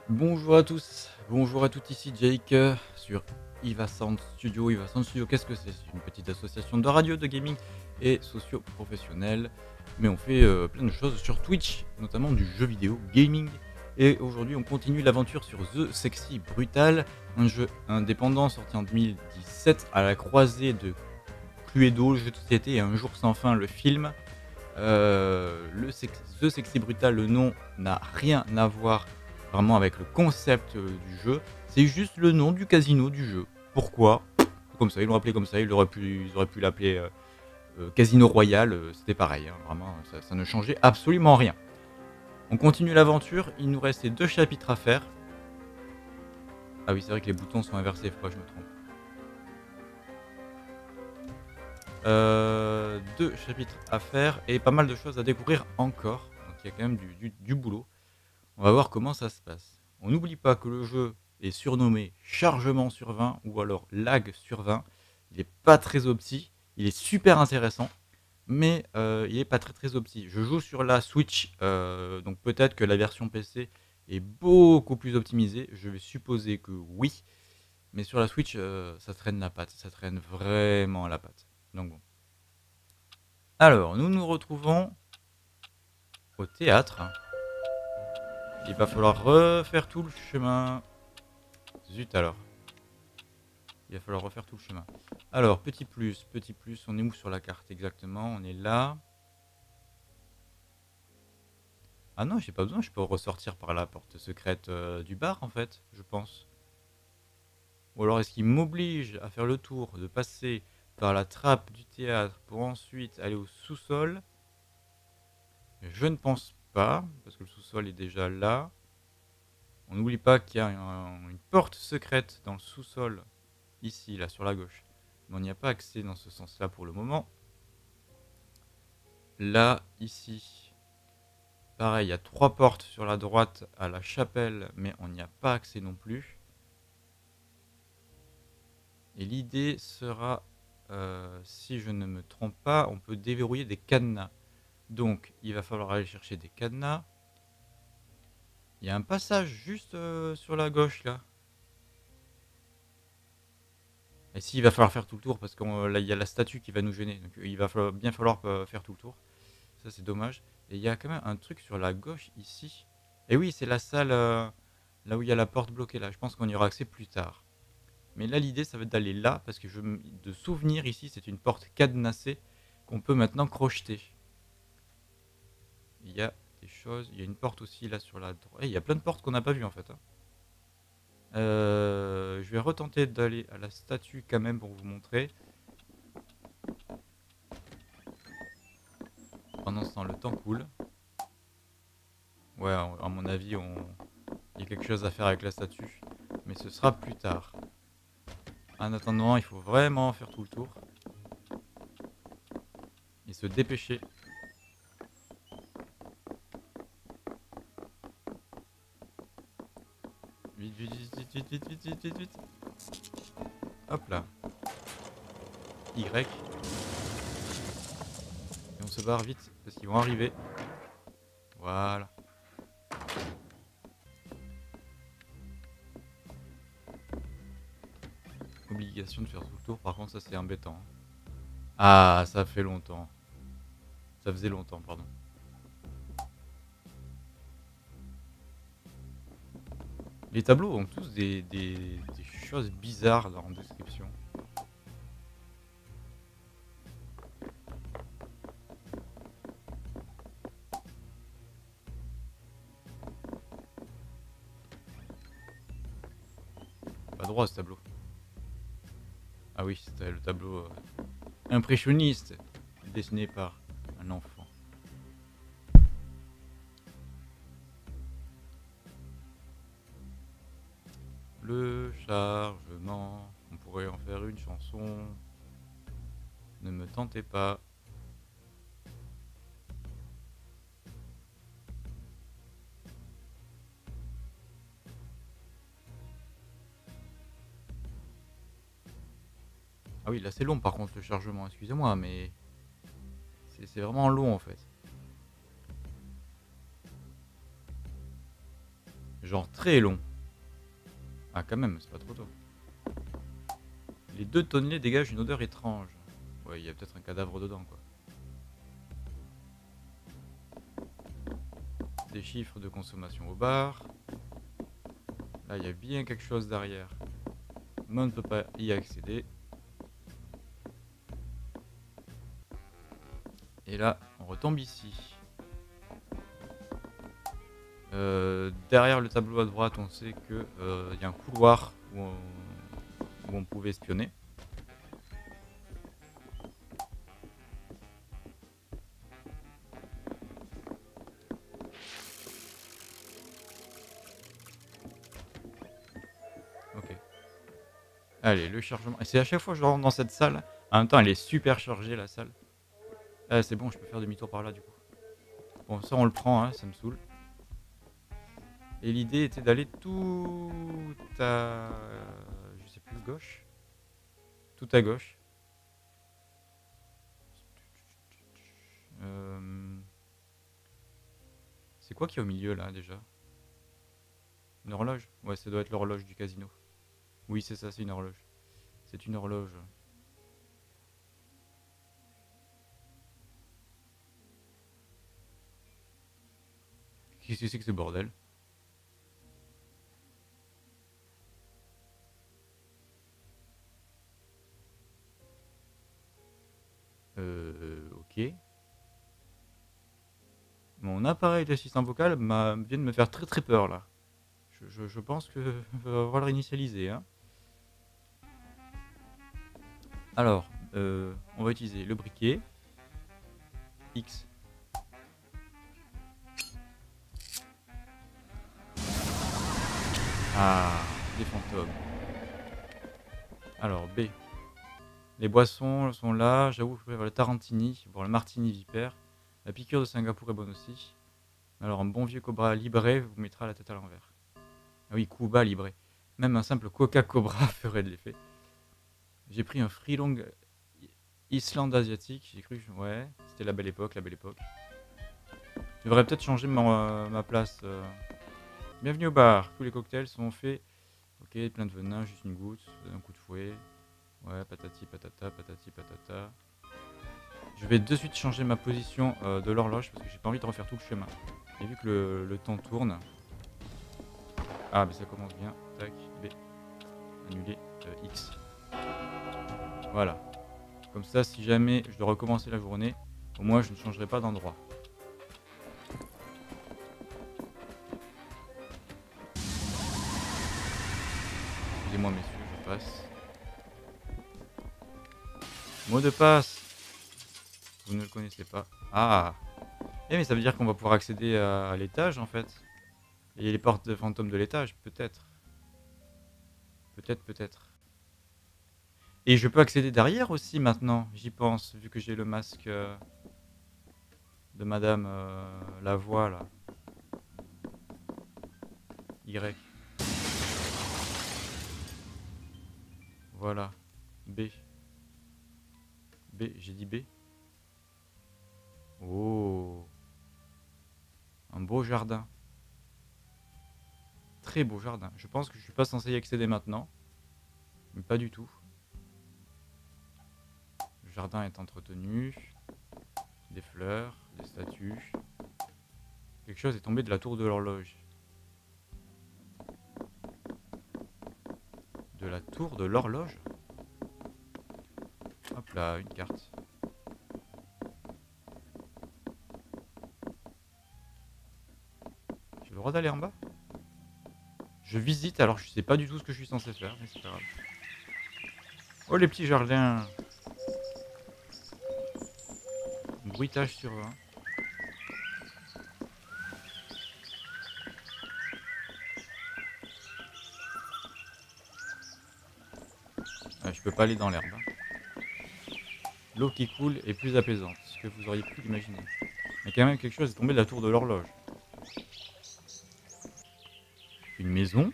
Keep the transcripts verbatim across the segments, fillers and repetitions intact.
Bonjour à tous, bonjour à toutes, ici Jake euh, sur Iva Sound Studio. Iva Sound Studio, qu'est-ce que c'est? C'est une petite association de radio, de gaming et socio-professionnelle. Mais on fait euh, plein de choses sur Twitch, notamment du jeu vidéo gaming. Et aujourd'hui, on continue l'aventure sur The Sexy Brutal, un jeu indépendant sorti en deux mille dix-sept à la croisée de Cluedo, le jeu de société, et Un jour sans fin, le film. Euh, le sex- The Sexy Brutal, le nom n'a rien à voir vraiment avec le concept euh, du jeu. C'est juste le nom du casino du jeu. Pourquoi? Comme ça, ils l'ont appelé comme ça. Ils auraient pu, ils auraient pu l'appeler euh, euh, Casino Royal. euh, C'était pareil. Hein, vraiment, ça, ça ne changeait absolument rien. On continue l'aventure. Il nous restait deux chapitres à faire. Ah oui, c'est vrai que les boutons sont inversés. Faut pas que je me trompe. Euh, deux chapitres à faire et pas mal de choses à découvrir encore. Donc il y a quand même du, du, du boulot. On va voir comment ça se passe. On n'oublie pas que le jeu est surnommé chargement sur vingt ou alors lag sur vingt. Il n'est pas très opti, il est super intéressant, mais euh, il n'est pas très très opti. Je joue sur la Switch, euh, donc peut-être que la version P C est beaucoup plus optimisée. Je vais supposer que oui, mais sur la Switch, euh, ça traîne la patte, ça traîne vraiment la patte. Donc bon. Alors, nous nous retrouvons au théâtre. Il va falloir refaire tout le chemin. Zut alors. Il va falloir refaire tout le chemin. Alors, petit plus, petit plus, on est où sur la carte exactement? On est là. Ah non, j'ai pas besoin, je peux ressortir par la porte secrète euh, du bar en fait, je pense. Ou alors est-ce qu'il m'oblige à faire le tour, de passer par la trappe du théâtre pour ensuite aller au sous-sol? Je ne pense pas, parce que le sous-sol est déjà là. On n'oublie pas qu'il y a un- une porte secrète dans le sous-sol, ici, là, sur la gauche. Mais on n'y a pas accès dans ce sens-là pour le moment. Là, ici, pareil, il y a trois portes sur la droite à la chapelle, mais on n'y a pas accès non plus. Et l'idée sera, euh, si je ne me trompe pas, on peut déverrouiller des cadenas. Donc, il va falloir aller chercher des cadenas. Il y a un passage juste euh, sur la gauche, là. Et si, il va falloir faire tout le tour, parce que là, il y a la statue qui va nous gêner. Donc, il va falloir, bien falloir euh, faire tout le tour. Ça, c'est dommage. Et il y a quand même un truc sur la gauche, ici. Et oui, c'est la salle, euh, là où il y a la porte bloquée, là. Je pense qu'on y aura accès plus tard. Mais là, l'idée, ça va être d'aller là, parce que je, de souvenir, ici, c'est une porte cadenassée qu'on peut maintenant crocheter. Il y a des choses... Il y a une porte aussi, là, sur la droite. Il y a plein de portes qu'on n'a pas vues, en fait. Hein. Euh, je vais retenter d'aller à la statue, quand même, pour vous montrer. Pendant ce temps, le temps coule. Ouais, à mon avis, on... il y a quelque chose à faire avec la statue. Mais ce sera plus tard. En attendant, il faut vraiment faire tout le tour. Et se dépêcher. Vite, vite, vite, vite, vite, vite, vite, vite, vite, vite. Hop là. Y. Et on se barre vite, parce qu'ils vont arriver. Voilà. Obligation de faire tout le tour, par contre ça c'est embêtant. Ah, ça fait longtemps. Ça faisait longtemps, pardon. Les tableaux ont tous des, des, des choses bizarres dans la description. Pas droit ce tableau. Ah oui, c'était le tableau euh, impressionniste, dessiné par un enfant. Le chargement, on pourrait en faire une chanson. Ne me tentez pas. Ah oui, là c'est long par contre le chargement, excusez-moi, mais c'est vraiment long en fait. Genre très long. Ah quand même, c'est pas trop tôt. Les deux tonnelets dégagent une odeur étrange. Ouais, il y a peut-être un cadavre dedans, quoi. Des chiffres de consommation au bar. Là, il y a bien quelque chose derrière. Mais on ne peut pas y accéder. Et là, on retombe ici. Euh, derrière le tableau à droite, on sait qu'il euh, y a un couloir où on, où on pouvait espionner. Ok. Allez, le chargement. Et c'est à chaque fois que je rentre dans cette salle. En même temps, elle est super chargée, la salle. Ah, c'est bon, je peux faire demi-tour par là, du coup. Bon, ça, on le prend, hein, ça me saoule. Et l'idée était d'aller tout à... Je sais plus, gauche. Tout à gauche. Euh... C'est quoi qui est au milieu, là, déjà? Une horloge? Ouais, ça doit être l'horloge du casino. Oui, c'est ça, c'est une horloge. C'est une horloge. Qu'est-ce que c'est que ce bordel? Euh... Ok. Mon appareil d'assistant vocal m'a- vient de me faire très très peur, là. Je, je, je pense que va falloir réinitialiser, hein. Alors, euh, on va utiliser le briquet. X. Ah, des fantômes. Alors, B. Les boissons sont là. J'avoue, je préfère le Tarantini, bon, le Martini Vipère. La piqûre de Singapour est bonne aussi. Alors, un bon vieux Cobra Libre vous mettra la tête à l'envers. Ah oui, Cuba Libre. Même un simple Coca Cobra ferait de l'effet. J'ai pris un Freelong Islande asiatique. J'ai cru, ouais, c'était la belle époque, la belle époque. Je devrais peut-être changer ma, euh, ma place. euh. Bienvenue au bar. Tous les cocktails sont faits. Ok, plein de venin, juste une goutte, un coup de fouet. Ouais, patati patata, patati patata. Je vais de suite changer ma position euh, de l'horloge parce que j'ai pas envie de refaire tout le chemin. Et vu que le, le temps tourne. Ah, mais ça commence bien. Tac, B. Annuler euh, X. Voilà. Comme ça, si jamais je dois recommencer la journée, au moins je ne changerai pas d'endroit. Excusez-moi, messieurs, je passe. Mot de passe. Vous ne le connaissez pas. Ah. Eh mais ça veut dire qu'on va pouvoir accéder à, à l'étage en fait. Et les portes de fantômes de l'étage, peut-être. Peut-être, peut-être. Et je peux accéder derrière aussi maintenant, j'y pense, vu que j'ai le masque euh, de Madame euh, la voix là. Y. Voilà. B. B, j'ai dit B. Oh. Un beau jardin. Très beau jardin. Je pense que je suis pas censé y accéder maintenant. Mais pas du tout. Le jardin est entretenu. Des fleurs, des statues. Quelque chose est tombé de la tour de l'horloge. De la tour de l'horloge? Hop là, une carte. J'ai le droit d'aller en bas? Je visite alors je sais pas du tout ce que je suis censé faire, mais c'est pas grave. Oh les petits jardins! Bruitage sur vingt. Ah, je peux pas aller dans l'herbe. Hein. L'eau qui coule est plus apaisante, ce que vous auriez pu l'imaginer. Mais quand même quelque chose est tombé de la tour de l'horloge. Une maison?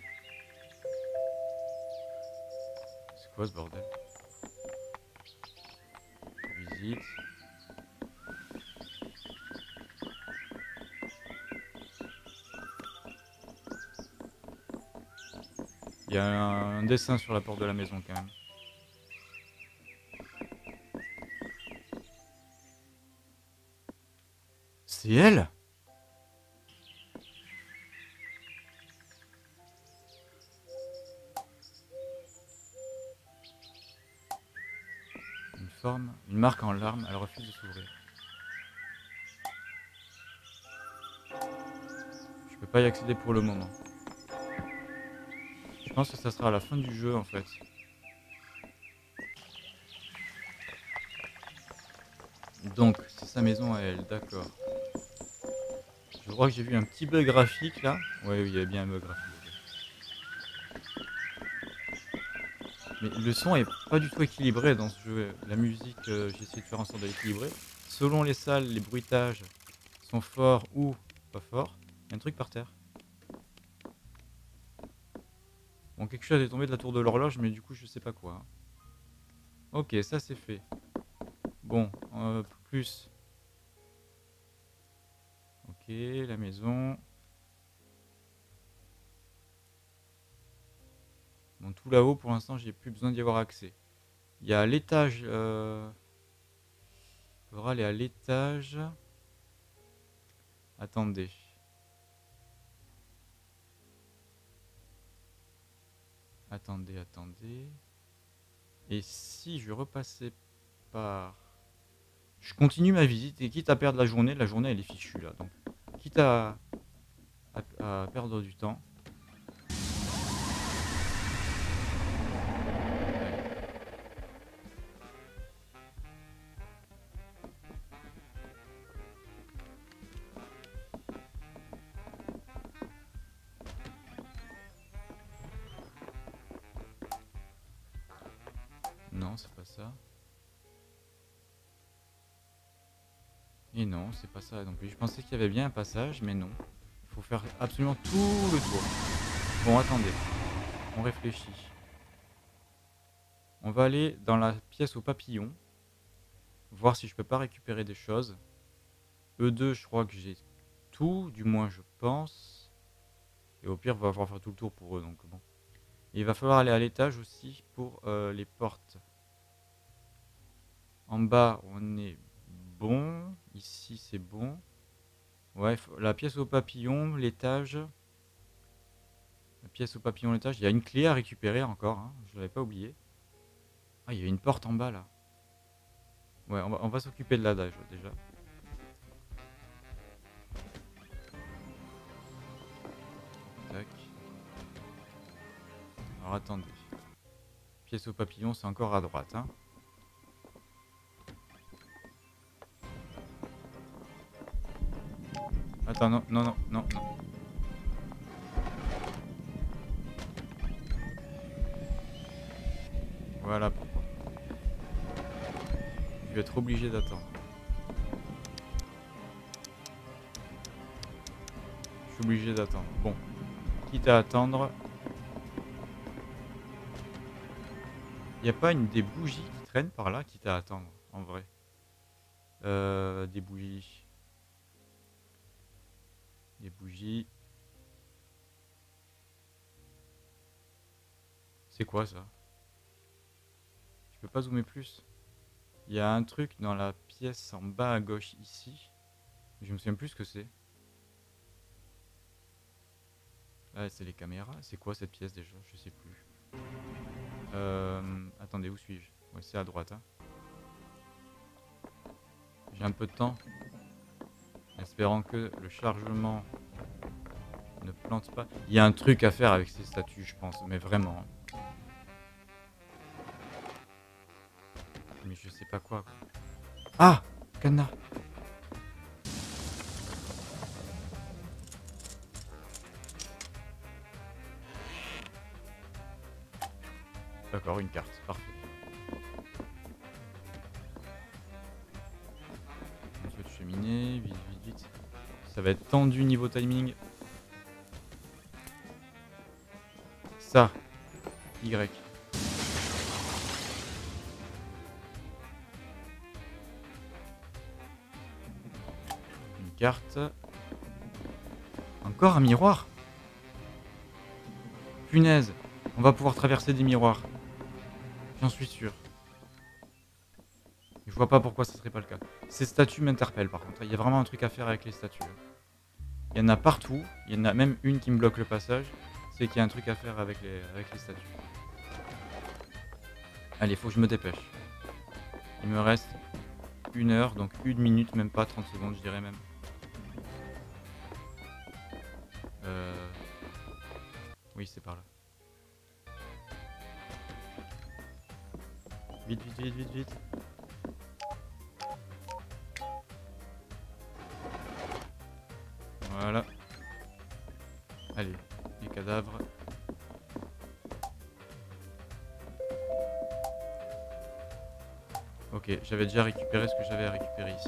C'est quoi ce bordel? Visite. Il y a un dessin sur la porte de la maison quand même. C'est elle? Une forme, une marque en larmes, elle refuse de s'ouvrir. Je peux pas y accéder pour le moment. Je pense que ça sera à la fin du jeu en fait. Donc, c'est sa maison à elle, d'accord. Je crois que j'ai vu un petit bug graphique là. Ouais, oui, il y avait bien un bug graphique. Mais le son est pas du tout équilibré dans ce jeu. La musique, euh, j'ai essayé de faire en sorte d'équilibrer. Selon les salles, les bruitages sont forts ou pas forts. Il y a un truc par terre. Bon, quelque chose est tombé de la tour de l'horloge, mais du coup, je sais pas quoi. Hein. Ok, ça c'est fait. Bon, euh, plus. Ok, la maison. Bon, tout là-haut, pour l'instant, j'ai plus besoin d'y avoir accès. Il y a l'étage. Euh... Il faudra aller à l'étage. Attendez. Attendez, attendez. Et si je repassais par... Je continue ma visite et quitte à perdre la journée, la journée elle est fichue là. Donc, quitte à, à, à perdre du temps. Non, c'est pas ça. Et non, c'est pas ça non plus. Je pensais qu'il y avait bien un passage, mais non. Il faut faire absolument tout le tour. Bon, attendez. On réfléchit. On va aller dans la pièce au papillon. Voir si je peux pas récupérer des choses. E deux, je crois que j'ai tout, du moins je pense. Et au pire, on va falloir faire tout le tour pour eux, donc bon. Et il va falloir aller à l'étage aussi pour euh, les portes. En bas, on est bon. Ici, c'est bon. Ouais, la pièce au papillon, l'étage. La pièce au papillon, l'étage. Il y a une clé à récupérer encore. Hein, je ne l'avais pas oublié. Ah, il y a une porte en bas là. Ouais, on va, on va s'occuper de l'adage déjà. Tac. Alors attendez. Pièce au papillon, c'est encore à droite. Hein. Attends, non, non, non, non, non. Voilà pourquoi. Je vais être obligé d'attendre. Je suis obligé d'attendre. Bon. Quitte à attendre. Il n'y a pas une des bougies qui traînent par là, quitte à attendre, en vrai. Euh, des bougies. Des bougies. C'est quoi ça? Je peux pas zoomer plus. Il y a un truc dans la pièce en bas à gauche ici. Je me souviens plus ce que c'est. Ah, c'est les caméras. C'est quoi cette pièce déjà? Je sais plus. Euh, attendez, où suis-je? Ouais, c'est à droite. Hein. J'ai un peu de temps. Espérant que le chargement ne plante pas. Il y a un truc à faire avec ces statues, je pense. Mais vraiment. Mais je sais pas quoi. quoi. Ah! Cadenas! D'accord, une carte. Parfait. Un feu de cheminée. Vite, vite, vite. Ça va être tendu niveau timing. Ça. Y. Une carte. Encore un miroir. Punaise. On va pouvoir traverser des miroirs. J'en suis sûr. Je vois pas pourquoi ce serait pas le cas. Ces statues m'interpellent par contre. Il y a vraiment un truc à faire avec les statues. Il y en a partout. Il y en a même une qui me bloque le passage. C'est qu'il y a un truc à faire avec les, avec les statues. Allez, faut que je me dépêche. Il me reste une heure, donc une minute, même pas trente secondes, je dirais même. Euh... Oui, c'est par là. Vite, vite, vite, vite, vite. Voilà. Allez, les cadavres. Ok, j'avais déjà récupéré ce que j'avais à récupérer ici.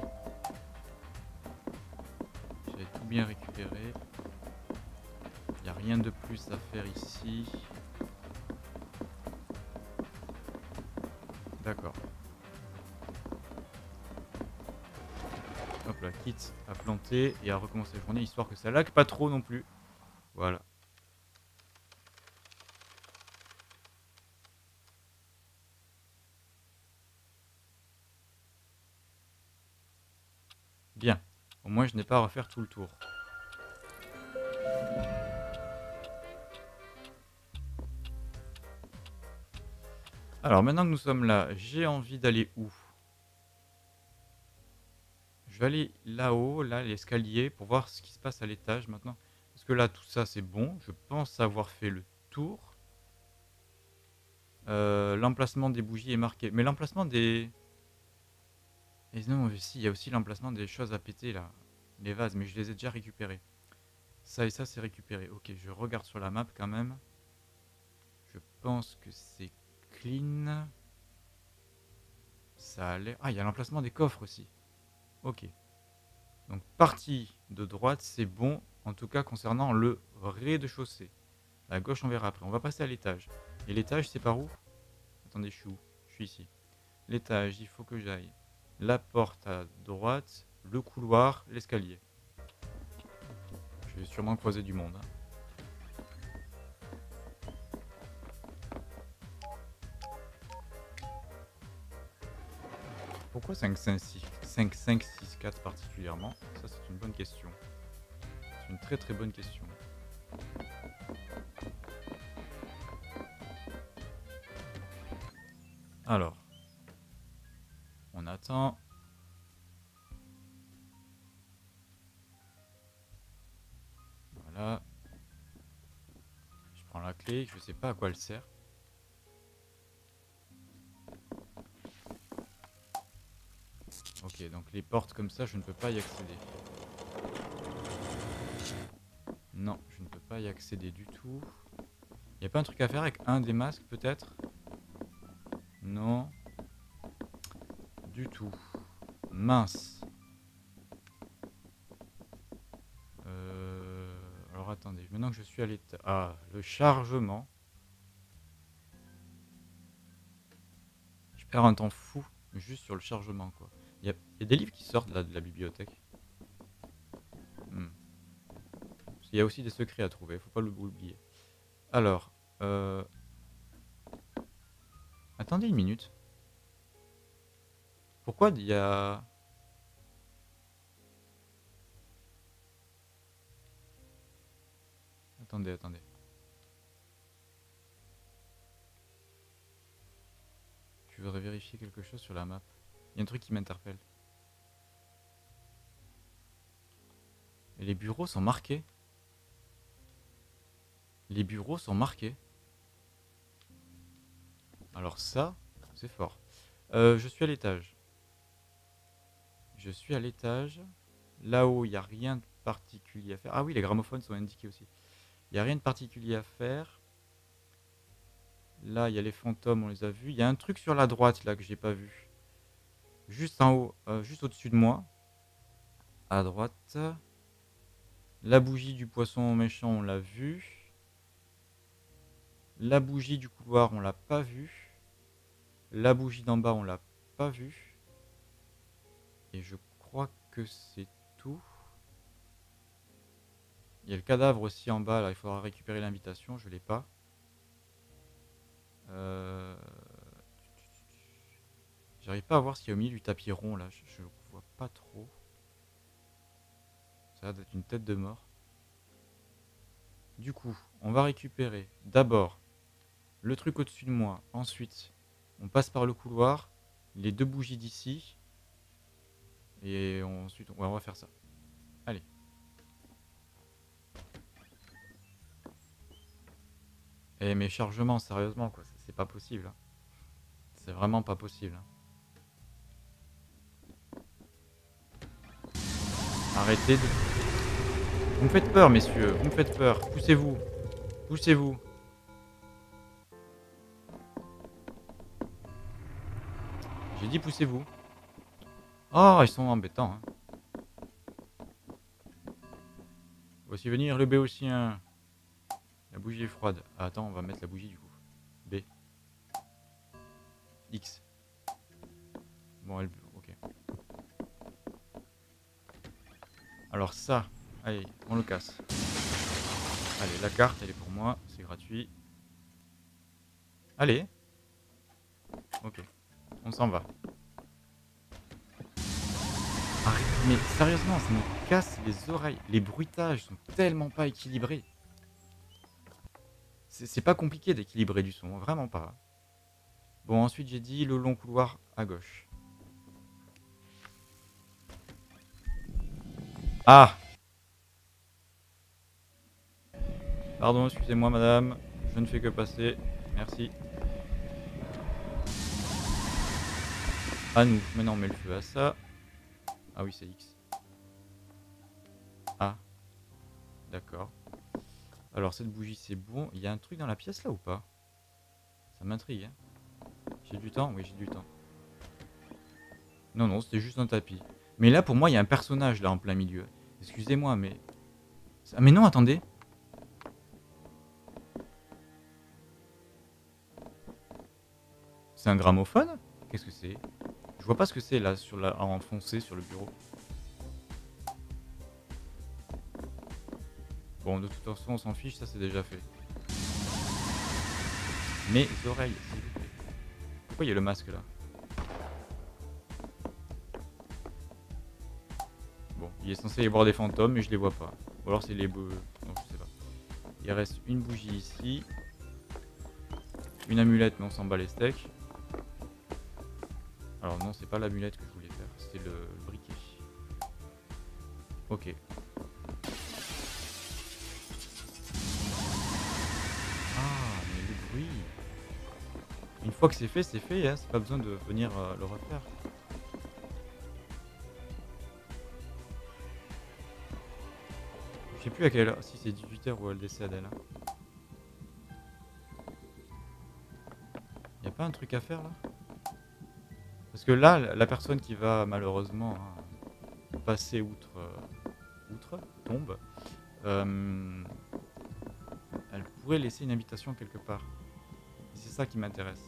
J'avais tout bien récupéré. Il n'y a rien de plus à faire ici. D'accord. Hop là, quitte à planter et à recommencer la journée, histoire que ça lag pas trop non plus. Voilà. Bien. Au moins, je n'ai pas à refaire tout le tour. Alors, maintenant que nous sommes là, j'ai envie d'aller où? Je vais aller là-haut, là, l'escalier, pour voir ce qui se passe à l'étage maintenant. Parce que là, tout ça, c'est bon. Je pense avoir fait le tour. Euh, l'emplacement des bougies est marqué. Mais l'emplacement des... Et non, mais si, il y a aussi l'emplacement des choses à péter, là. Les vases, mais je les ai déjà récupérés. Ça et ça, c'est récupéré. Ok, je regarde sur la map quand même. Je pense que c'est clean. Ça a l'air... Ah, il y a l'emplacement des coffres aussi. Ok. Donc, partie de droite, c'est bon. En tout cas, concernant le rez-de-chaussée. À gauche, on verra après. On va passer à l'étage. Et l'étage, c'est par où? Attendez, je suis où? Je suis ici. L'étage, il faut que j'aille. La porte à droite, le couloir, l'escalier. Je vais sûrement croiser du monde. Hein. Pourquoi cinq cinq six quatre particulièrement? Ça, c'est une bonne question. C'est une très très bonne question. Alors, on attend. Voilà. Je prends la clé, je sais pas à quoi elle sert. Ok, donc les portes comme ça, je ne peux pas y accéder. Non, je ne peux pas y accéder du tout. Y a pas un truc à faire avec un des masques peut-être? Non. Du tout. Mince. Euh... Alors attendez, maintenant que je suis à l'état... Ah, le chargement. Je perds un temps fou juste sur le chargement quoi. Il y a... y a des livres qui sortent là de la bibliothèque. Hmm. Il y a aussi des secrets à trouver, faut pas l'oublier. Alors, euh... attendez une minute. Pourquoi il y a... Attendez, attendez. Je voudrais vérifier quelque chose sur la map. Il y a un truc qui m'interpelle. Et les bureaux sont marqués. Les bureaux sont marqués. Alors ça, c'est fort. Euh, je suis à l'étage. Je suis à l'étage. Là-haut, il n'y a rien de particulier à faire. Ah oui, les gramophones sont indiqués aussi. Il n'y a rien de particulier à faire. Là, il y a les fantômes, on les a vus. Il y a un truc sur la droite, là, que j'ai pas vu. Juste en haut, euh, juste au-dessus de moi. À droite. La bougie du poisson méchant, on l'a vu. La bougie du couloir, on l'a pas vue. La bougie d'en bas, on l'a pas vue. Et je crois que c'est tout. Il y a le cadavre aussi en bas, là, il faudra récupérer l'invitation, je l'ai pas. Euh... J'arrive pas à voir ce qu'il y a au milieu du tapis rond là, je, je vois pas trop. Ça a l'air d'être une tête de mort. Du coup, on va récupérer d'abord le truc au-dessus de moi. Ensuite, on passe par le couloir, les deux bougies d'ici. Et ensuite, ouais, on va faire ça. Allez. Et mes chargements, sérieusement, quoi, c'est pas possible. Hein. C'est vraiment pas possible. Hein. Arrêtez de... Vous me faites peur, messieurs. Vous me faites peur. Poussez-vous. Poussez-vous. J'ai dit poussez-vous. Oh, ils sont embêtants. Hein. Voici venir le béotien. La bougie est froide. Ah, attends, on va mettre la bougie du coup. B. X. Bon, elle... Ok. Alors ça... Allez, on le casse. Allez, la carte, elle est pour moi. C'est gratuit. Allez. Ok. On s'en va. Arrête. Mais sérieusement, ça me casse les oreilles. Les bruitages sont tellement pas équilibrés. C'est pas compliqué d'équilibrer du son. Vraiment pas. Bon, ensuite, j'ai dit le long couloir à gauche. Ah! Pardon, excusez-moi, madame. Je ne fais que passer. Merci. À nous. Maintenant, on met le feu à ça. Ah oui, c'est X. Ah. D'accord. Alors, cette bougie, c'est bon. Il y a un truc dans la pièce, là, ou pas? Ça m'intrigue, hein. J'ai du temps? Oui, j'ai du temps. Non, non, c'était juste un tapis. Mais là, pour moi, il y a un personnage, là, en plein milieu. Excusez-moi, mais... Ah, mais non, attendez. C'est un gramophone? Qu'est-ce que c'est? Je vois pas ce que c'est, là, sur la... enfoncé sur le bureau. Bon, de toute façon, on s'en fiche, ça, c'est déjà fait. Mes oreilles, s'il vous plaît. Pourquoi il y a le masque, là? Bon, il est censé y avoir des fantômes, mais je les vois pas. Ou alors c'est les... Non, je sais pas. Il reste une bougie ici. Une amulette, mais on s'en bat les steaks. Alors non, c'est pas l'amulette que je voulais faire, c'était le, le briquet. Ok. Ah, mais le bruit. Une fois que c'est fait, c'est fait, hein, c'est pas besoin de venir euh, le refaire. Je sais plus à quelle heure, si c'est dix-huit heures où elle décède, elle. Y a pas un truc à faire là? Parce que là, la personne qui va malheureusement hein, passer outre, euh, outre, tombe, euh, elle pourrait laisser une invitation quelque part. C'est ça qui m'intéresse.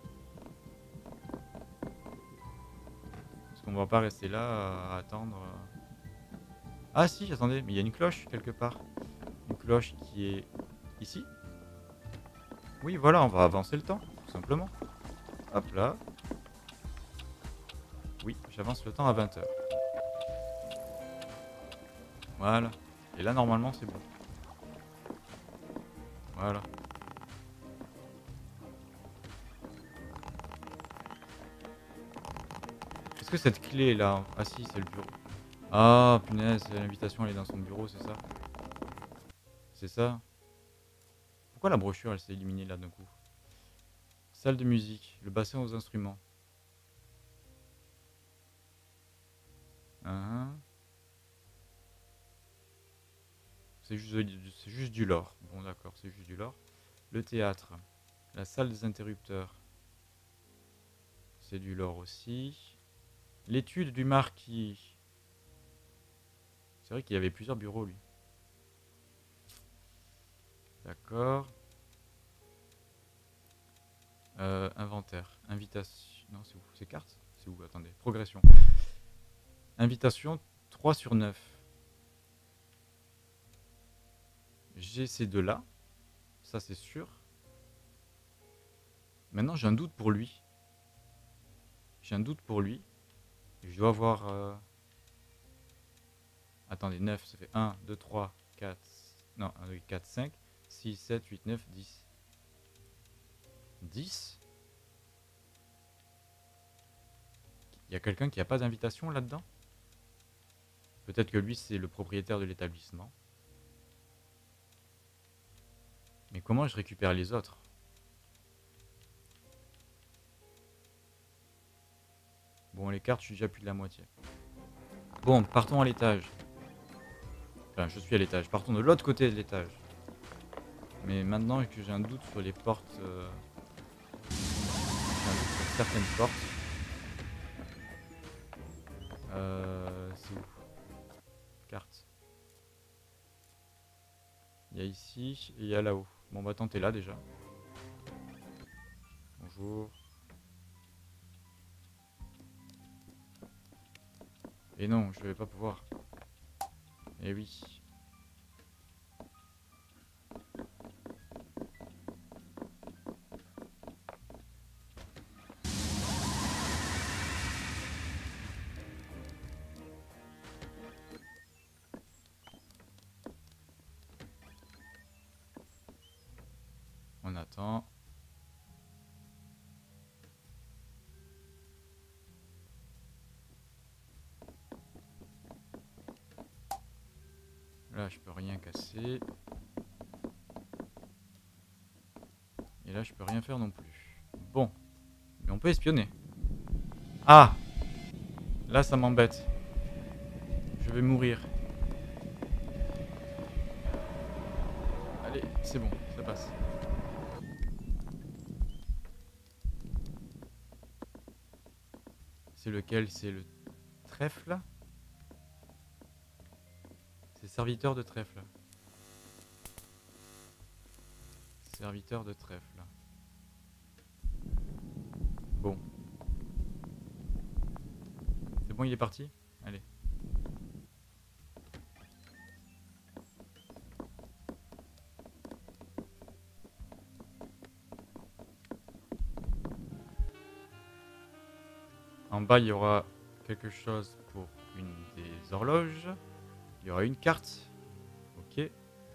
Parce qu'on va pas rester là à attendre. Ah si, attendez, mais il y a une cloche quelque part. Une cloche qui est ici. Oui, voilà, on va avancer le temps, tout simplement. Hop là. Oui, j'avance le temps à vingt heures. Voilà. Et là, normalement, c'est bon. Voilà. Est-ce que cette clé là... Ah si, c'est le bureau. Ah, punaise, l'invitation elle est dans son bureau, c'est ça? C'est ça? Pourquoi la brochure elle s'est éliminée là d'un coup? Salle de musique, le bassin aux instruments. Uh-huh. C'est juste, c'est juste du lore. Bon d'accord, c'est juste du lore. Le théâtre, la salle des interrupteurs. C'est du lore aussi. L'étude du marquis. C'est vrai qu'il y avait plusieurs bureaux lui. D'accord. Euh, inventaire. Invitation. Non, c'est où? C'est carte? C'est où? Attendez. Progression. Invitation trois sur neuf. J'ai ces deux-là. Ça, c'est sûr. Maintenant, j'ai un doute pour lui. J'ai un doute pour lui. Je dois avoir... Euh... Attendez, neuf, ça fait un, deux, trois, quatre... Non, un, deux, quatre, cinq, six, sept, huit, neuf, dix. dix? Il y a quelqu'un qui n'a pas d'invitation là-dedans? Peut-être que lui, c'est le propriétaire de l'établissement. Mais comment je récupère les autres? Bon, les cartes, je suis déjà plus de la moitié. Bon, partons à l'étage. Enfin, je suis à l'étage. Partons de l'autre côté de l'étage. Mais maintenant que j'ai un doute sur les portes... Euh... J'ai un doute sur certaines portes. Euh... C'est où? Carte. Il y a ici et il y a là-haut. Bon, on va tenter là déjà. Bonjour. Et non, je vais pas pouvoir. Eh oui. On attend. Là, je peux rien casser. Et là, je peux rien faire non plus. Bon. Mais on peut espionner. Ah! Là, ça m'embête. Je vais mourir. Allez, c'est bon, ça passe. C'est lequel? C'est le trèfle? C'est serviteur de trèfle. Serviteur de trèfle. Bon. C'est bon, il est parti? Allez. En bas, il y aura quelque chose pour une des horloges. Il y aura une carte. Ok.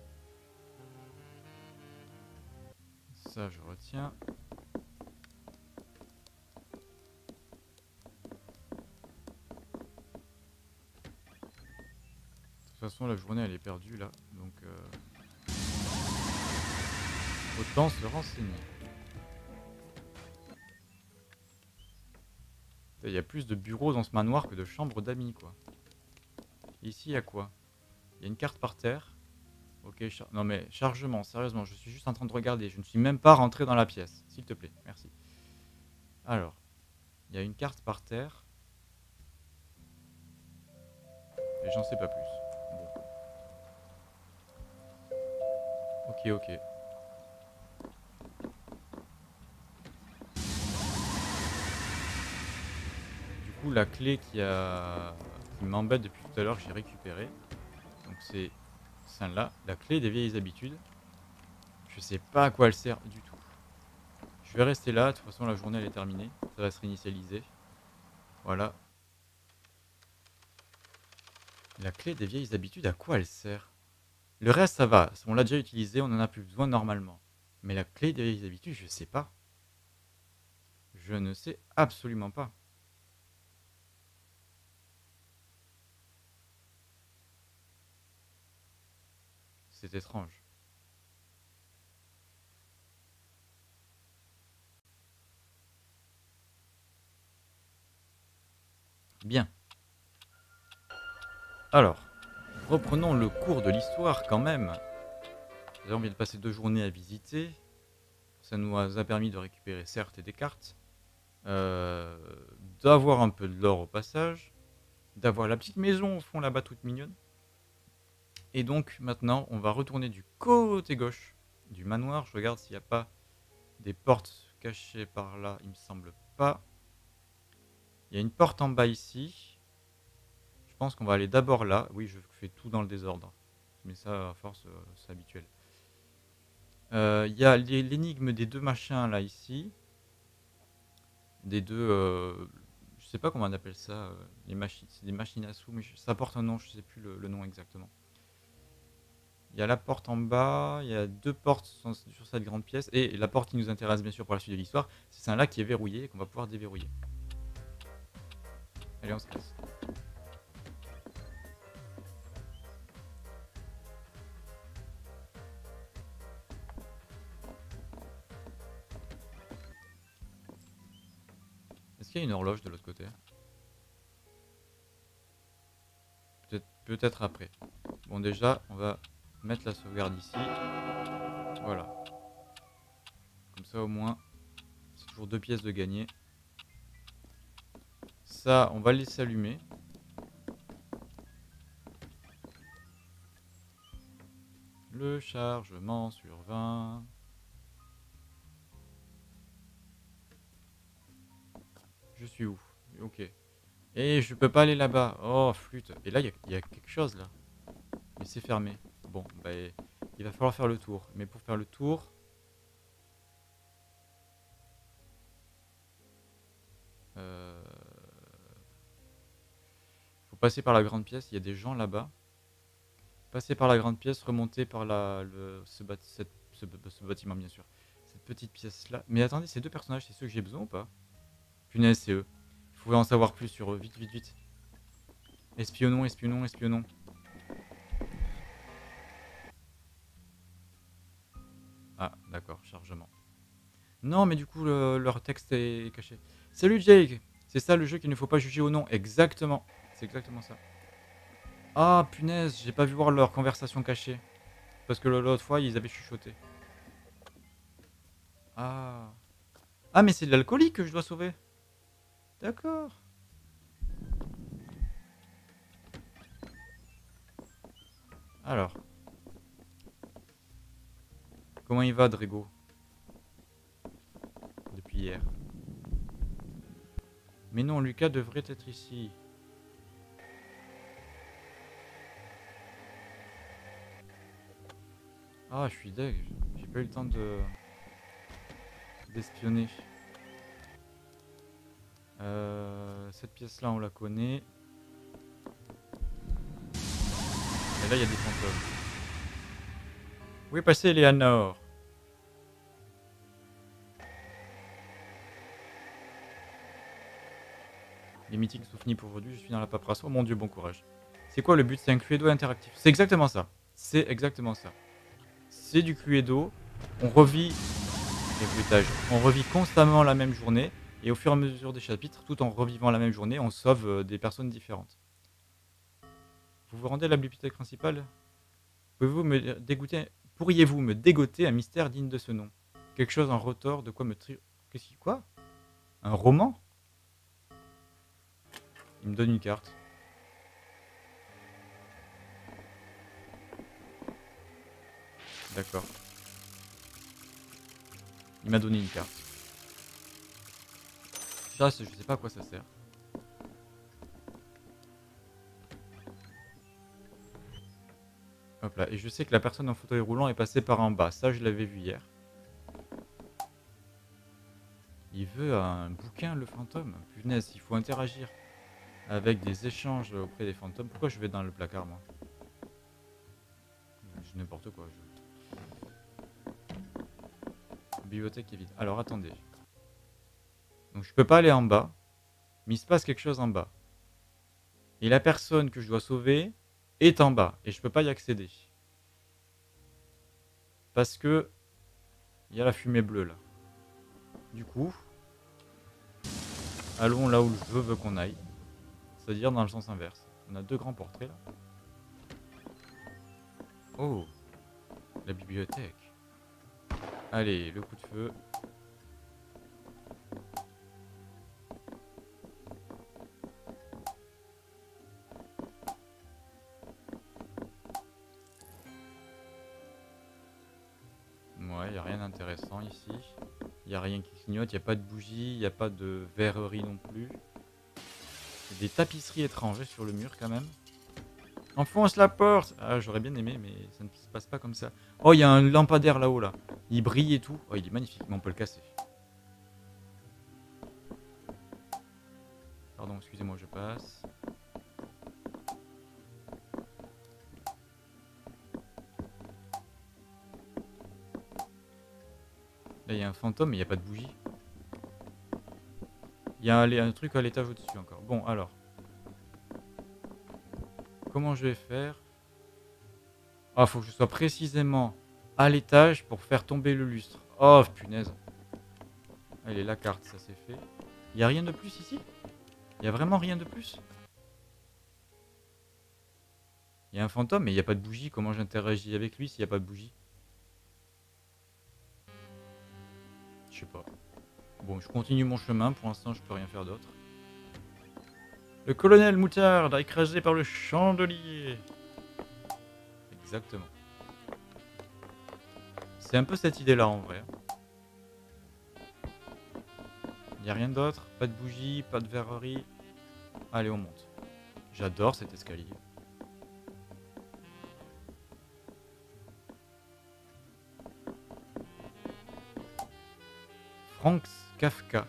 Ça, je retiens. De toute façon, la journée, elle est perdue, là. Donc, euh... autant se renseigner. Il y a plus de bureaux dans ce manoir que de chambres d'amis, quoi. Ici, il y a quoi? Il y a une carte par terre. Ok, non mais chargement, sérieusement, je suis juste en train de regarder. Je ne suis même pas rentré dans la pièce. S'il te plaît, merci. Alors, il y a une carte par terre. Et j'en sais pas plus. Bon. Ok, ok. Du coup, la clé qui, a... qui m'embête depuis tout à l'heure, que j'ai récupérée. Donc c'est celle-là, la clé des vieilles habitudes. Je sais pas à quoi elle sert du tout. Je vais rester là, de toute façon la journée elle est terminée. Ça va se réinitialiser. Voilà. La clé des vieilles habitudes, à quoi elle sert? Le reste ça va, on l'a déjà utilisé, on en a plus besoin normalement. Mais la clé des vieilles habitudes, je sais pas. Je ne sais absolument pas. C'est étrange. Bien. Alors, reprenons le cours de l'histoire quand même. Là, on vient de passer deux journées à visiter. Ça nous a permis de récupérer certes des cartes. Euh, d'avoir un peu de l'or au passage. D'avoir la petite maison au fond là-bas toute mignonne. Et donc maintenant, on va retourner du côté gauche du manoir. Je regarde s'il n'y a pas des portes cachées par là. Il me semble pas. Il y a une porte en bas ici. Je pense qu'on va aller d'abord là. Oui, je fais tout dans le désordre. Mais ça, à force, euh, c'est habituel. Il euh, y a l'énigme des deux machins là ici. des deux... Euh, je sais pas comment on appelle ça. Euh, les machines, c'est des machines à sous, mais je, ça porte un nom, je sais plus le, le nom exactement. Il y a la porte en bas, il y a deux portes sur, sur cette grande pièce. Et la porte qui nous intéresse bien sûr pour la suite de l'histoire, c'est celle-là qui est verrouillée et qu'on va pouvoir déverrouiller. Allez, on se casse. Est-ce qu'il y a une horloge de l'autre côté? Peut-être peut-être après. Bon, déjà, on va mettre la sauvegarde ici. Voilà. Comme ça, au moins, c'est toujours deux pièces de gagner. Ça, on va le laisser allumer. Le chargement sur vingt. Je suis où? Ok. Et je peux pas aller là-bas. Oh, flûte. Et là, il y, y a quelque chose, là. Mais c'est fermé. Bon, bah, il va falloir faire le tour. Mais pour faire le tour... Euh... faut passer par la grande pièce. Il y a des gens là-bas. Passer par la grande pièce, remonter par la, le, ce, bat, cette, ce, ce bâtiment, bien sûr. Cette petite pièce-là. Mais attendez, ces deux personnages, c'est ceux que j'ai besoin ou pas? Punaise, c'est eux. Il faut en savoir plus sur eux. Vite, vite, vite. Espionnons, espionnons, espionnons. Ah, d'accord, chargement. Non, mais du coup, le, leur texte est caché. Salut Jake! C'est ça le jeu qu'il ne faut pas juger au nom. Exactement. C'est exactement ça. Ah, punaise, j'ai pas vu voir leur conversation cachée. Parce que l'autre fois, ils avaient chuchoté. Ah. Ah, mais c'est de l'alcoolique que je dois sauver. D'accord. Alors. Comment il va, Drago? Depuis hier. Mais non, Lucas devrait être ici. Ah, je suis deg. J'ai pas eu le temps de... d'espionner. Euh, cette pièce-là, on la connaît. Et là, il y a des fantômes. Où est passée Eleanor? Les meetings sont finis pour aujourd'hui, je suis dans la paperasse. Oh mon dieu, bon courage. C'est quoi le but? C'est un Cluedo interactif. C'est exactement ça. C'est exactement ça. C'est du Cluedo. On revit les bruitages. On revit constamment la même journée. Et au fur et à mesure des chapitres, tout en revivant la même journée, on sauve euh, des personnes différentes. Vous vous rendez à la bibliothèque principale? Pouvez-vous me dégoûter Pourriez-vous me dégoter un mystère digne de ce nom? Quelque chose en retort, de quoi me tri... Qu'est-ce qui... Quoi? Un roman? Il me donne une carte. D'accord. Il m'a donné une carte. Ça, je sais pas à quoi ça sert. Hop là. Et je sais que la personne en fauteuil roulant est passée par en bas. Ça, je l'avais vu hier. Il veut un bouquin, le fantôme. Punaise, il faut interagir avec des échanges auprès des fantômes. Pourquoi je vais dans le placard, moi? Je n'importe quoi. Je... Bibliothèque est vide. Alors, attendez. Donc, je peux pas aller en bas. Mais il se passe quelque chose en bas. Et la personne que je dois sauver est en bas. Et je peux pas y accéder. Parce que il y a la fumée bleue, là. Du coup, allons là où le jeu veut qu'on aille. C'est-à-dire dans le sens inverse. On a deux grands portraits, là. Oh, la bibliothèque. Allez, le coup de feu. Ouais, il n'y a rien d'intéressant ici. Il n'y a rien qui clignote, il n'y a pas de bougie, il n'y a pas de verrerie non plus. Il y a des tapisseries étranges sur le mur quand même. Enfonce la porte! Ah, j'aurais bien aimé, mais ça ne se passe pas comme ça. Oh, il y a un lampadaire là-haut, là. Il brille et tout. Oh, il est magnifique, mais on peut le casser. Pardon, excusez-moi, je passe. Là, il y a un fantôme, mais il n'y a pas de bougie. Il y a un, un truc à l'étage au-dessus encore. Bon, alors. Comment je vais faire? Ah, faut que je sois précisément à l'étage pour faire tomber le lustre. Oh, punaise. Allez, la carte, ça c'est fait. Il n'y a rien de plus ici? Il n'y a vraiment rien de plus? Il y a un fantôme, mais il n'y a pas de bougie. Comment j'interagis avec lui s'il n'y a pas de bougie? Je sais pas. Bon, je continue mon chemin. Pour l'instant, je peux rien faire d'autre. Le colonel Moutarde a écrasé par le chandelier. Exactement. C'est un peu cette idée-là en vrai. Il n'y a rien d'autre. Pas de bougie, pas de verrerie. Allez, on monte. J'adore cet escalier. Franz Kafka.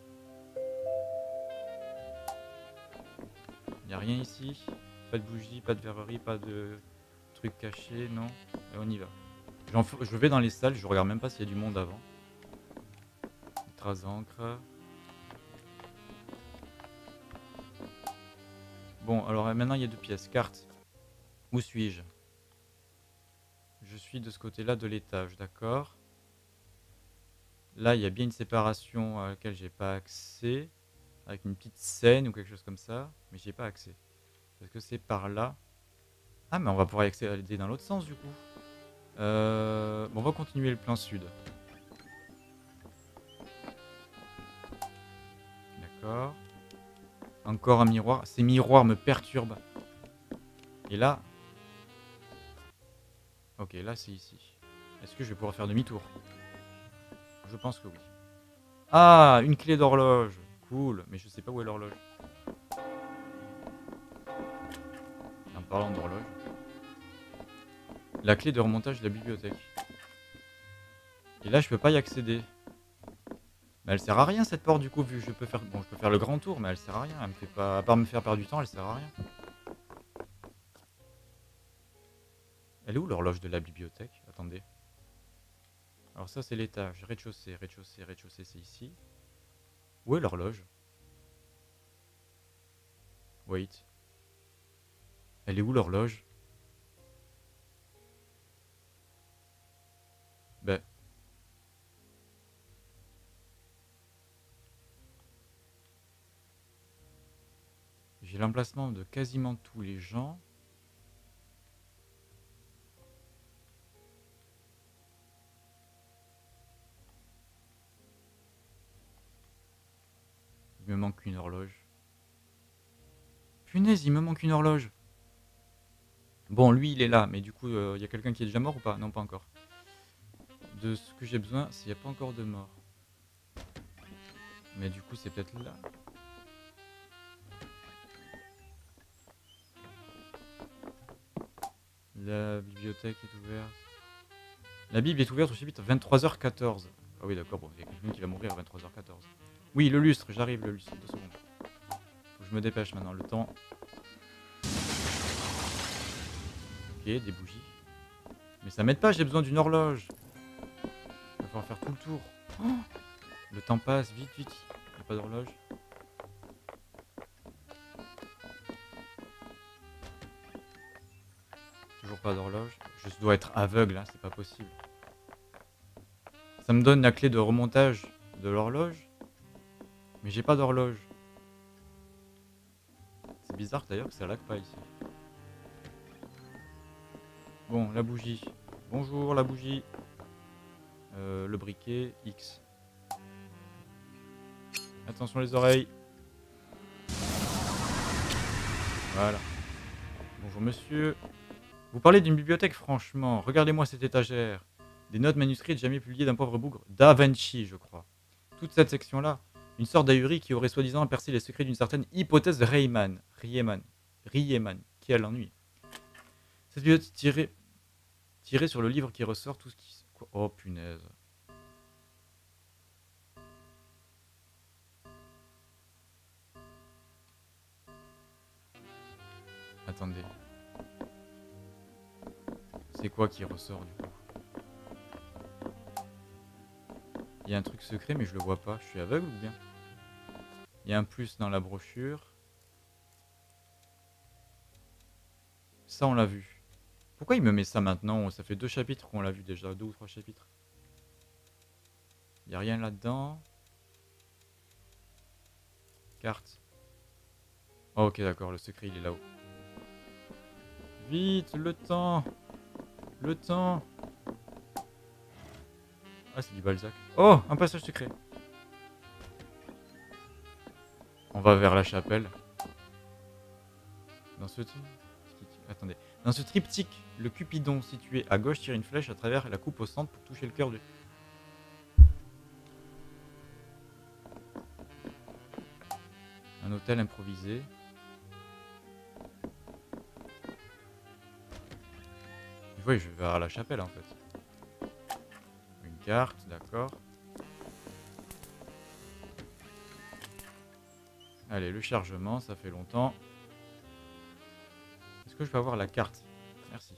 Il n'y a rien ici. Pas de bougie, pas de verrerie, pas de trucs cachés, non. Et on y va. Je vais dans les salles, je regarde même pas s'il y a du monde avant. Des traces d'encre. Bon, alors maintenant il y a deux pièces. Carte. Où suis-je? Je suis de ce côté-là de l'étage, d'accord. Là, il y a bien une séparation à laquelle j'ai pas accès. Avec une petite scène ou quelque chose comme ça. Mais j'ai pas accès. Est-ce que c'est par là? Ah, mais on va pouvoir y accéder dans l'autre sens du coup. Euh, bon, on va continuer le plan sud. D'accord. Encore un miroir. Ces miroirs me perturbent. Et là... Ok, là c'est ici. Est-ce que je vais pouvoir faire demi-tour? Je pense que oui. Ah, une clé d'horloge. Cool, mais je sais pas où est l'horloge. En parlant d'horloge. La clé de remontage de la bibliothèque. Et là, je peux pas y accéder. Mais elle sert à rien cette porte du coup, vu que je peux faire... Bon, je peux faire le grand tour, mais elle sert à rien. Elle me fait pas... À part me faire perdre du temps, elle sert à rien. Elle est où l'horloge de la bibliothèque? Attendez. Alors ça, c'est l'étage. Rez-de-chaussée, rez-de-chaussée, rez-de-chaussée, c'est ici. Où est l'horloge? Wait. Elle est où l'horloge? Ben... J'ai l'emplacement de quasiment tous les gens. Il me manque une horloge. Punaise, il me manque une horloge. Bon, lui, il est là, mais du coup, il euh, y a quelqu'un qui est déjà mort ou pas? Non, pas encore. De ce que j'ai besoin, s'il n'y a pas encore de mort. Mais du coup, c'est peut-être là. La bibliothèque est ouverte. La Bible est ouverte au chapitre vingt-trois heures quatorze. Ah oui, d'accord, bon, il y a quelqu'un qui va mourir à vingt-trois heures quatorze. Oui, le lustre, j'arrive, le lustre, deux secondes. Faut que je me dépêche maintenant, le temps. Ok, des bougies. Mais ça m'aide pas, j'ai besoin d'une horloge. Il va falloir faire tout le tour. Oh, le temps passe, vite, vite. Il n'y a pas d'horloge. Toujours pas d'horloge. Je dois être aveugle, hein, c'est pas possible. Ça me donne la clé de remontage de l'horloge. Mais j'ai pas d'horloge. C'est bizarre d'ailleurs que ça lag pas ici. Bon, la bougie. Bonjour la bougie. Euh, le briquet, X. Attention les oreilles. Voilà. Bonjour monsieur. Vous parlez d'une bibliothèque, franchement. Regardez-moi cette étagère. Des notes manuscrites jamais publiées d'un pauvre bougre. Da Vinci, je crois. Toute cette section-là. Une sorte d'ahurie qui aurait soi-disant percé les secrets d'une certaine hypothèse de Riemann. Riemann. Riemann. Quel ennui. Cette bibliothèque tirée, tirée sur le livre qui ressort tout ce qui... Quoi oh punaise. Attendez. C'est quoi qui ressort du coup? Il y a un truc secret mais je le vois pas. Je suis aveugle ou bien? Il y a un plus dans la brochure. Ça on l'a vu. Pourquoi il me met ça maintenant? Ça fait deux chapitres qu'on l'a vu déjà. Deux ou trois chapitres. Il n'y a rien là-dedans. Carte. Oh, ok d'accord, le secret il est là-haut. Vite, le temps. Le temps. Ah c'est du Balzac. Oh, un passage secret. On va vers la chapelle. Dans ce... Attendez. Dans ce triptyque, le Cupidon situé à gauche tire une flèche à travers la coupe au centre pour toucher le cœur du... Un hôtel improvisé. Oui, je vais vers la chapelle en fait. Une carte, d'accord. Allez, le chargement, ça fait longtemps. Est-ce que je vais avoir la carte? Merci.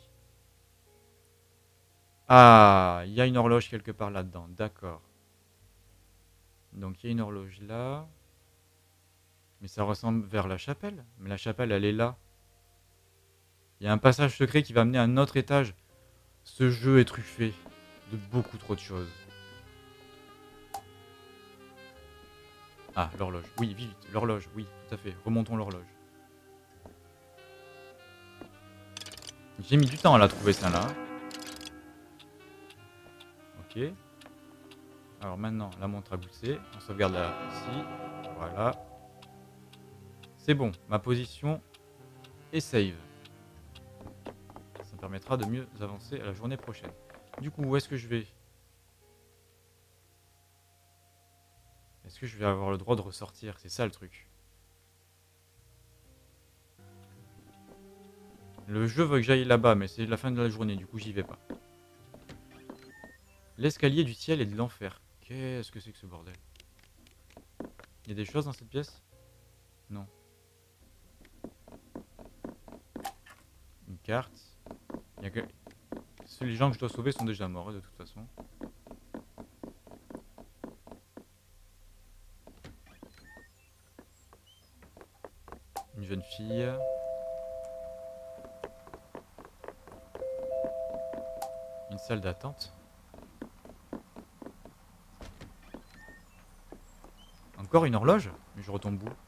Ah, il y a une horloge quelque part là-dedans, d'accord. Donc il y a une horloge là. Mais ça ressemble vers la chapelle. Mais la chapelle, elle est là. Il y a un passage secret qui va mener à un autre étage. Ce jeu est truffé de beaucoup trop de choses. Ah, l'horloge. Oui, vite, l'horloge. Oui, tout à fait. Remontons l'horloge. J'ai mis du temps à la trouver, celle-là. Ok. Alors maintenant, la montre à gousset. On sauvegarde là, ici. Voilà. C'est bon. Ma position est save. Ça me permettra de mieux avancer à la journée prochaine. Du coup, où est-ce que je vais? Est-ce que je vais avoir le droit de ressortir? C'est ça le truc. Le jeu veut que j'aille là-bas, mais c'est la fin de la journée, du coup j'y vais pas. L'escalier du ciel et de l'enfer. Qu'est-ce que c'est que ce bordel? Il y a des choses dans cette pièce? Non. Une carte. Il y a que... Les gens que je dois sauver sont déjà morts, de toute façon. Une jeune fille. Une salle d'attente. Encore une horloge? Mais je retombe où?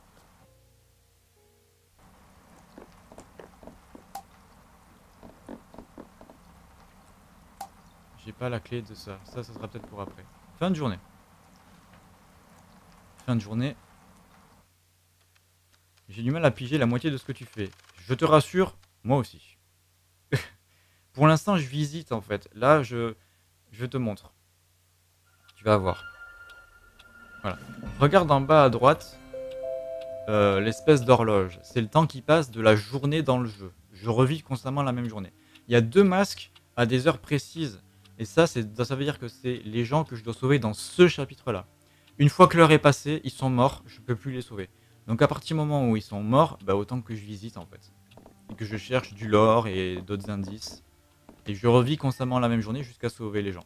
J'ai pas la clé de ça. Ça, ça sera peut-être pour après. Fin de journée. Fin de journée. J'ai du mal à piger la moitié de ce que tu fais. Je te rassure, moi aussi. Pour l'instant, je visite en fait. Là, je, je te montre. Tu vas voir. Voilà. Regarde en bas à droite. Euh, l'espèce d'horloge. C'est le temps qui passe de la journée dans le jeu. Je revis constamment la même journée. Il y a deux masques à des heures précises. Et ça, c'est, ça veut dire que c'est les gens que je dois sauver dans ce chapitre-là. Une fois que l'heure est passée, ils sont morts. Je ne peux plus les sauver. Donc à partir du moment où ils sont morts, bah, autant que je visite en fait. Et que je cherche du lore et d'autres indices. Et je revis constamment la même journée jusqu'à sauver les gens.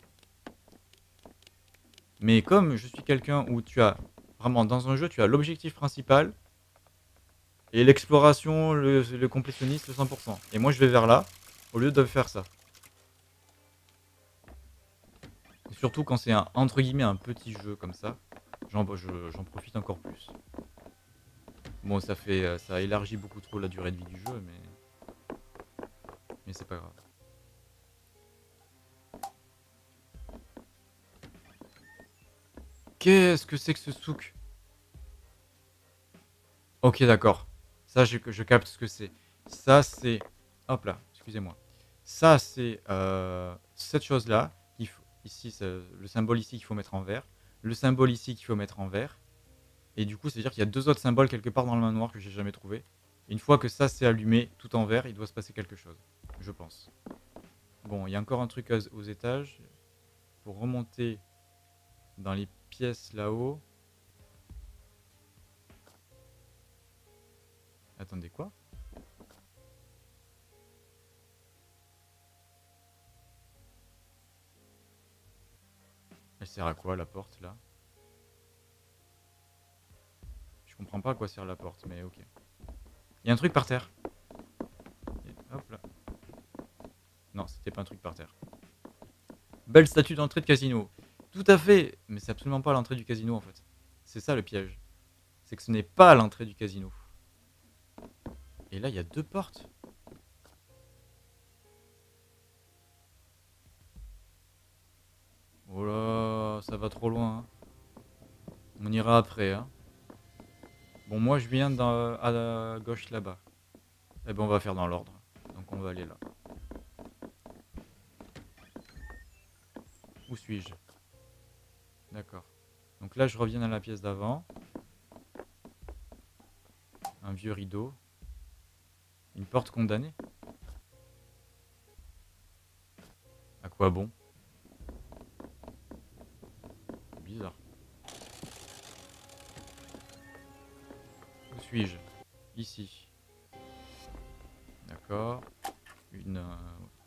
Mais comme je suis quelqu'un où tu as... Vraiment, dans un jeu, tu as l'objectif principal... Et l'exploration, le, le complétionniste, le cent pour cent. Et moi, je vais vers là, au lieu de faire ça. Et surtout quand c'est un, entre guillemets, un petit jeu comme ça, j'en profite encore plus. Bon, ça fait, ça élargit beaucoup trop la durée de vie du jeu, mais... Mais c'est pas grave. Qu'est-ce que c'est que ce souk? Ok, d'accord. Ça, je, je capte ce que c'est. Ça, c'est... Hop là, excusez-moi. Ça, c'est euh, cette chose-là. Ici, le symbole ici qu'il faut mettre en vert. Le symbole ici qu'il faut mettre en vert. Et du coup, c'est-à-dire qu'il y a deux autres symboles quelque part dans le manoir que j'ai jamais trouvé. Et une fois que ça s'est allumé tout en vert, il doit se passer quelque chose. Je pense. Bon, il y a encore un truc aux étages. Pour remonter dans les pièces là-haut. Attendez, quoi? Elle sert à quoi la porte là? Je comprends pas à quoi sert la porte, mais ok. Il y a un truc par terre. Et hop là. Non, c'était pas un truc par terre. Belle statue d'entrée de casino. Tout à fait, mais c'est absolument pas à l'entrée du casino en fait. C'est ça le piège. C'est que ce n'est pas à l'entrée du casino. Et là, il y a deux portes. Oh là, ça va trop loin. Hein. On ira après. Hein. Bon, moi, je viens dans, à la gauche là-bas. Eh ben, on va faire dans l'ordre. Donc, on va aller là. Où suis-je? D'accord. Donc là, je reviens dans la pièce d'avant. Un vieux rideau. Une porte condamnée. À quoi bon? Bizarre. Où suis-je? Ici. D'accord. Une... Euh...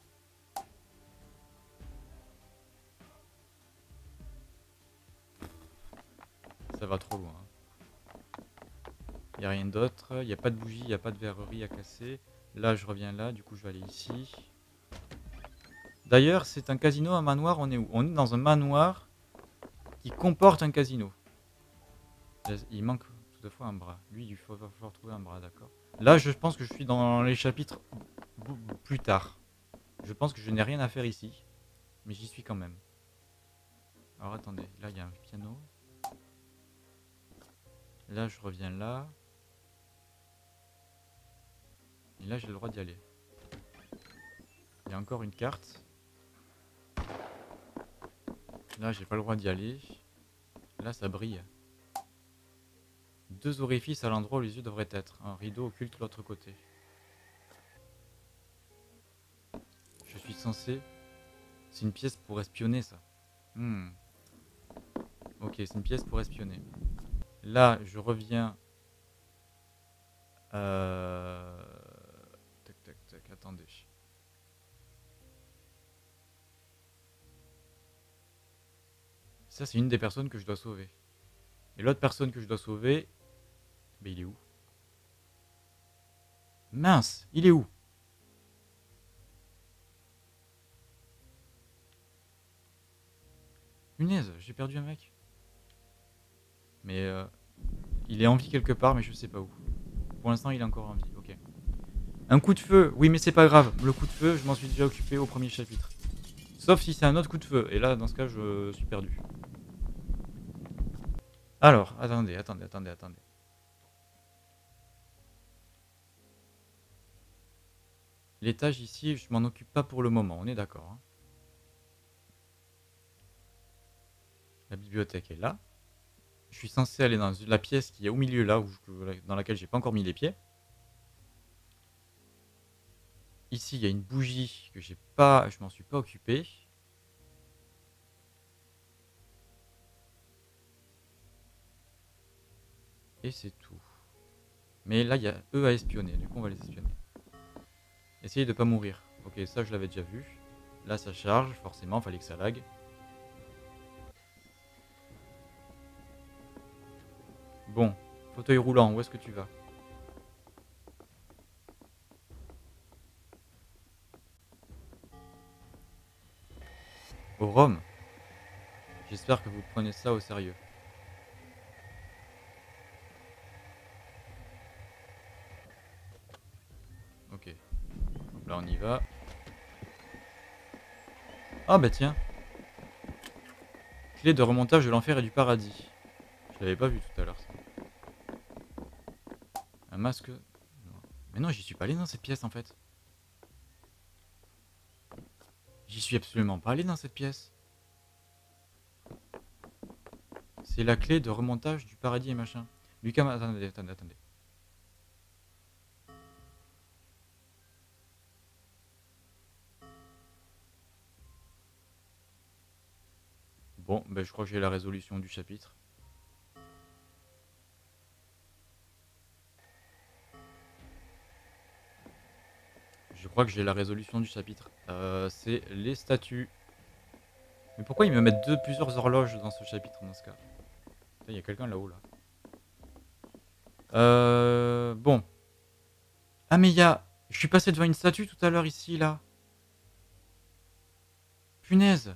Ça va trop loin. Il n'y a rien d'autre. Il n'y a pas de bougie, il n'y a pas de verrerie à casser. Là, je reviens là. Du coup, je vais aller ici. D'ailleurs, c'est un casino, un manoir. On est où? On est dans un manoir qui comporte un casino. Il manque toutefois un bras. Lui, il faut, va falloir trouver un bras, d'accord. Là, je pense que je suis dans les chapitres plus tard. Je pense que je n'ai rien à faire ici. Mais j'y suis quand même. Alors, attendez. Là, il y a un piano. Là, je reviens là. Et là, j'ai le droit d'y aller. Il y a encore une carte. Là, j'ai pas le droit d'y aller. Là, ça brille. Deux orifices à l'endroit où les yeux devraient être. Un rideau occulte l'autre côté. Je suis censé... C'est une pièce pour espionner, ça. Hmm. Ok, c'est une pièce pour espionner. Là, je reviens... Euh... Tac, tac, tac, attendez. Ça, c'est une des personnes que je dois sauver. Et l'autre personne que je dois sauver... Mais il est où? Mince, il est où? Punaise, j'ai perdu un mec. Mais euh, il est en vie quelque part, mais je sais pas où. Pour l'instant, il est encore en vie, ok. Un coup de feu, oui, mais c'est pas grave. Le coup de feu, je m'en suis déjà occupé au premier chapitre. Sauf si c'est un autre coup de feu. Et là, dans ce cas, je suis perdu. Alors, attendez, attendez, attendez, attendez. L'étage ici, je m'en occupe pas pour le moment, on est d'accord. Hein. La bibliothèque est là. Je suis censé aller dans la pièce qui est au milieu là, où je, dans laquelle j'ai pas encore mis les pieds. Ici, il y a une bougie que j'ai pas, je m'en suis pas occupé. Et c'est tout. Mais là, il y a eux à espionner, du coup on va les espionner. Essayez de pas mourir. Ok, ça je l'avais déjà vu. Là ça charge, forcément, fallait que ça lag. Bon, fauteuil roulant, où est-ce que tu vas? Au Rhum. J'espère que vous prenez ça au sérieux. Ok. Donc là on y va. Ah bah tiens. Clé de remontage de l'enfer et du paradis. Je l'avais pas vu tout à l'heure ça. Un masque... Mais non, j'y suis pas allé dans cette pièce en fait. J'y suis absolument pas allé dans cette pièce. C'est la clé de remontage du paradis et machin. Lucas, attendez, attendez, attendez. Bon, ben je crois que j'ai la résolution du chapitre. Je crois que j'ai la résolution du chapitre. Euh, c'est les statues Mais pourquoi ils me mettent deux, plusieurs horloges dans ce chapitre dans ce cas? Il y a quelqu'un là-haut là. Euh, bon. Ah mais il y a... Je suis passé devant une statue tout à l'heure ici là. Punaise.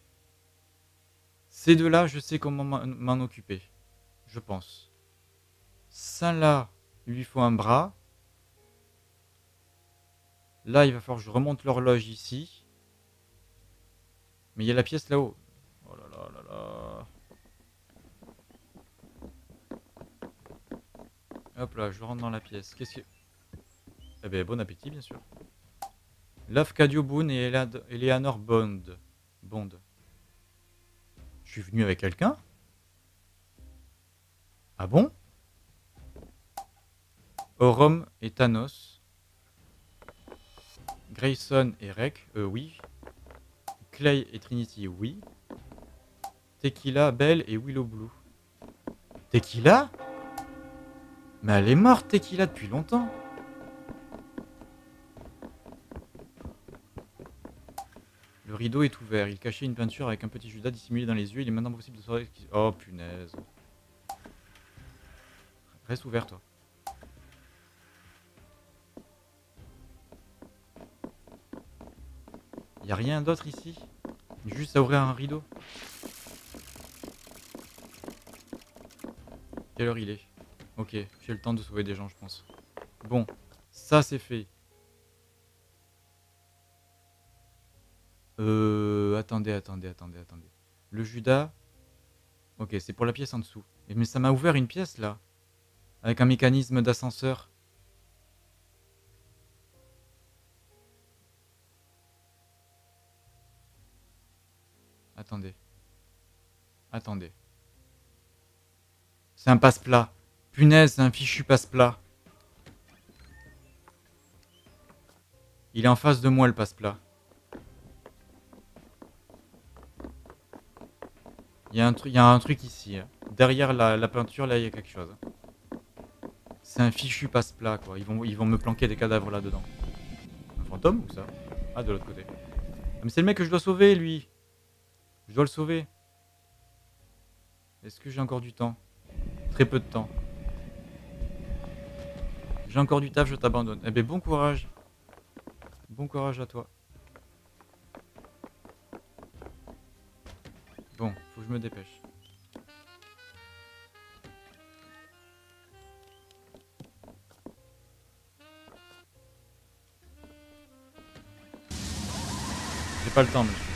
Ces deux-là, je sais comment m'en occuper. Je pense. Ça là, il lui faut un bras. Là, il va falloir que je remonte l'horloge ici. Mais il y a la pièce là-haut. Oh là là là là. Hop là, je rentre dans la pièce. Qu'est-ce que... Eh ben, bon appétit, bien sûr. Love Cadio Boone et Eleanor Bond. Bond. Je suis venu avec quelqu'un? Ah bon? Orom et Thanos. Grayson et Rek, euh, oui. Clay et Trinity, oui. Tequila, Belle et Willow Blue. Tequila? Mais elle est morte, Tequila, depuis longtemps. Le rideau est ouvert. Il cachait une peinture avec un petit Judas dissimulé dans les yeux. Il est maintenant possible de savoir... Oh, punaise. Reste ouvert, toi. Y a rien d'autre ici? Juste à ouvrir un rideau. Quelle heure il est? Ok, j'ai le temps de sauver des gens, je pense. Bon, ça c'est fait. Euh... Attendez, attendez, attendez, attendez. Le Judas... Ok, c'est pour la pièce en dessous. Mais ça m'a ouvert une pièce, là. Avec un mécanisme d'ascenseur. Attendez. Attendez. C'est un passe-plat. Punaise, c'est un fichu passe-plat. Il est en face de moi, le passe-plat. Il y a un, tru y a un truc ici. Hein. Derrière la, la peinture, là, il y a quelque chose. C'est un fichu passe-plat, quoi. Ils vont, ils vont me planquer des cadavres là-dedans. Un fantôme ou ça? Ah, de l'autre côté. Ah, mais c'est le mec que je dois sauver, lui. Je dois le sauver. Est-ce que j'ai encore du temps? Très peu de temps. J'ai encore du taf, je t'abandonne. Eh ben, bon courage. Bon courage à toi. Bon, faut que je me dépêche. J'ai pas le temps, monsieur.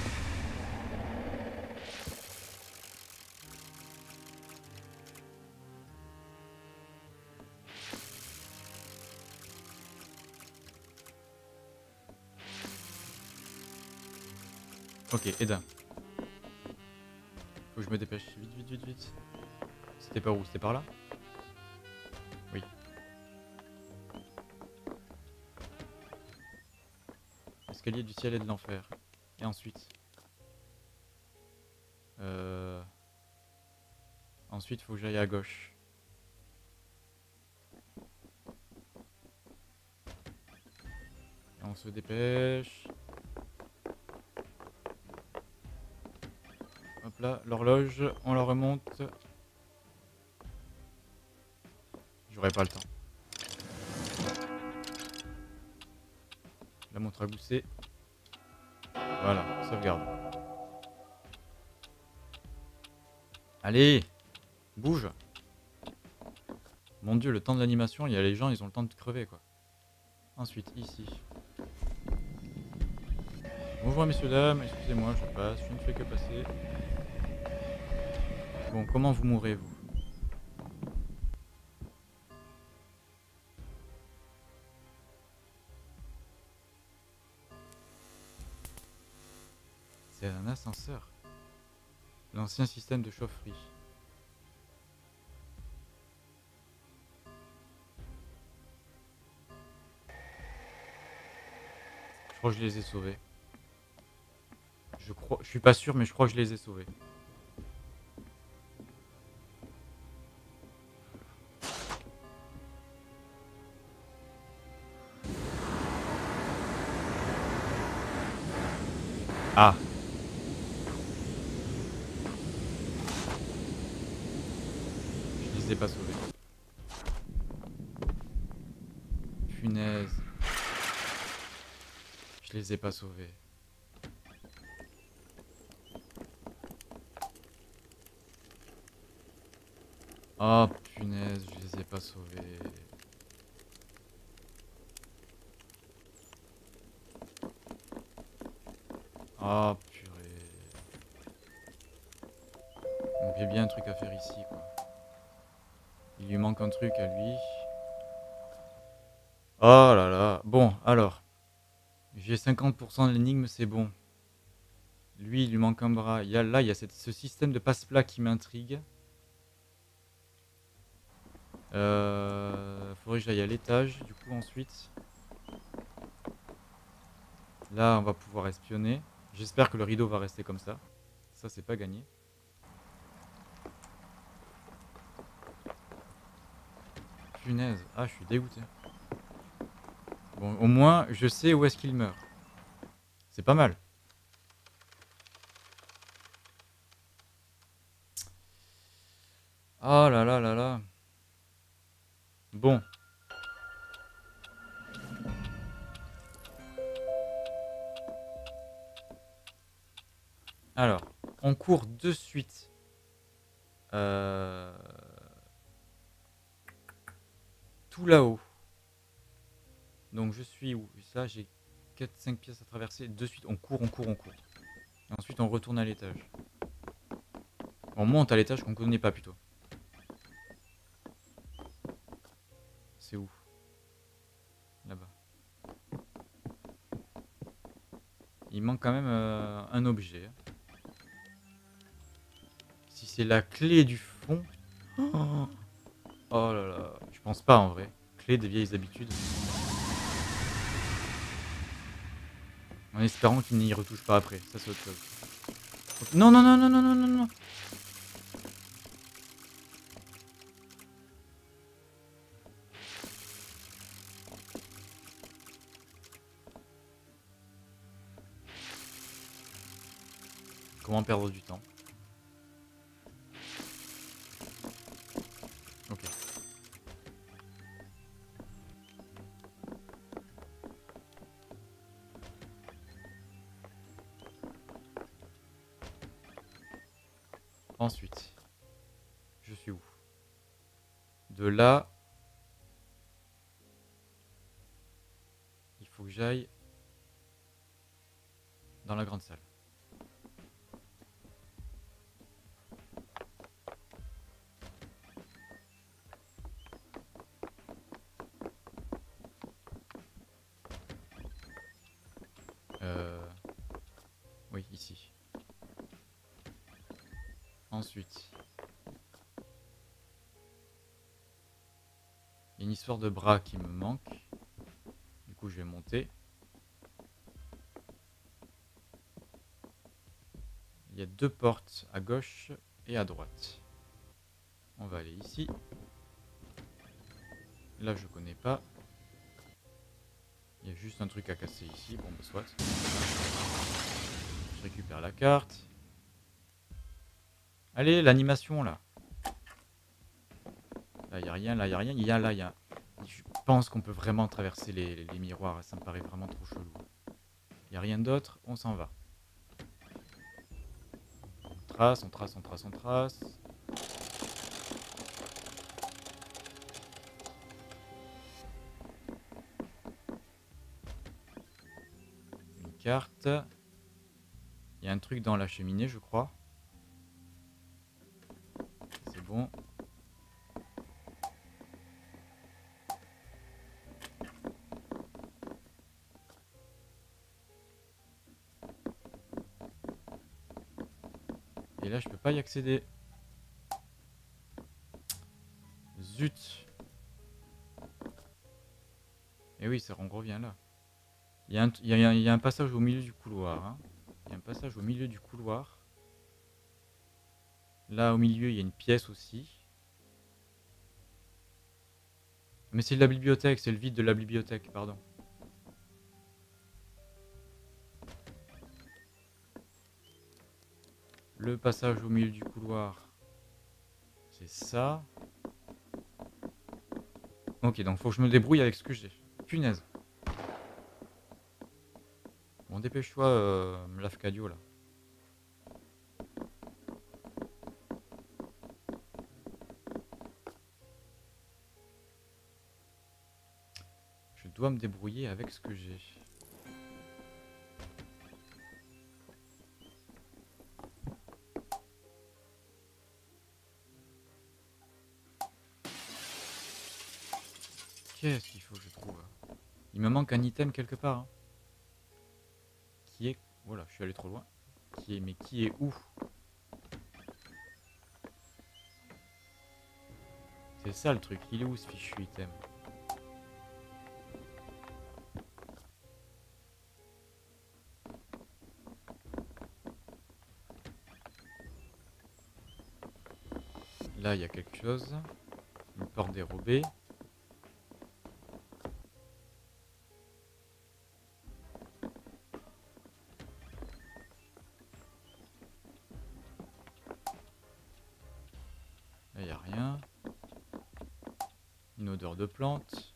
Ok, Eda. Faut que je me dépêche. Vite, vite, vite, vite. C'était par où? C'était par là? Oui. Escalier du ciel et de l'enfer. Et ensuite euh... Ensuite, faut que j'aille à gauche. Et on se dépêche. Hop là, l'horloge, on la remonte. J'aurai pas le temps. La montre à gousset. Voilà, sauvegarde. Allez, bouge. Mon dieu, le temps de l'animation, il y a les gens, ils ont le temps de crever, quoi. Ensuite, ici. Bonjour messieurs, dames, excusez-moi, je passe, je ne fais que passer. Bon, comment vous mourrez, vous? C'est un ascenseur. L'ancien système de chaufferie. Je crois que je les ai sauvés. Je crois, je suis pas sûr, mais je crois que je les ai sauvés. Ah. les ai pas sauvés. Punaise. Je les ai pas sauvés. Oh punaise, je les ai pas sauvés. Oh purée. Donc il y a bien un truc à faire ici quoi. Il lui manque un truc à lui. Oh là là. Bon, alors. J'ai cinquante pour cent de l'énigme, c'est bon. Lui, il lui manque un bras. Il y a, là, il y a cette, ce système de passe-plat qui m'intrigue. Euh, faudrait que j'aille à l'étage, du coup, ensuite. Là, on va pouvoir espionner. J'espère que le rideau va rester comme ça. Ça, c'est pas gagné. Punaise. Ah, je suis dégoûté. Bon, au moins, je sais où est-ce qu'il meurt. C'est pas mal. Oh là là là là. Bon. Alors, on court de suite. Euh... Tout là-haut. Donc je suis où? Ça, j'ai quatre cinq pièces à traverser. De suite, on court, on court, on court. Et ensuite, on retourne à l'étage. On monte à l'étage qu'on connaît pas plutôt. C'est où? Là-bas. Il manque quand même euh, un objet. Si c'est la clé du fond... Oh, oh là là. Je pense pas en vrai. Clé des vieilles habitudes. En espérant qu'il n'y retouche pas après. Ça, c'est autre chose. Non, non, non, non, non, non, non, non. Comment perdre du temps? Ok. Ensuite, je suis où? De là, il faut que j'aille dans la grande salle. Euh... Oui, ici. Ensuite, il y a une histoire de bras qui me manque. Du coup, je vais monter. Il y a deux portes à gauche et à droite. On va aller ici. Là, je connais pas. Il y a juste un truc à casser ici. Bon, bah, soit. Je récupère la carte. Allez, l'animation, là. Là, il n'y a rien. Là, il n'y a rien. Il y a là, il y a... Je pense qu'on peut vraiment traverser les, les miroirs. Ça me paraît vraiment trop chelou. Il n'y a rien d'autre. On s'en va. On trace, on trace, on trace, on trace. Une carte. Il y a un truc dans la cheminée, je crois. C'est bon. Et là, je peux pas y accéder. Zut. Et oui, ça on revient là. Il y, a un, il, y a, il y a un passage au milieu du couloir. Hein. Il y a un passage au milieu du couloir. Là, au milieu, il y a une pièce aussi. Mais c'est la bibliothèque, c'est le vide de la bibliothèque, pardon. Le passage au milieu du couloir, c'est ça. Ok, donc faut que je me débrouille avec ce que j'ai. Punaise. Bon, dépêche-toi, euh, Lafcadio, là. Je dois me débrouiller avec ce que j'ai. Qu'est-ce qu'il faut que je trouve? Il me manque un item quelque part. Hein. Qui est... Voilà, je suis allé trop loin. Qui est... Mais qui est où? C'est ça le truc. Il est où ce fichu item? Là, il y a quelque chose. Une porte dérobée. Là, il n'y a rien. Une odeur de plante.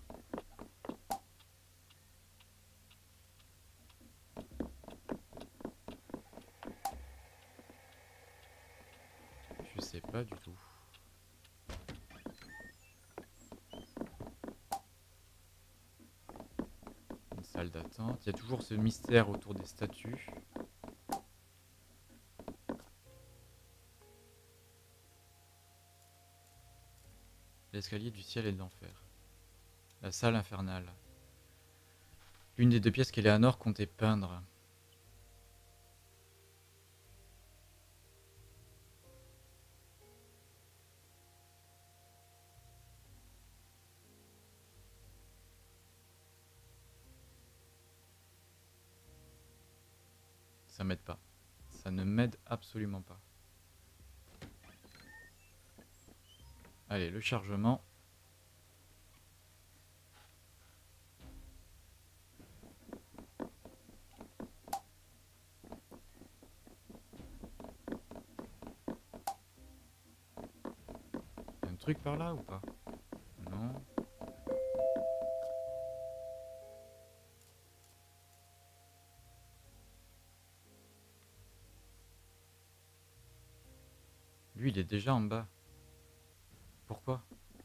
Je sais pas du tout. Une salle d'attente. Il y a toujours ce mystère autour des statues. L'escalier du ciel et de l'enfer. La salle infernale. L'une des deux pièces qu'Eleanor comptait peindre. Ça m'aide pas. Ça ne m'aide absolument pas. Allez, le chargement. Un truc par là ou pas? Non. Lui, il est déjà en bas. Pourquoi?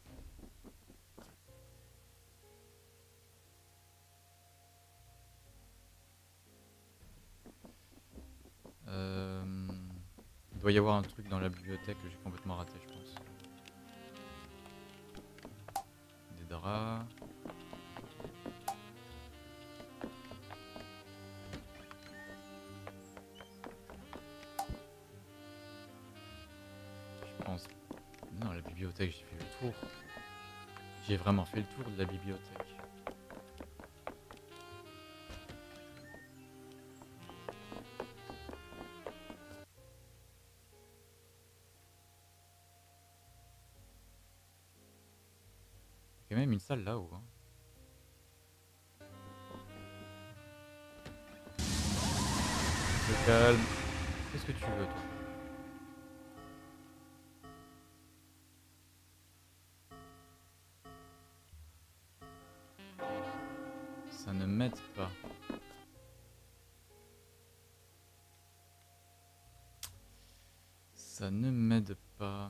euh... Il doit y avoir un truc dans la bibliothèque que j'ai complètement raté, je pense. Des draps. Je pense... Non, la bibliothèque, j'ai fait le tour. J'ai vraiment fait le tour de la bibliothèque. Il y a quand même une salle là-haut. Hein. Se calme. Qu'est-ce que tu veux, toi? Ça ne m'aide pas. Ça ne m'aide pas.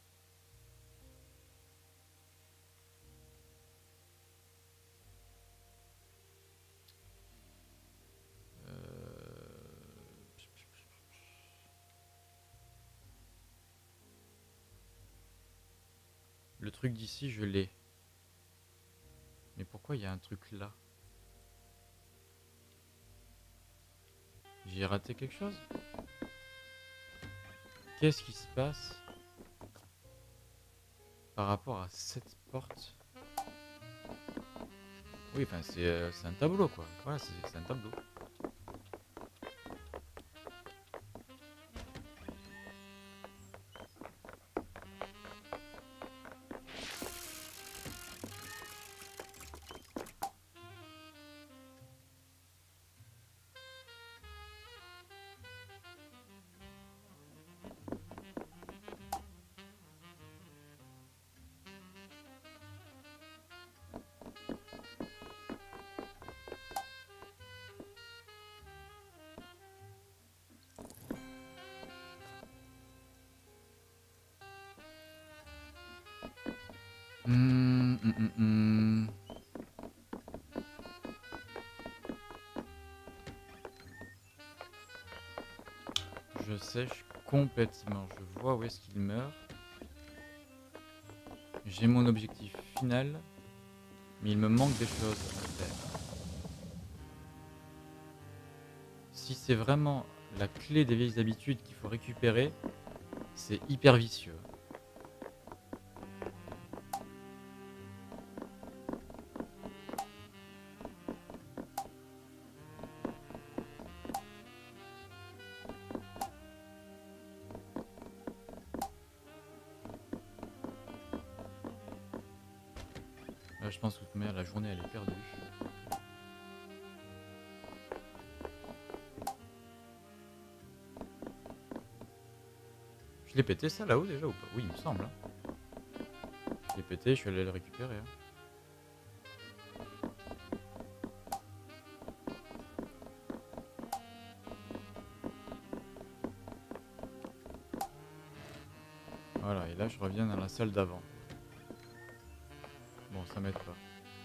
Euh... Le truc d'ici, je l'ai. Mais pourquoi il y a un truc là? J'ai raté quelque chose? Qu'est-ce qui se passe par rapport à cette porte? Oui, enfin, c'est euh, un tableau, quoi. Voilà, c'est un tableau. sèche complètement. Je vois où est-ce qu'il meurt. J'ai mon objectif final, mais il me manque des choses à faire. Si c'est vraiment la clé des vieilles habitudes qu'il faut récupérer, c'est hyper vicieux. Là, je pense que toute manière, la journée, elle est perdue. Je l'ai pété ça là-haut déjà ou pas? Oui, il me semble. Hein. Je l'ai pété, je suis allé le récupérer. Hein. Voilà, et là je reviens dans la salle d'avant. Bon, ça m'aide pas.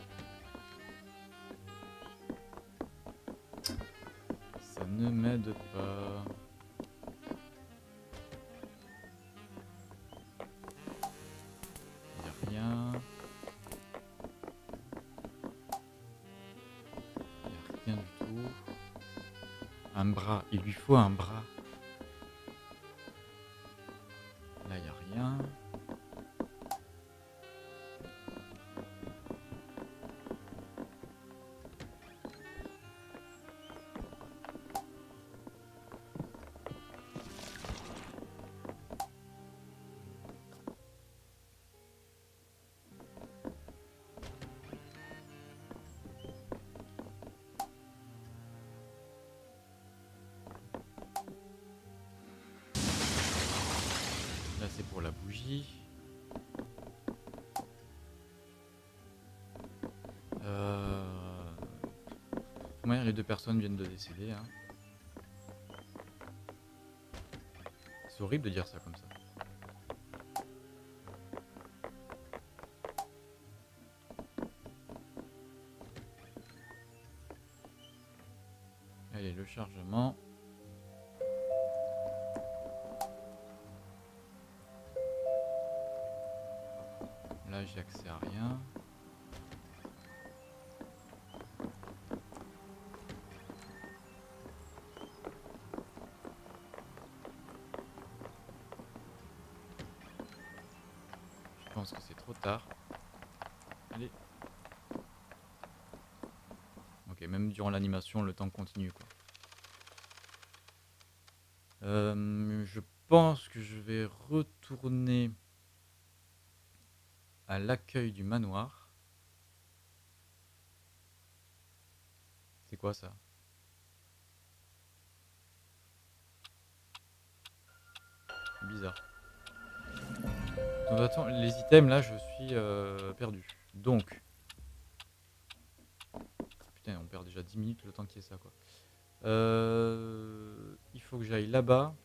Ça ne m'aide pas. Il n'y a rien. Il n'y a rien du tout. Un bras, il lui faut un bras. Là, il n'y a rien. Là, c'est pour la bougie. Euh... Ouais, les deux personnes viennent de décéder. Hein. C'est horrible de dire ça comme ça. Allez, le chargement. Là, j'ai accès à rien. Je pense que c'est trop tard. Allez. Ok, même durant l'animation, le temps continue, quoi. Euh, je pense que je vais retourner à l'accueil du manoir. C'est quoi ça? Bizarre. Donc attends, les items là, je suis euh, perdu. Donc, putain, on perd déjà dix minutes le temps qu'il y ait ça, quoi. Euh, il faut que j'aille là-bas.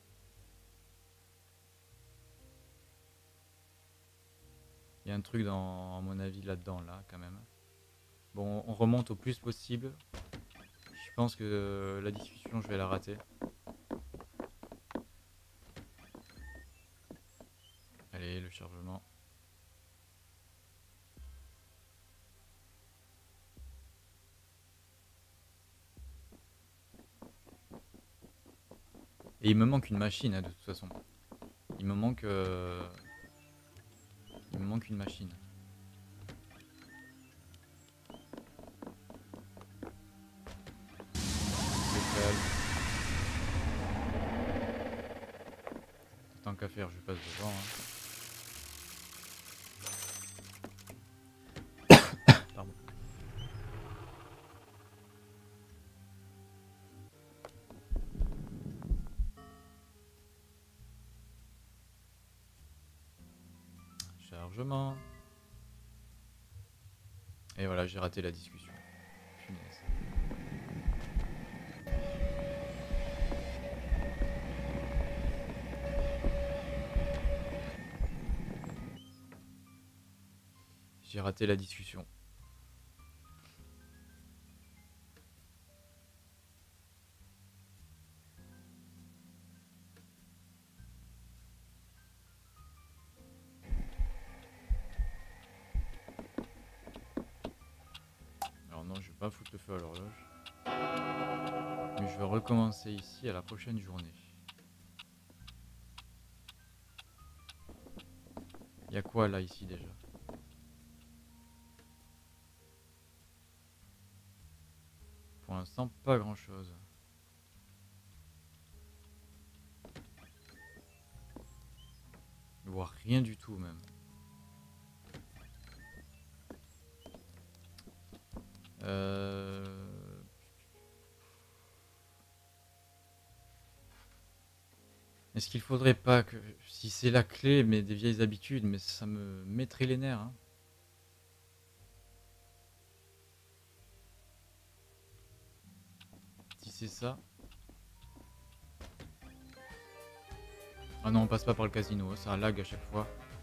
Il y a un truc dans, à mon avis, là-dedans, là, quand même. Bon, on remonte au plus possible. Je pense que euh, la discussion, je vais la rater. Allez, le chargement. Et il me manque une machine, hein, de toute façon. Il me manque... Euh... Il me manque une machine. Tant qu'à faire, je passe devant. Hein. Pardon. Chargement. Et voilà, j'ai raté la discussion. Punaise. J'ai raté la discussion. Pas foutre le feu à l'horloge. Mais je vais recommencer ici à la prochaine journée. Il y a quoi là ici déjà? Pour l'instant, pas grand chose. Voire rien du tout même. Euh... Est-ce qu'il faudrait pas que... Si c'est la clé, mais des vieilles habitudes, mais ça me mettrait les nerfs. Hein. Si c'est ça... Ah non, on passe pas par le casino, ça lag à chaque fois.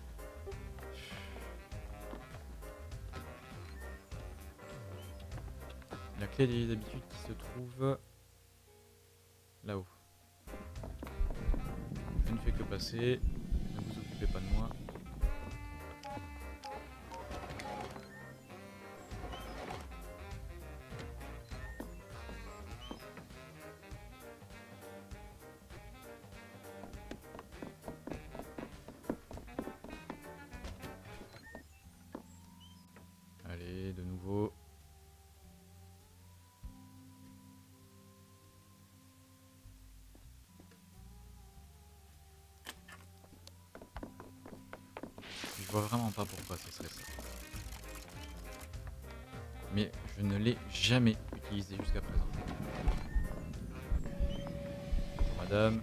La clé des habitudes qui se trouve là-haut. Je ne fais que passer, ne vous occupez pas de moi. Allez, de nouveau. Je vois vraiment pas pourquoi ce serait ça. Mais je ne l'ai jamais utilisé jusqu'à présent. Madame.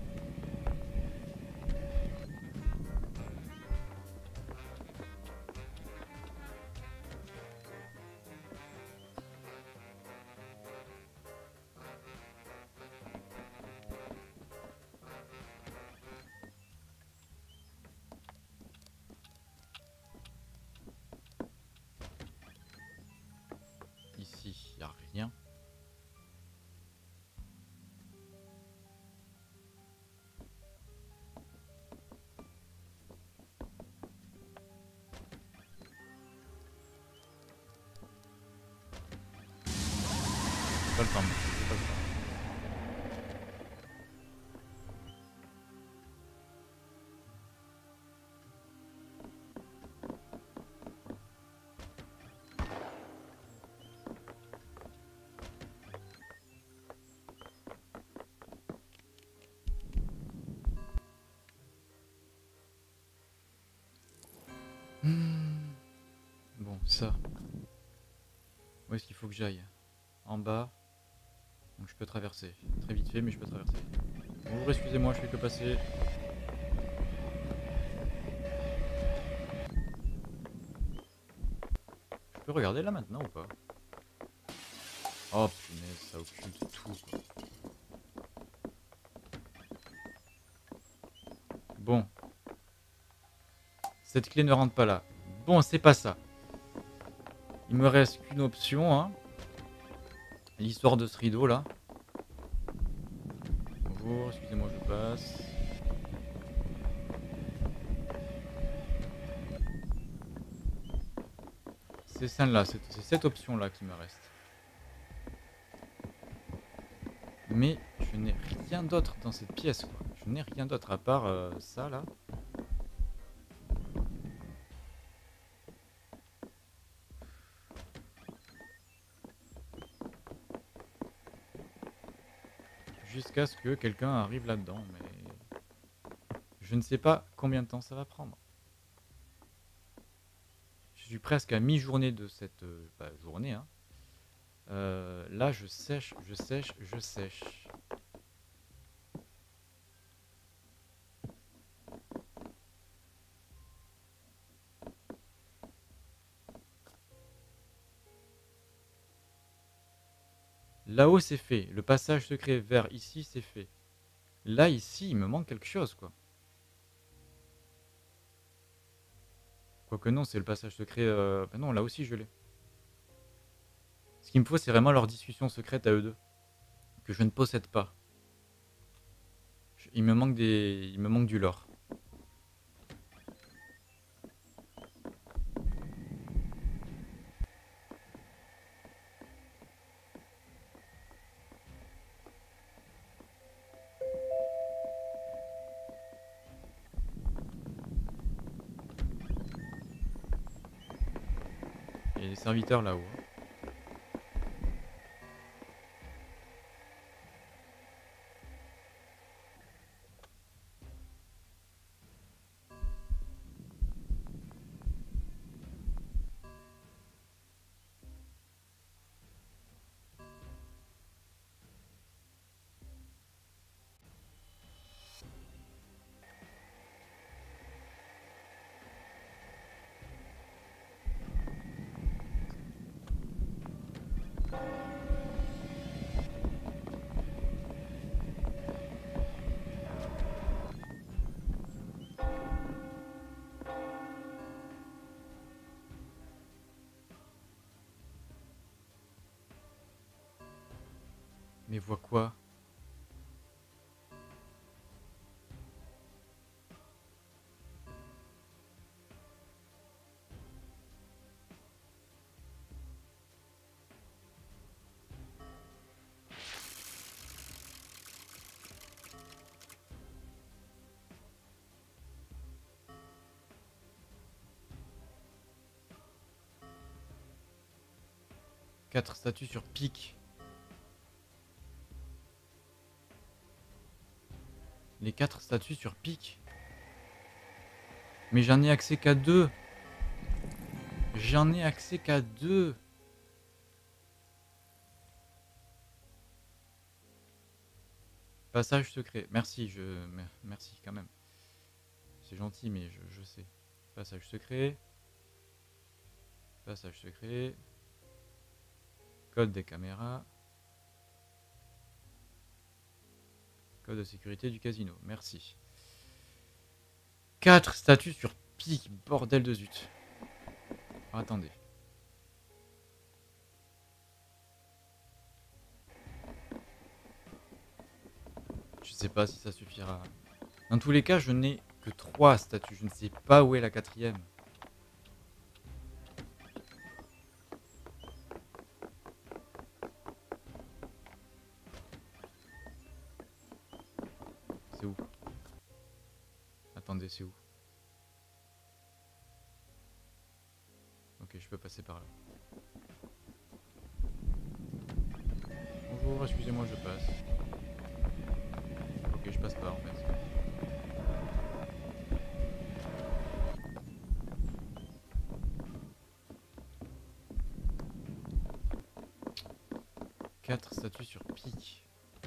Ici, il n'y a rien. Pas le temps, pas le temps. Hmm. Bon, ça. Où est-ce qu'il faut que j'aille? En bas. Donc je peux traverser. Très vite fait, mais je peux traverser. Bonjour, excusez-moi, je fais que passer. Je peux regarder là maintenant ou pas? Oh punaise, ça occulte tout quoi. Bon. Cette clé ne rentre pas là. Bon, c'est pas ça. Il me reste qu'une option, hein. L'histoire de ce rideau là. Bonjour, excusez-moi, je passe. C'est celle-là, c'est cette option-là qui me reste. Mais je n'ai rien d'autre dans cette pièce, quoi. Je n'ai rien d'autre à part euh, ça, là. Jusqu'à ce que quelqu'un arrive là-dedans, mais... Je ne sais pas combien de temps ça va prendre. Je suis presque à mi-journée de cette euh, bah, journée, hein. Euh, là, je sèche, je sèche, je sèche. Là-haut, c'est fait. Le passage secret vers ici, c'est fait. Là, ici, il me manque quelque chose, quoi. Quoique non, c'est le passage secret... Euh... Bah non, là aussi, je l'ai. Ce qu'il me faut, c'est vraiment leur discussion secrète à eux deux. Que je ne possède pas. Il me manque des... Il me manque du lore. y a des serviteurs là-haut. Mais vois quoi? Quatre statues sur pic. Les quatre statues sur pic. Mais j'en ai accès qu'à deux. J'en ai accès qu'à deux. Passage secret. Merci, je... Merci quand même. C'est gentil, mais je, je sais. Passage secret. Passage secret. Code des caméras. Code de sécurité du casino. Merci. quatre statues sur pic. Bordel de zut. Alors, attendez. Je sais pas si ça suffira. Dans tous les cas, je n'ai que trois statues. Je ne sais pas où est la quatrième. C'est où? Attendez, c'est où? Ok, je peux passer par là. Bonjour, excusez-moi, je passe. Ok, je passe pas en fait. Quatre statues sur pic.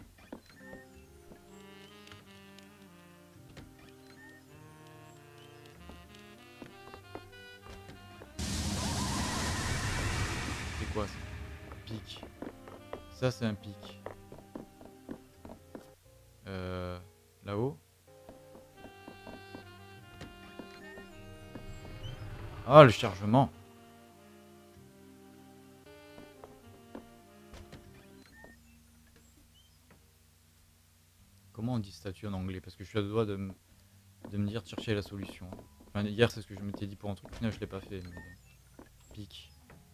C'est quoi ça? Pic. Ça c'est un pic. Euh, là-haut. Ah, le chargement. Comment on dit statue en anglais? Parce que je suis à deux doigts de, m- de me dire de chercher la solution. Enfin, hier c'est ce que je m'étais dit pour un truc, non, je l'ai pas fait. Mais... Pic.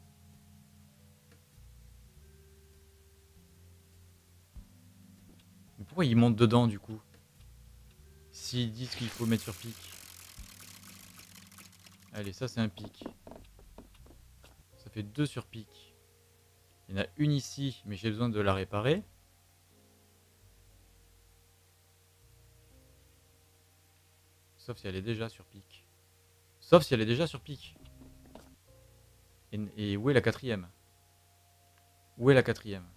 Mais pourquoi ils montent dedans du coup? S'ils disent qu'il faut mettre sur pic. Allez, ça c'est un pic. Ça fait deux sur pic. Il y en a une ici, mais j'ai besoin de la réparer. Sauf si elle est déjà sur pic. Sauf si elle est déjà sur pic. Et, et où est la quatrième? Où est la quatrième?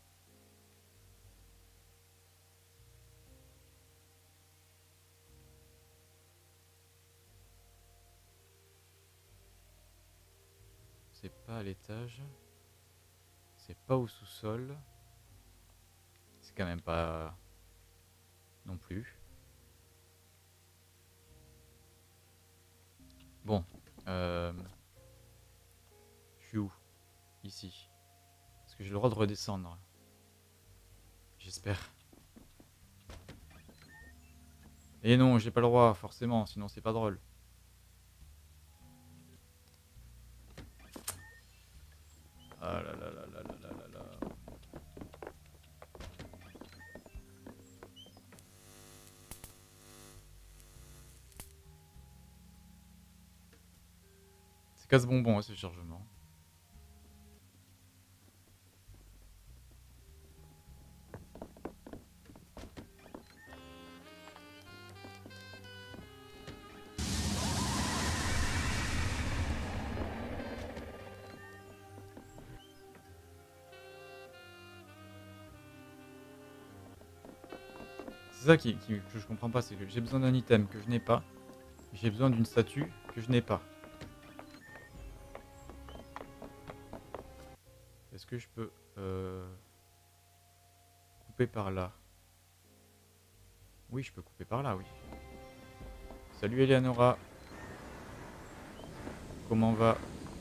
C'est pas à l'étage. C'est pas au sous-sol. C'est quand même pas... non plus. Bon. Euh... Je suis où? Ici. Est-ce que j'ai le droit de redescendre? J'espère. Et non, j'ai pas le droit, forcément, sinon c'est pas drôle. Ah là là là là là là là là. C'est casse-bonbon, hein, ce chargement. ça qui, qui- que je comprends pas, c'est que j'ai besoin d'un item que je n'ai pas. J'ai besoin d'une statue que je n'ai pas. Est-ce que je peux euh, couper par là? Oui, je peux couper par là, oui. Salut Eleonora. Comment va?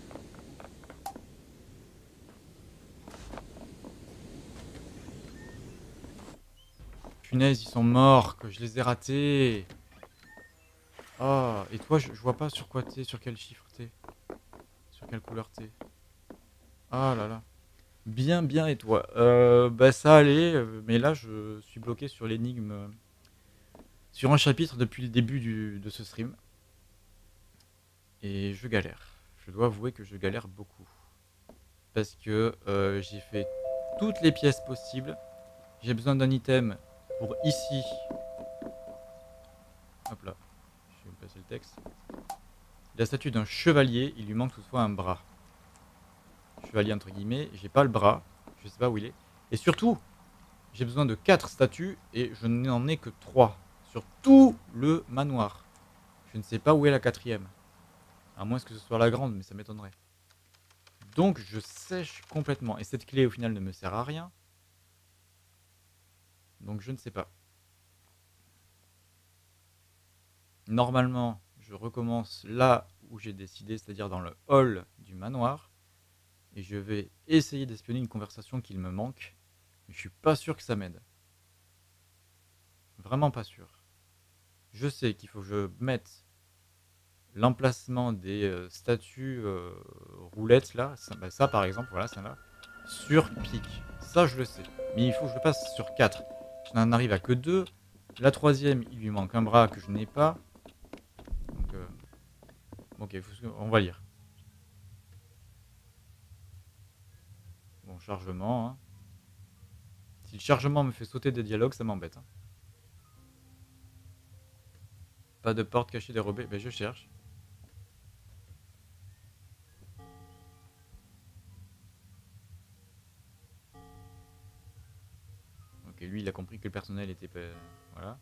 Punaise, ils sont morts, que je les ai ratés. Ah, et toi, je, je vois pas sur quoi t'es, sur quel chiffre t'es, sur quelle couleur t'es. Ah là là. Bien, bien, et toi? Euh, bah ça allait, euh, mais là je suis bloqué sur l'énigme, euh, sur un chapitre depuis le début du- de ce stream. Et je galère. Je dois avouer que je galère beaucoup. Parce que euh, j'ai fait toutes les pièces possibles. J'ai besoin d'un item pour ici. Hop là, je vais me passer le texte. La statue d'un chevalier, il lui manque toutefois un bras. Chevalier entre guillemets, j'ai pas le bras, je sais pas où il est. Et surtout, j'ai besoin de quatre statues et je n'en ai que trois sur tout le manoir. Je ne sais pas où est la quatrième. À moins que ce soit la grande, mais ça m'étonnerait. Donc je sèche complètement. Et cette clé au final ne me sert à rien. Donc je ne sais pas. Normalement, je recommence là où j'ai décidé, c'est-à-dire dans le hall du manoir. Et je vais essayer d'espionner une conversation qu'il me manque. Mais je suis pas sûr que ça m'aide. Vraiment pas sûr. Je sais qu'il faut que je mette l'emplacement des euh, statues euh, roulettes là, ça, bah, ça par exemple, voilà, ça là, sur pic. Ça je le sais. Mais il faut que je le fasse sur quatre. Je n'en arrive à que deux. La troisième, il lui manque un bras que je n'ai pas. Donc, euh, ok, faut- on va lire. Bon, chargement. Hein. Si le chargement me fait sauter des dialogues, ça m'embête. Hein. Pas de porte cachée dérobée, ben je cherche. Ok, lui il a compris que le personnel était pas... Voilà.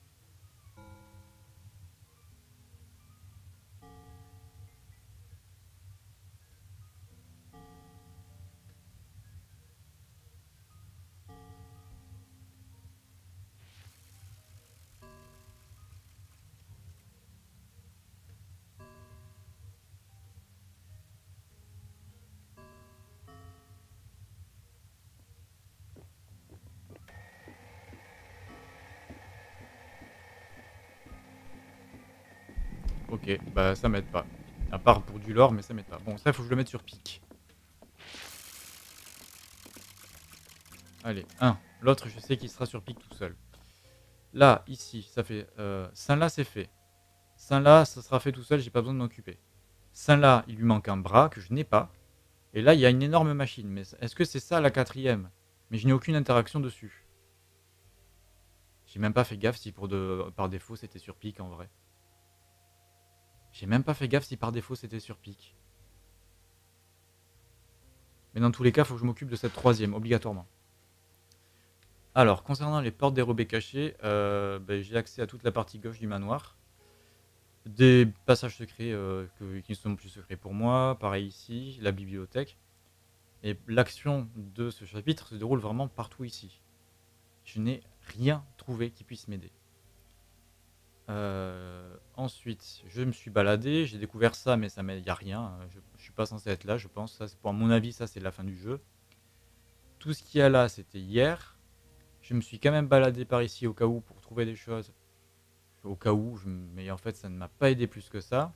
Ok, bah ça m'aide pas. À part pour du lore, mais ça m'aide pas. Bon, ça, faut que je le mette sur pic. Allez, un. L'autre, je sais qu'il sera sur pic tout seul. Là, ici, ça fait... Euh, Saint-là, c'est fait. Saint-là, ça sera fait tout seul, j'ai pas besoin de m'occuper. Saint-là, il lui manque un bras que je n'ai pas. Et là, il y a une énorme machine. Mais est-ce que c'est ça la quatrième? Mais je n'ai aucune interaction dessus. J'ai même pas fait gaffe si pour de... par défaut c'était sur pic en vrai. J'ai même pas fait gaffe si par défaut c'était sur pic. Mais dans tous les cas, il faut que je m'occupe de cette troisième, obligatoirement. Alors, concernant les portes dérobées cachées, euh, ben, j'ai accès à toute la partie gauche du manoir. Des passages secrets euh, que- qui ne sont plus secrets pour moi. Pareil ici, la bibliothèque. Et l'action de ce chapitre se déroule vraiment partout ici. Je n'ai rien trouvé qui puisse m'aider. Euh, ensuite, je me suis baladé, j'ai découvert ça, mais ça m'aide, il n'y a rien. Je, je suis pas censé être là, je pense. Ça, c'est pour à mon avis, ça c'est la fin du jeu. Tout ce qu'il y a là, c'était hier. Je me suis quand même baladé par ici au cas où pour trouver des choses. Au cas où, je, mais en fait, ça ne m'a pas aidé plus que ça.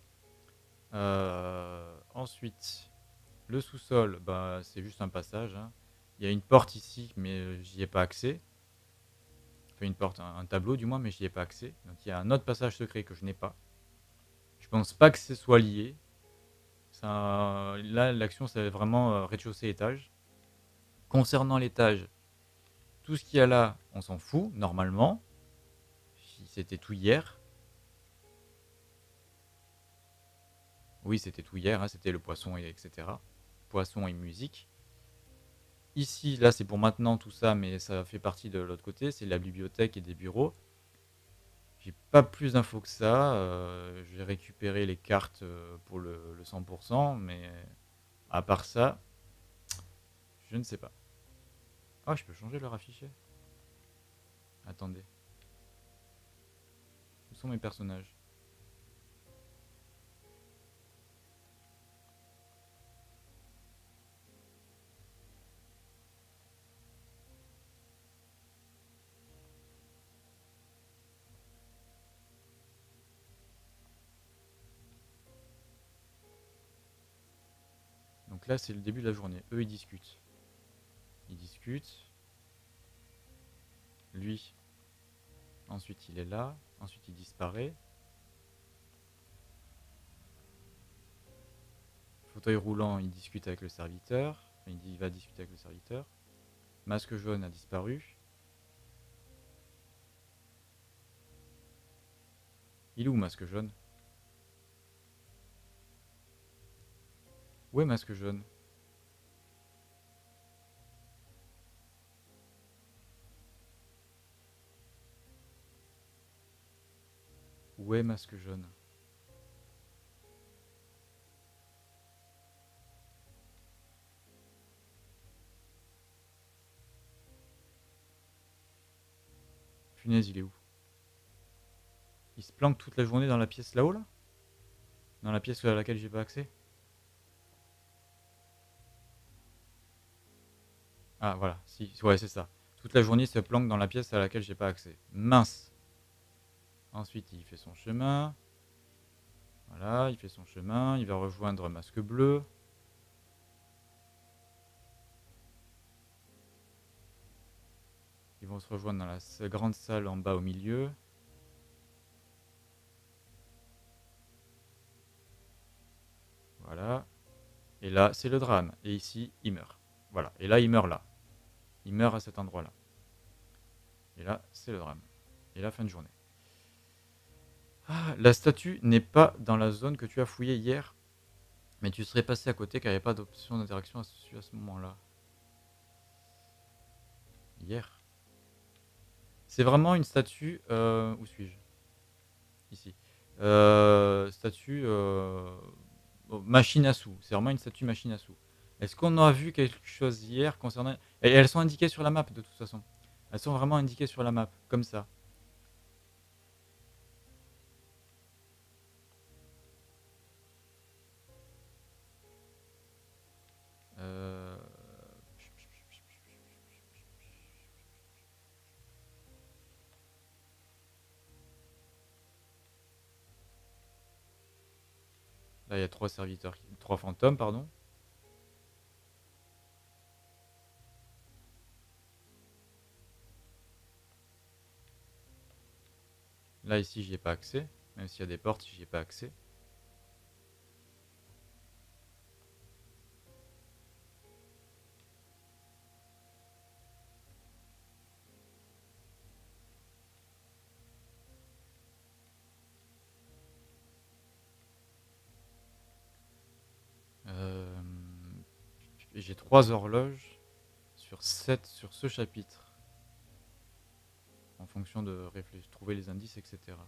Euh, ensuite, le sous-sol, bah, c'est juste un passage. Hein. Il y a une porte ici, mais j'y ai pas accès. Enfin, une porte, un, un tableau du moins, mais j'y ai pas accès. Donc il y a un autre passage secret que je n'ai pas. Je pense pas que ce soit lié. Ça, là, l'action, c'est vraiment euh, rez-de-chaussée, étage. Concernant l'étage, tout ce qu'il y a là, on s'en fout, normalement. Si c'était tout hier. Oui, c'était tout hier, hein, c'était le poisson, et etc. Poisson et musique. Ici, là, c'est pour maintenant tout ça, mais ça fait partie de l'autre côté. C'est la bibliothèque et des bureaux. J'ai pas plus d'infos que ça. Euh, j'ai récupéré les cartes euh, pour le, le cent pour cent, mais à part ça, je ne sais pas. Ah, je peux changer leur affiché. Attendez. Où sont mes personnages? Donc là, c'est le début de la journée. Eux, ils discutent. Ils discutent. Lui, ensuite, il est là. Ensuite, il disparaît. Fauteuil roulant, il discute avec le serviteur. Enfin, il, dit, il va discuter avec le serviteur. Masque jaune a disparu. Il est où, masque jaune? Où est masque jaune? Où est masque jaune? Punaise, il est où? Il se planque toute la journée dans la pièce là-haut, là? Dans la pièce à laquelle j'ai pas accès? Ah, voilà. Si, ouais, c'est ça. Toute la journée, il se planque dans la pièce à laquelle j'ai pas accès. Mince. Ensuite, il fait son chemin. Voilà, il fait son chemin. Il va rejoindre masque bleu. Ils vont se rejoindre dans la grande salle en bas au milieu. Voilà. Et là, c'est le drame. Et ici, il meurt. Voilà. Et là, il meurt là. Il meurt à cet endroit-là. Et là, c'est le drame. Et la fin de journée. Ah, la statue n'est pas dans la zone que tu as fouillée hier. Mais tu serais passé à côté car il n'y avait pas d'option d'interaction à ce, à ce moment-là. Hier. C'est vraiment une statue... Euh, où suis-je? Ici. Euh, statue... Euh, machine à sous. C'est vraiment une statue machine à sous. Est-ce qu'on a vu quelque chose hier concernant... Et elles sont indiquées sur la map de toute façon. Elles sont vraiment indiquées sur la map, comme ça. Euh... Là, il y a trois serviteurs, trois fantômes, pardon. Là, ici, j'y ai pas accès. Même s'il y a des portes, j'y ai pas accès. Euh... J'ai trois horloges sur sept sur ce chapitre. En fonction de réfléchir, trouver les indices, et cetera.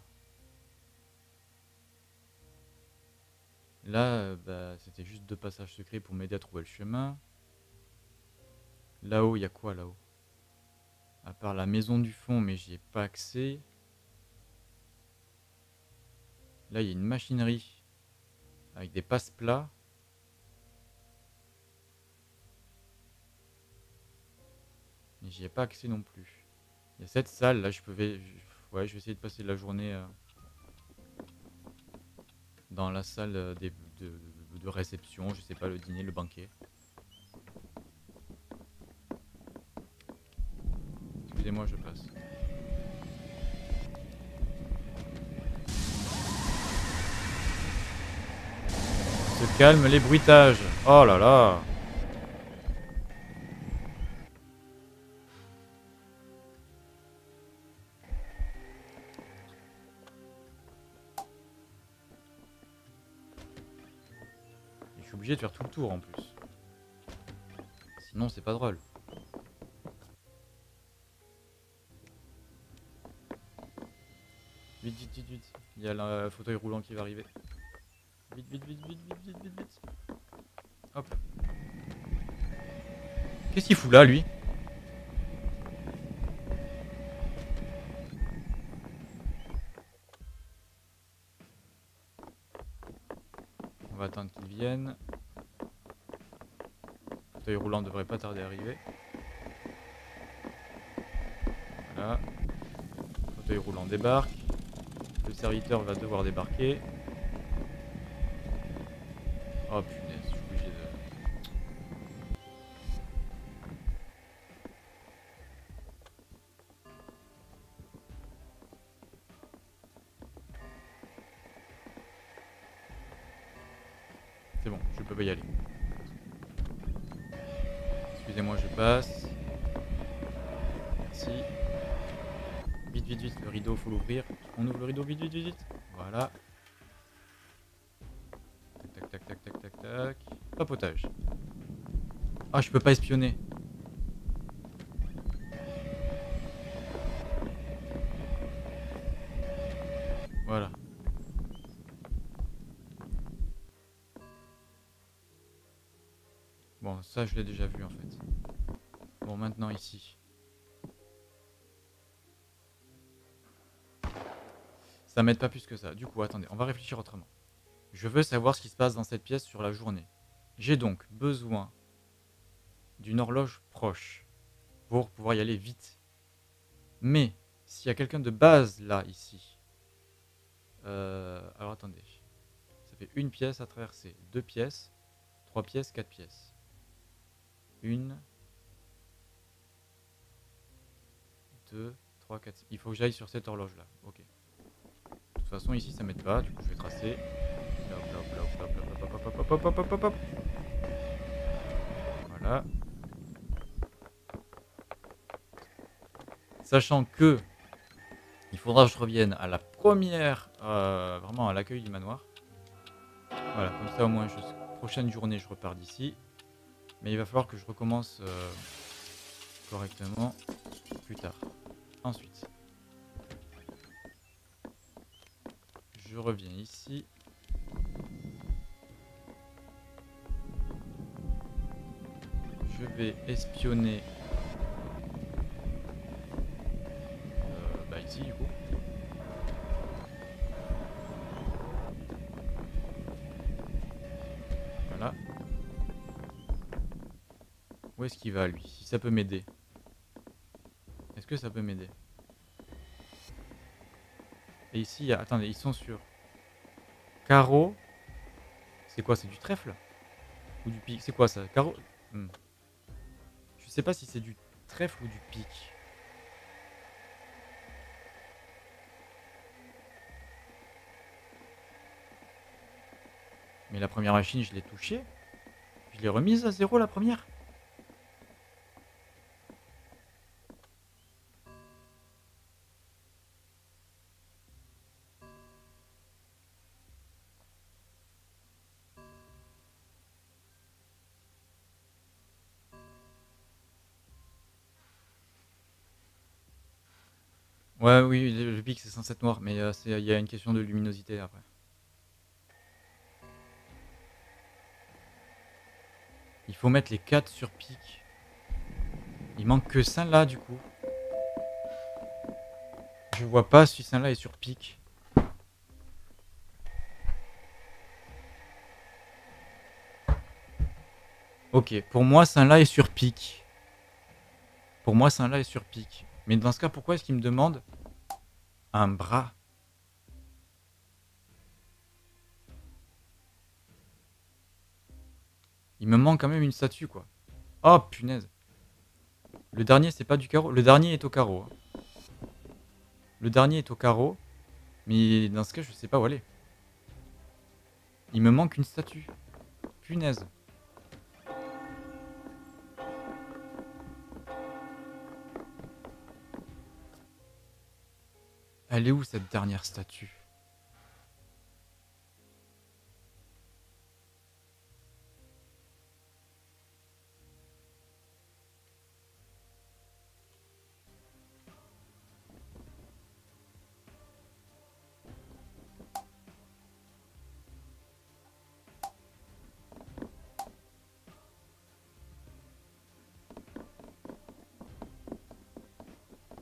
Là, euh, bah, c'était juste deux passages secrets pour m'aider à trouver le chemin. Là-haut, il y a quoi là-haut? À part la maison du fond, mais j'y ai pas accès. Là, il y a une machinerie avec des passe-plats. Mais j'y ai pas accès non plus. Il y a cette salle, là, je pouvais... Ouais, je vais essayer de passer la journée euh, dans la salle euh, des, de, de réception, je sais pas, le dîner, le banquet. Excusez-moi, je passe. Se calme les bruitages. Oh là là. Et je suis obligé de faire tout le tour en plus. Sinon, c'est pas drôle. Vite, vite, vite, vite. Il y a le fauteuil roulant qui va arriver. Vite, vite, vite, vite, vite, vite, vite, vite. Hop. Qu'est-ce qu'il fout là, lui? On va attendre qu'il vienne. Le fauteuil roulant devrait pas tarder à arriver. Voilà. Le fauteuil roulant débarque. Le serviteur va devoir débarquer. Oh punaise, je suis obligé de... C'est bon, je peux pas y aller. Excusez-moi, je passe. Merci. Vite, vite, vite, le rideau, faut l'ouvrir. On ouvre le rideau, vite, vite, vite, vite. Voilà. Tac, tac, tac, tac, tac, tac. Papotage. Ah, je peux pas espionner. Voilà. Bon, ça, je l'ai déjà vu, en fait. Bon, maintenant, ici. Ça m'aide pas plus que ça. Du coup, attendez, on va réfléchir autrement. Je veux savoir ce qui se passe dans cette pièce sur la journée. J'ai donc besoin d'une horloge proche pour pouvoir y aller vite. Mais, s'il y a quelqu'un de base là, ici. Euh, alors attendez. Ça fait une pièce à traverser. Deux pièces. Trois pièces, quatre pièces. Une. Deux, trois, quatre. Il faut que j'aille sur cette horloge là. Ok. De toute façon, ici ça m'aide pas. Du coup, je vais tracer. Voilà. Sachant que il faudra que je revienne à la première, euh, vraiment à l'accueil du manoir. Voilà, comme ça au moins, je, prochaine journée, je repars d'ici. Mais il va falloir que je recommence euh, correctement plus tard. Ensuite, je reviens ici. Je vais espionner euh, bah ici du coup. Voilà. Où est-ce qu'il va lui? Si ça peut m'aider. Est-ce que ça peut m'aider? Et ici, il y a... attendez, ils sont sur carreau. C'est quoi? C'est du trèfle? Ou du pic? C'est quoi ça? Carreau hmm. Je sais pas si c'est du trèfle ou du pic. Mais la première machine, je l'ai touchée. Je l'ai remise à zéro la première. Ouais, oui, le, le pic c'est censé être noir, mais euh, il y a une question de luminosité après. Il faut mettre les quatre sur pic. Il manque que ça là du coup. Je vois pas si ça là est sur pic. Ok, pour moi ça là est sur pic. Pour moi ça là est sur pic. Mais dans ce cas, pourquoi est-ce qu'il me demande un bras? Il me manque quand même une statue quoi. Oh punaise. Le dernier c'est pas du carreau. Le dernier est au carreau. Le dernier est au carreau. Mais dans ce cas je sais pas où aller. Il me manque une statue. Punaise. Elle est où cette dernière statue?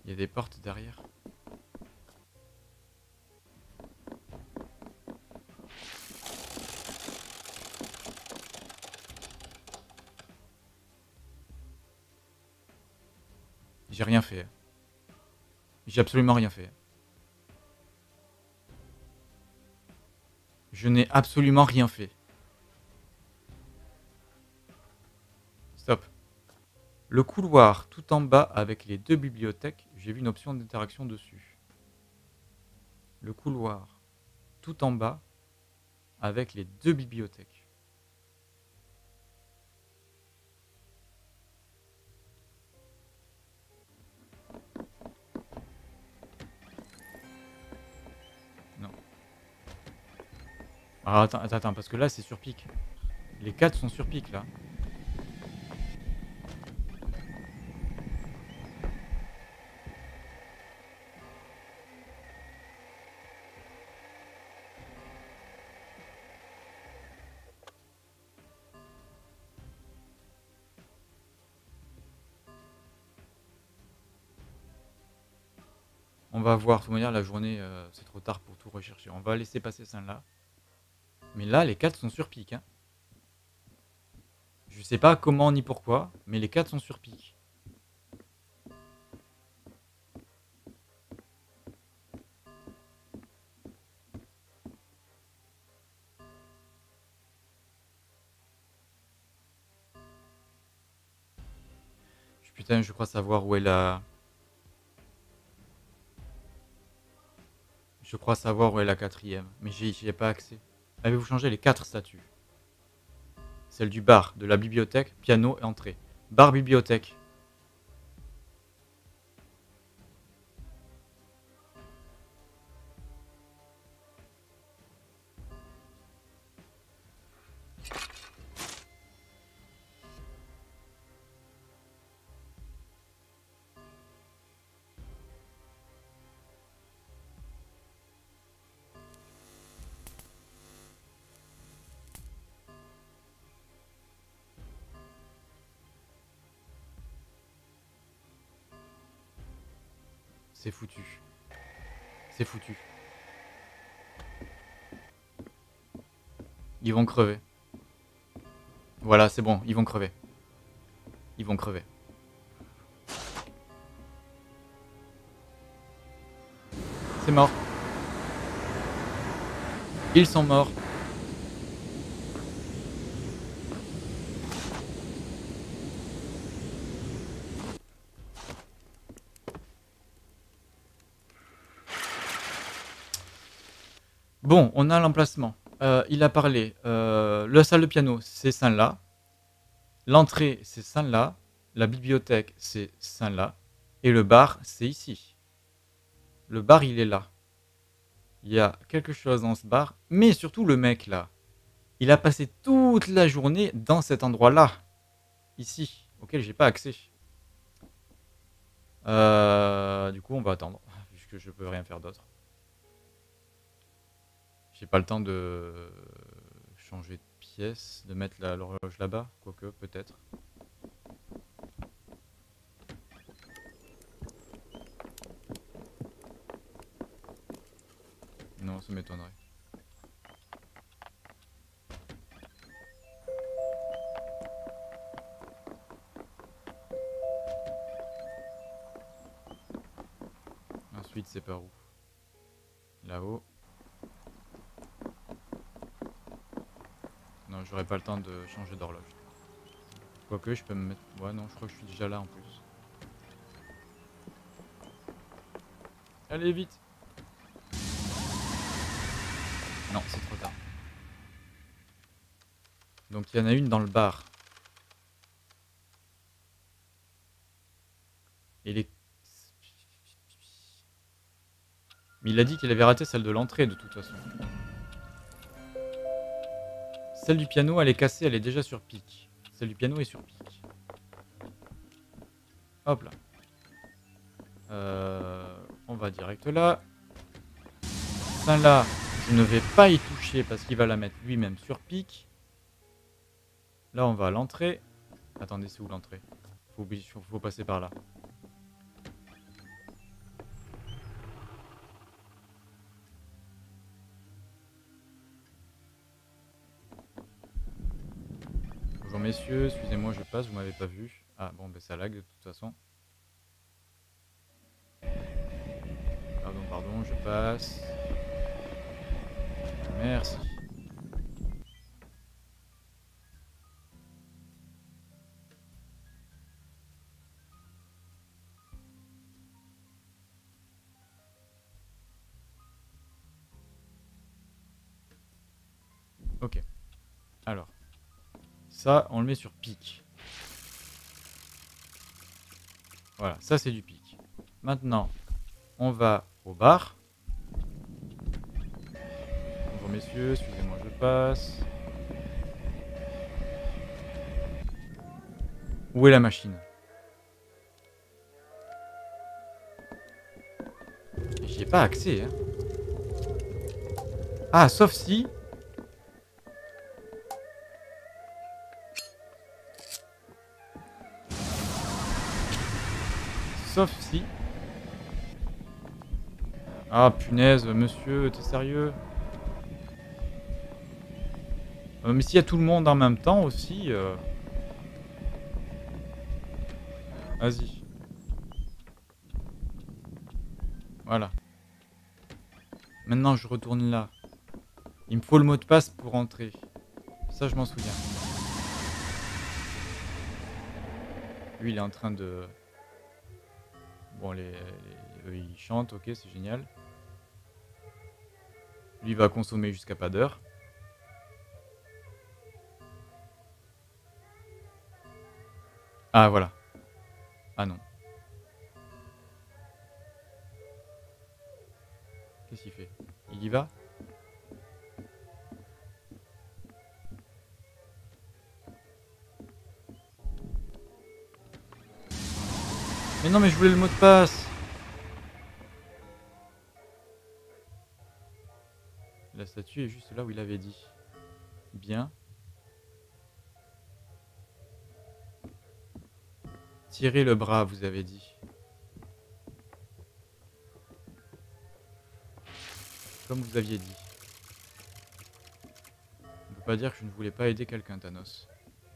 Il y a des portes derrière. J'ai rien fait. J'ai absolument rien fait. Je n'ai absolument rien fait. Stop. Le couloir tout en bas avec les deux bibliothèques, j'ai vu une option d'interaction dessus. Le couloir tout en bas avec les deux bibliothèques. Non. Alors attends, attends, attends, parce que là c'est sur pic. Les quatre sont sur pic là. On va voir, de toute manière la journée euh, c'est trop tard pour tout rechercher. On va laisser passer celle-là. Mais là les quatre sont sur pic. Hein. Je sais pas comment ni pourquoi, mais les quatre sont sur pic. Putain, je crois savoir où est la... Je crois savoir où est la quatrième, mais j'y ai pas accès. Avez-vous changé les quatre statues? Celle du bar, de la bibliothèque, piano et entrée. Bar, bibliothèque. C'est foutu. C'est foutu. Ils vont crever. Voilà, c'est bon, ils vont crever. Ils vont crever. C'est mort. Ils sont morts. Bon, on a l'emplacement. Euh, il a parlé. Euh, la salle de piano, c'est celle-là. L'entrée, c'est celle-là. La bibliothèque, c'est celle-là. Et le bar, c'est ici. Le bar, il est là. Il y a quelque chose dans ce bar. Mais surtout, le mec, là. Il a passé toute la journée dans cet endroit-là. Ici. Auquel j'ai pas accès. Euh, du coup, on va attendre. Puisque je peux rien faire d'autre. J'ai pas le temps de changer de pièce, de mettre l'horloge là-bas, quoique peut-être. Non, ça m'étonnerait. Ensuite, c'est par où? Là-haut. Non, j'aurais pas le temps de changer d'horloge. Quoique, je peux me mettre... Ouais, non, je crois que je suis déjà là en plus. Allez, vite! Non, c'est trop tard. Donc, il y en a une dans le bar. Et les... Mais il a dit qu'il avait raté celle de l'entrée, de toute façon. Celle du piano, elle est cassée, elle est déjà sur pic. Celle du piano est sur pic. Hop là. Euh, on va direct là. Celle-là, je ne vais pas y toucher parce qu'il va la mettre lui-même sur pic. Là, on va à l'entrée. Attendez, c'est où l'entrée? faut, faut, faut passer par là. Bonjour messieurs, excusez-moi, je passe, vous m'avez pas vu. Ah bon, ben ça lag de toute façon. Pardon, pardon, je passe. Merci. Ok. Alors. Ça, on le met sur pic. Voilà, ça c'est du pic. Maintenant, on va au bar. Bonjour messieurs, excusez-moi, je passe. Où est la machine? J'y ai pas accès, hein. Ah, sauf si... Sauf si... Ah, punaise, monsieur, t'es sérieux? euh, Mais s'il y a tout le monde en même temps aussi... Euh... Vas-y. Voilà. Maintenant, je retourne là. Il me faut le mot de passe pour entrer. Ça, je m'en souviens. Lui, il est en train de... Bon, les, les... eux, ils chantent, ok, c'est génial. Lui, il va consommer jusqu'à pas d'heure. Ah, voilà. Ah non. Qu'est-ce qu'il fait? Il y va? Mais non, mais je voulais le mot de passe. La statue est juste là où il avait dit. Bien. Tirez le bras, vous avez dit. Comme vous aviez dit. On peut pas dire que je ne voulais pas aider quelqu'un, Thanos.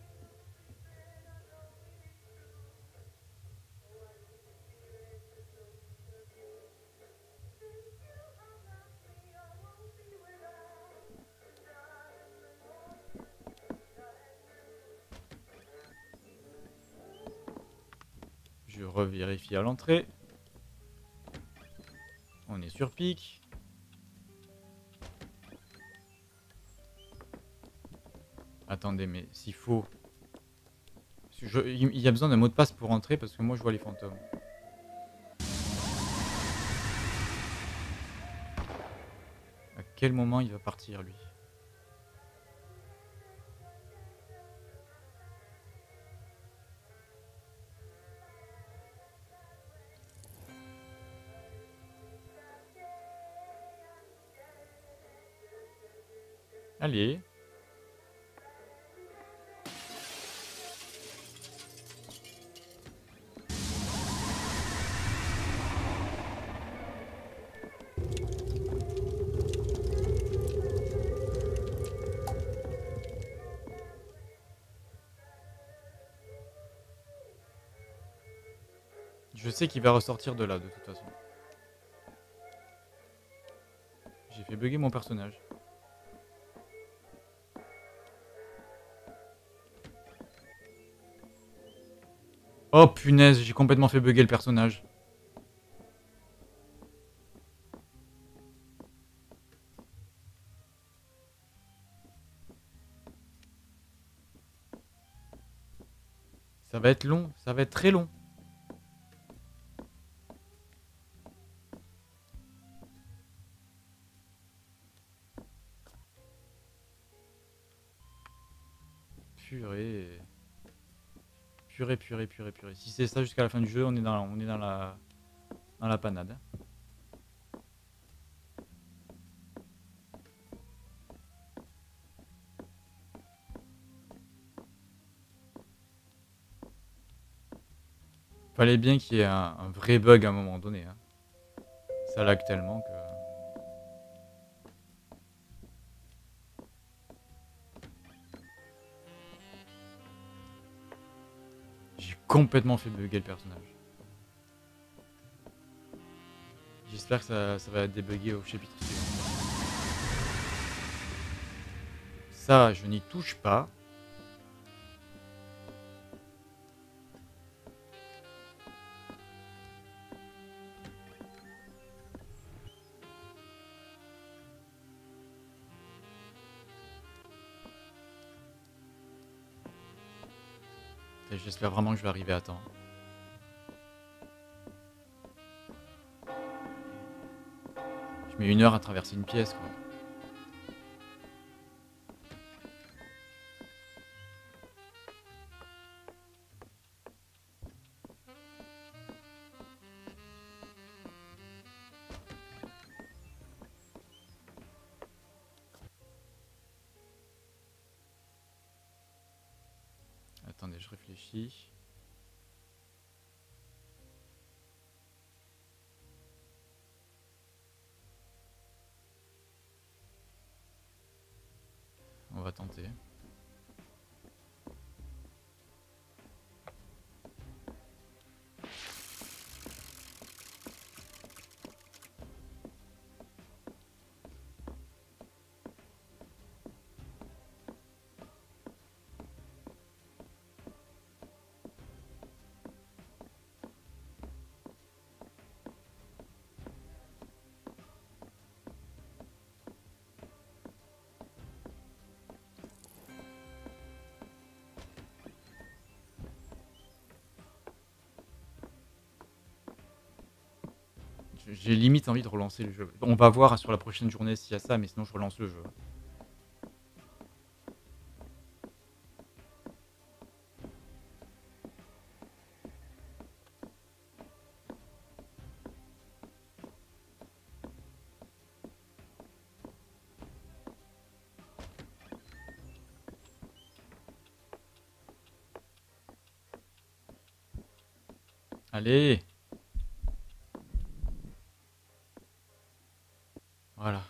Je revérifie à l'entrée. On est sur pic. Attendez, mais s'il faut... Je, il y a besoin d'un mot de passe pour entrer parce que moi je vois les fantômes. À quel moment il va partir, lui? Allez. Je sais qu'il va ressortir de là, de toute façon. J'ai fait bugger mon personnage. Oh punaise, j'ai complètement fait bugger le personnage. Ça va être long, ça va être très long. Purée. Purée, purée, purée, purée. Si c'est ça jusqu'à la fin du jeu, on est dans, on est dans la, dans la panade. Fallait bien qu'il y ait un, un vrai bug à un moment donné. Hein. Ça lag tellement que... J'ai complètement fait bugger le personnage. J'espère que ça, ça va débugger au chapitre suivant. Ça, je n'y touche pas. J'espère vraiment que je vais arriver à temps. Je mets une heure à traverser une pièce, quoi. Attendez, je réfléchis. On va tenter. J'ai limite envie de relancer le jeu. On va voir sur la prochaine journée s'il y a ça, mais sinon je relance le jeu. Allez! Voilà.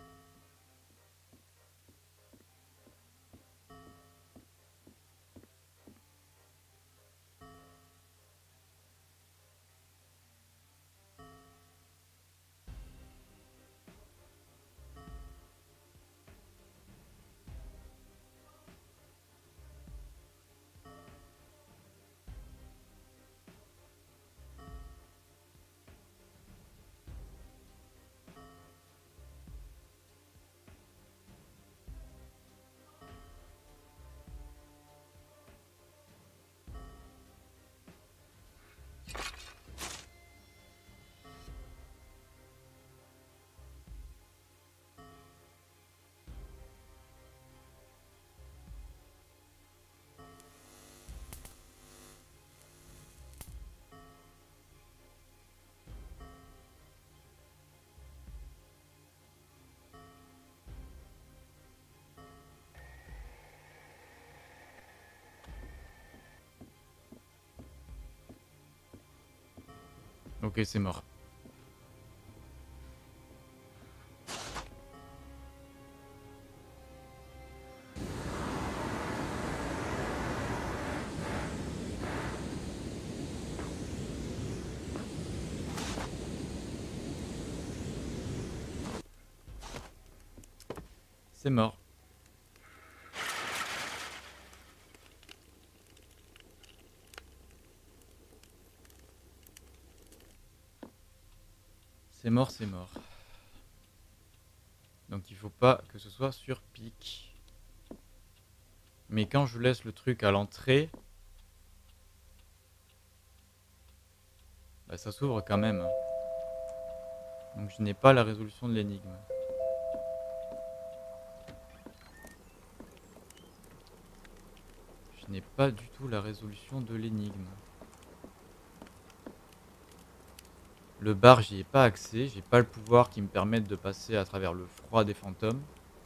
Ok, c'est mort. C'est mort. C'est mort, c'est mort. Donc il faut pas que ce soit sur pic. Mais quand je laisse le truc à l'entrée, bah, ça s'ouvre quand même. Donc je n'ai pas la résolution de l'énigme. Je n'ai pas du tout la résolution de l'énigme. Le bar, j'y ai pas accès. J'ai pas le pouvoir qui me permette de passer à travers le froid des fantômes.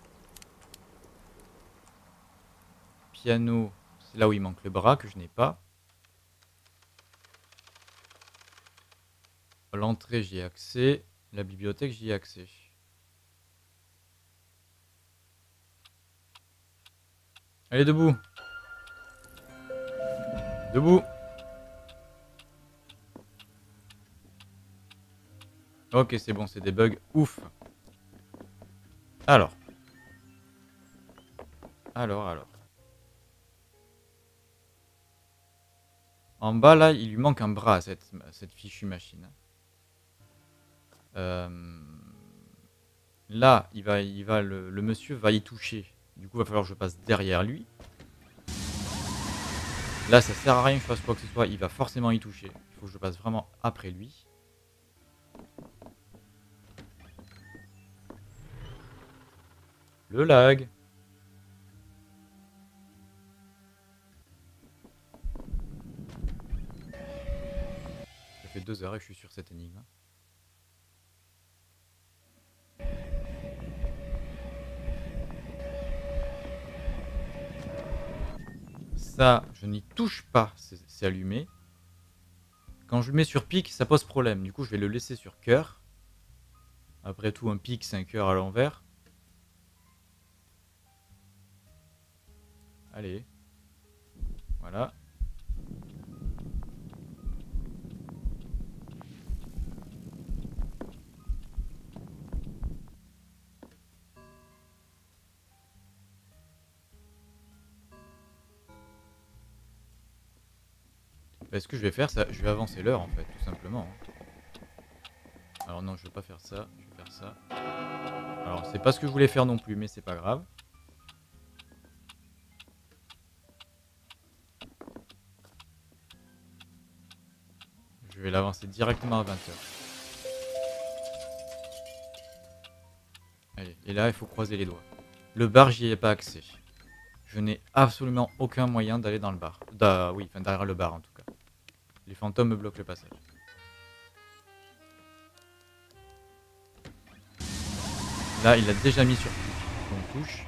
Piano, c'est là où il manque le bras que je n'ai pas. L'entrée, j'y ai accès. La bibliothèque, j'y ai accès. Allez, debout. Debout. Ok, c'est bon, c'est des bugs. Ouf. Alors. Alors, alors. En bas, là, il lui manque un bras à cette, à cette fichue machine. Euh... Là, il va, il va, le, le monsieur va y toucher. Du coup, il va falloir que je passe derrière lui. Là, ça sert à rien que je fasse quoi que ce soit. Il va forcément y toucher. Il faut que je passe vraiment après lui. Le lag. Ça fait deux heures et je suis sur cette énigme. Ça, je n'y touche pas, c'est allumé. Quand je le mets sur pic, ça pose problème. Du coup, je vais le laisser sur cœur. Après tout, un pic, c'est un cœur à l'envers. Allez. Voilà. Bah, ce que je vais faire, ça, je vais avancer l'heure en fait, tout simplement. Alors non, je vais pas faire ça, je vais faire ça. Alors c'est pas ce que je voulais faire non plus, mais c'est pas grave. Je vais l'avancer directement à vingt heures. Allez, et là il faut croiser les doigts. Le bar, j'y ai pas accès. Je n'ai absolument aucun moyen d'aller dans le bar. Da, oui, enfin derrière le bar en tout cas. Les fantômes me bloquent le passage. Là, il a déjà mis sur son touche.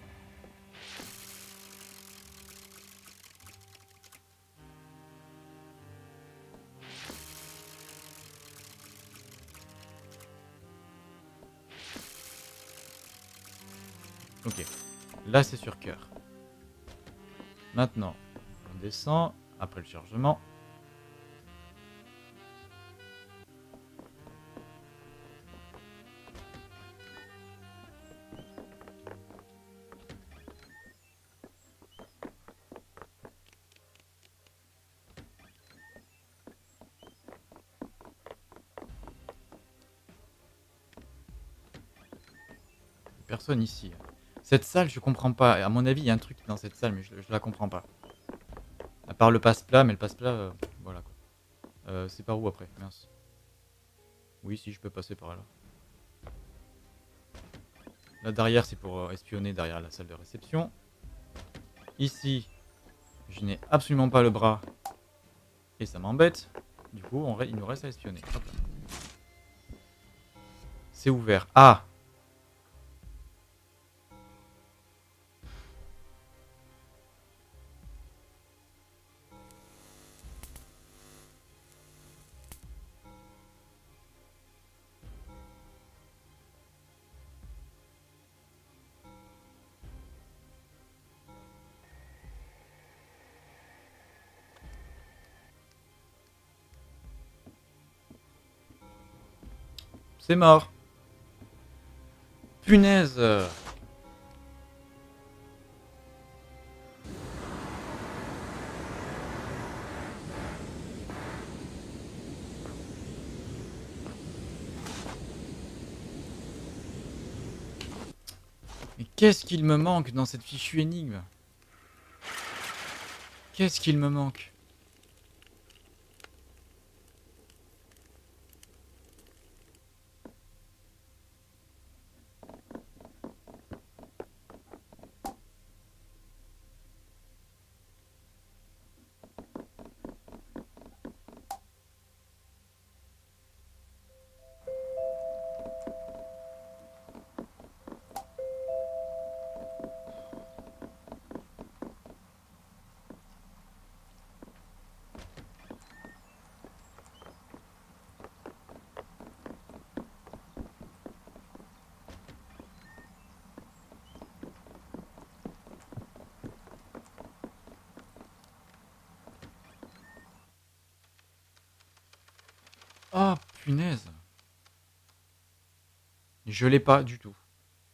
Ok. Là, c'est sur cœur. Maintenant, on descend après le chargement. Personne ici. Cette salle, je comprends pas. À mon avis, il y a un truc dans cette salle, mais je, je la comprends pas. À part le passe-plat, mais le passe-plat, euh, voilà quoi. Euh, c'est par où après? Mince. Oui, si, je peux passer par là. Là derrière, c'est pour euh, espionner derrière la salle de réception. Ici, je n'ai absolument pas le bras. Et ça m'embête. Du coup, on il nous reste à espionner. C'est ouvert. Ah! C'est mort. Punaise. Mais qu'est-ce qu'il me manque dans cette fichue énigme? Qu'est-ce qu'il me manque? Oh, punaise. Je l'ai pas du tout.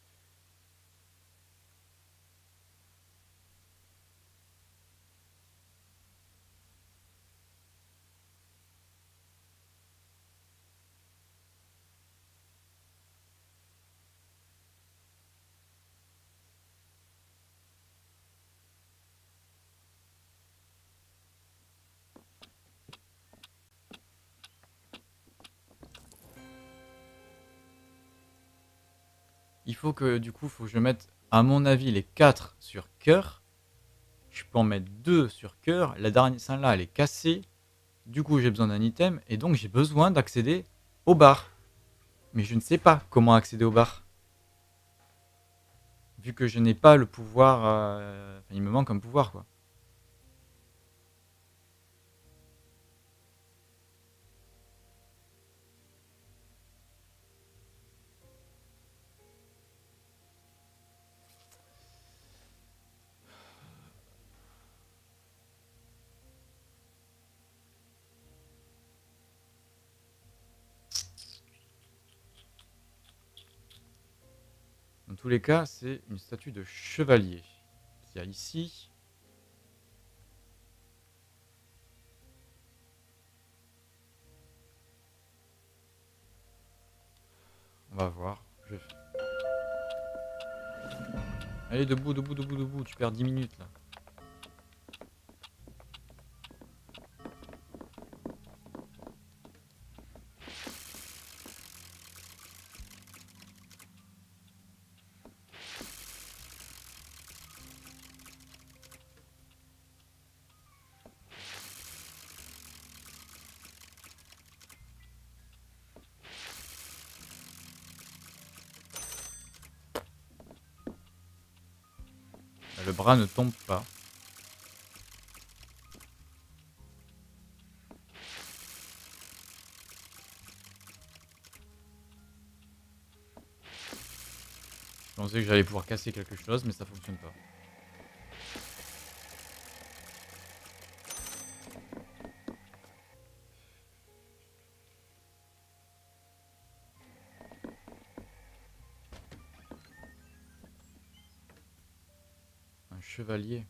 Il faut que, du coup, faut que je mette, à mon avis, les quatre sur cœur. Je peux en mettre deux sur cœur. La dernière, celle-là, elle est cassée. Du coup, j'ai besoin d'un item et donc j'ai besoin d'accéder au bar. Mais je ne sais pas comment accéder au bar. Vu que je n'ai pas le pouvoir... euh, Enfin, il me manque un pouvoir, quoi. Dans tous les cas, c'est une statue de chevalier qu'il y a ici. On va voir. Je... Allez, debout, debout, debout, debout. Tu perds dix minutes, là. Le bras ne tombe pas. Je pensais que j'allais pouvoir casser quelque chose, mais ça fonctionne pas. Un chevalier.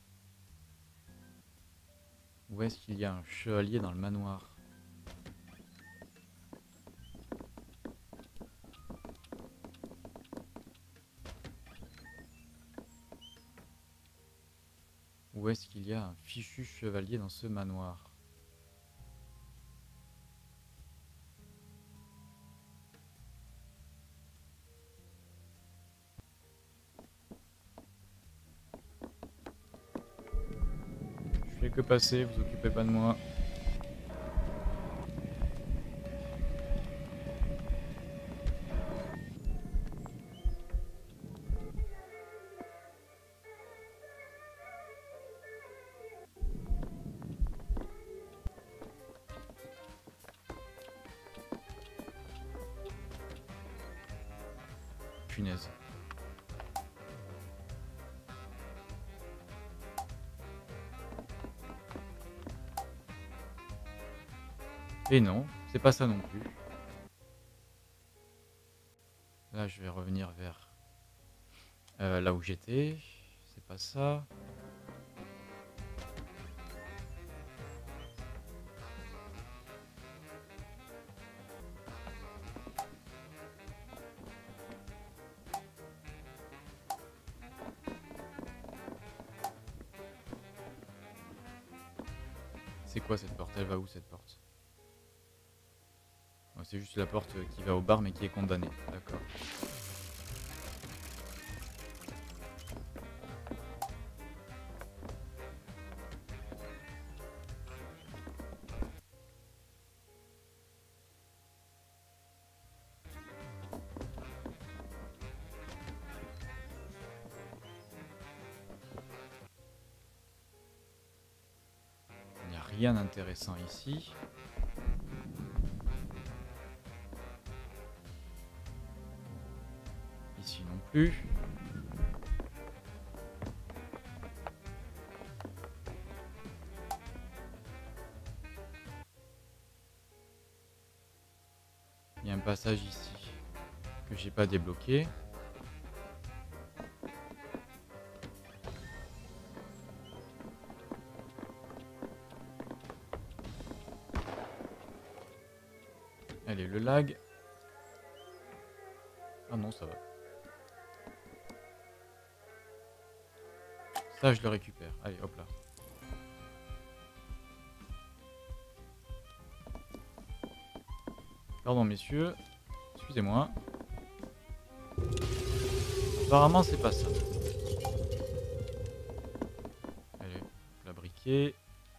Où est-ce qu'il y a un chevalier dans le manoir? Où est-ce qu'il y a un fichu chevalier dans ce manoir? Je fais que passer, vous occupez pas de moi. Punaise. Et non, c'est pas ça non plus. Là, je vais revenir vers euh, là où j'étais. C'est pas ça. C'est quoi cette porte? Elle va où cette porte? Oh, c'est juste la porte qui va au bar mais qui est condamnée. D'accord. Il n'y a rien d'intéressant ici. Ici non plus. Il y a un passage ici que j'ai pas débloqué. Allez, le lag. Ah non, ça va. Ça, je le récupère. Allez, hop là. Pardon, messieurs. Excusez-moi. Apparemment, c'est pas ça. Allez, la briquet.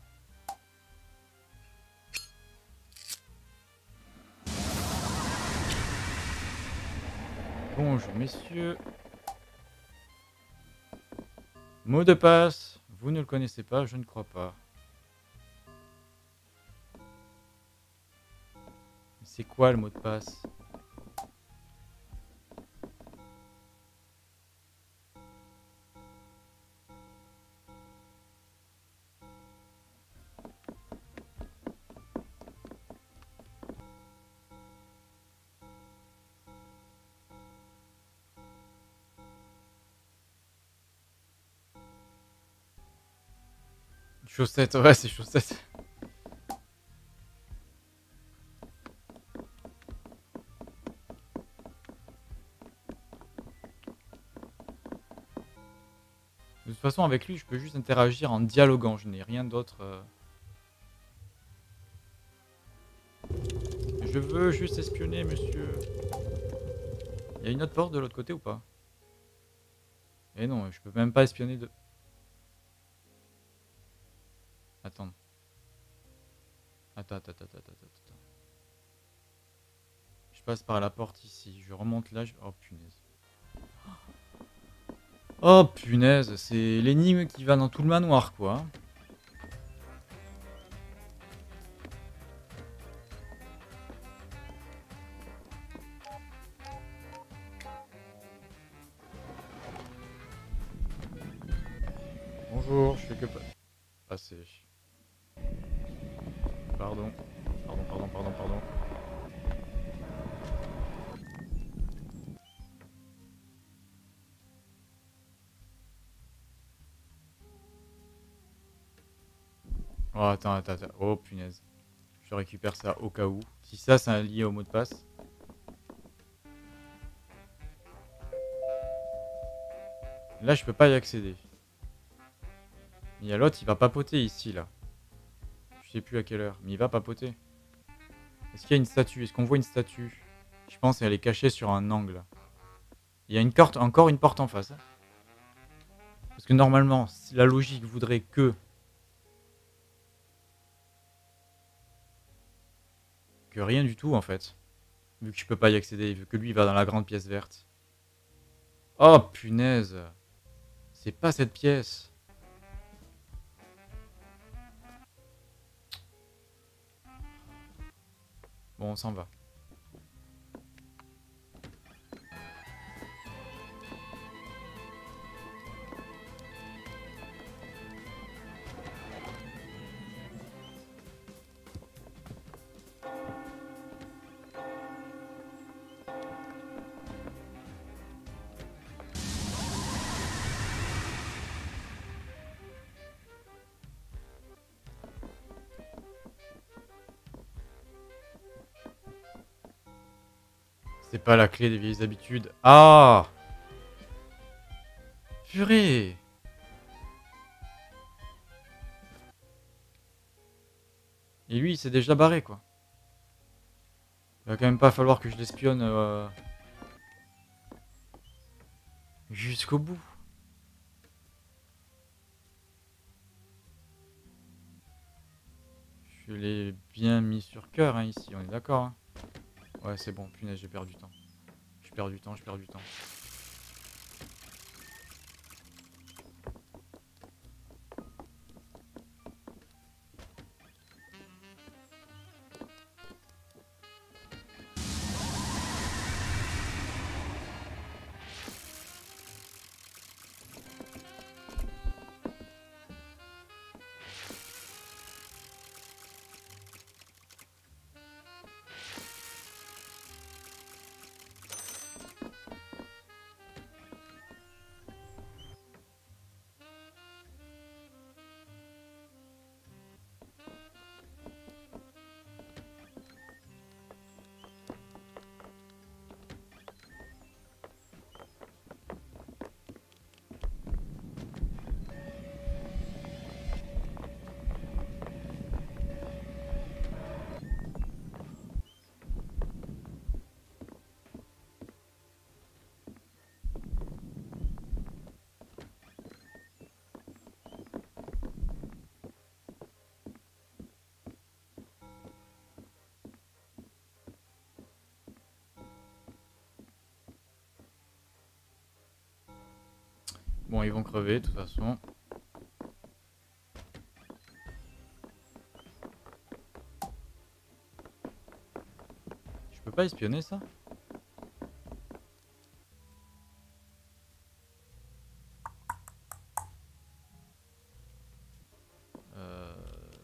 Bonjour, messieurs. Mot de passe. Vous ne le connaissez pas, je ne crois pas. C'est quoi le mot de passe? Chaussettes, ouais, c'est chaussettes. De toute façon, avec lui, je peux juste interagir en dialoguant. Je n'ai rien d'autre. euh. Je veux juste espionner, monsieur. Il y a une autre porte de l'autre côté ou pas? Eh non, je peux même pas espionner de... Attends. Attends, attends, attends, attends, attends, attends. Je passe par la porte ici. Je remonte là. Je... Oh punaise. Oh punaise, c'est l'énigme qui va dans tout le manoir, quoi. Bonjour, je fais que pas... passer. Pardon. Pardon, pardon, pardon, pardon. Oh, attends, attends, attends. Oh, punaise. Je récupère ça au cas où. Si ça, c'est lié au mot de passe. Là, je peux pas y accéder. Il y a l'autre, il va papoter ici, là. Je sais plus à quelle heure, mais il va papoter. Est-ce qu'il y a une statue? Est-ce qu'on voit une statue? Je pense qu'elle est cachée sur un angle. Il y a une porte, encore une porte en face. Parce que normalement, si la logique voudrait que... Que rien du tout, en fait. Vu que je peux pas y accéder, vu que lui, il va dans la grande pièce verte. Oh, punaise. C'est pas cette pièce. Bon, on s'en va. C'est pas la clé des vieilles habitudes. Ah! Purée! Et lui, il s'est déjà barré, quoi. Il va quand même pas falloir que je l'espionne euh, jusqu'au bout. Je l'ai bien mis sur cœur, hein, ici, on est d'accord. Hein. Ouais, c'est bon, punaise, j'ai perdu du temps. Je perds du temps, je perds du temps. Bon, ils vont crever de toute façon. Je peux pas espionner ça? Euh...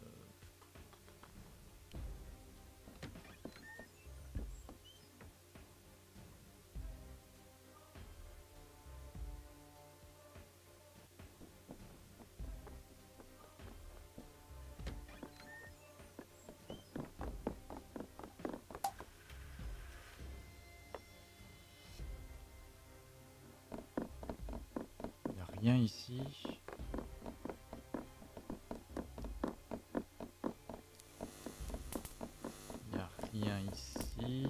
Y a rien ici. Y a rien ici.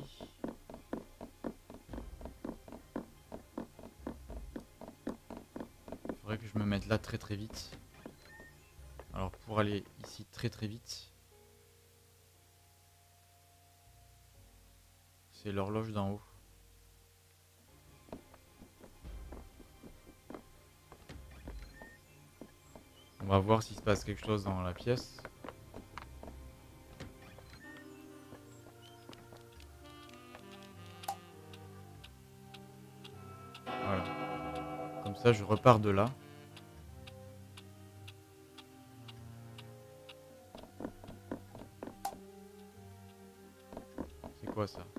Faudrait que je me mette là très très vite. Alors pour aller ici très très vite, c'est l'horloge d'en haut. On va voir s'il se passe quelque chose dans la pièce. Voilà. Comme ça, je repars de là. C'est quoi ça?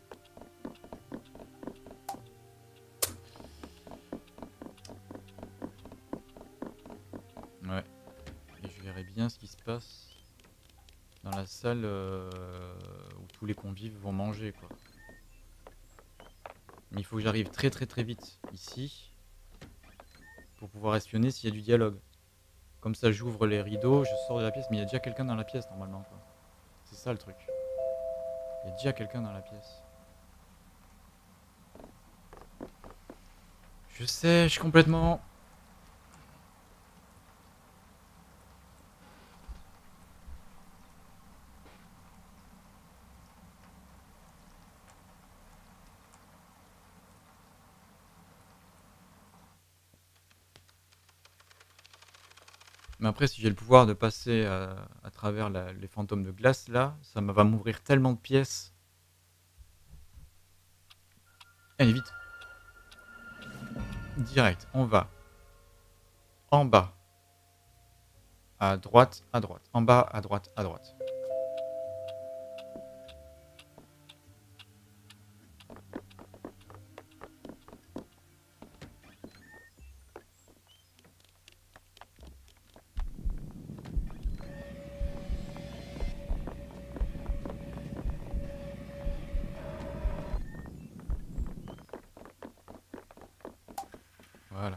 Ouais. Et je verrai bien ce qui se passe dans la salle euh, où tous les convives vont manger, quoi. Mais il faut que j'arrive très très très vite ici pour pouvoir espionner s'il y a du dialogue. Comme ça, j'ouvre les rideaux, je sors de la pièce, mais il y a déjà quelqu'un dans la pièce normalement, quoi. C'est ça le truc. Il y a déjà quelqu'un dans la pièce. Je sèche complètement. Mais après, si j'ai le pouvoir de passer à, à travers la- les fantômes de glace, là, ça me va m'ouvrir tellement de pièces. Allez, vite. Direct, on va en bas, à droite, à droite. En bas, à droite, à droite. Voilà.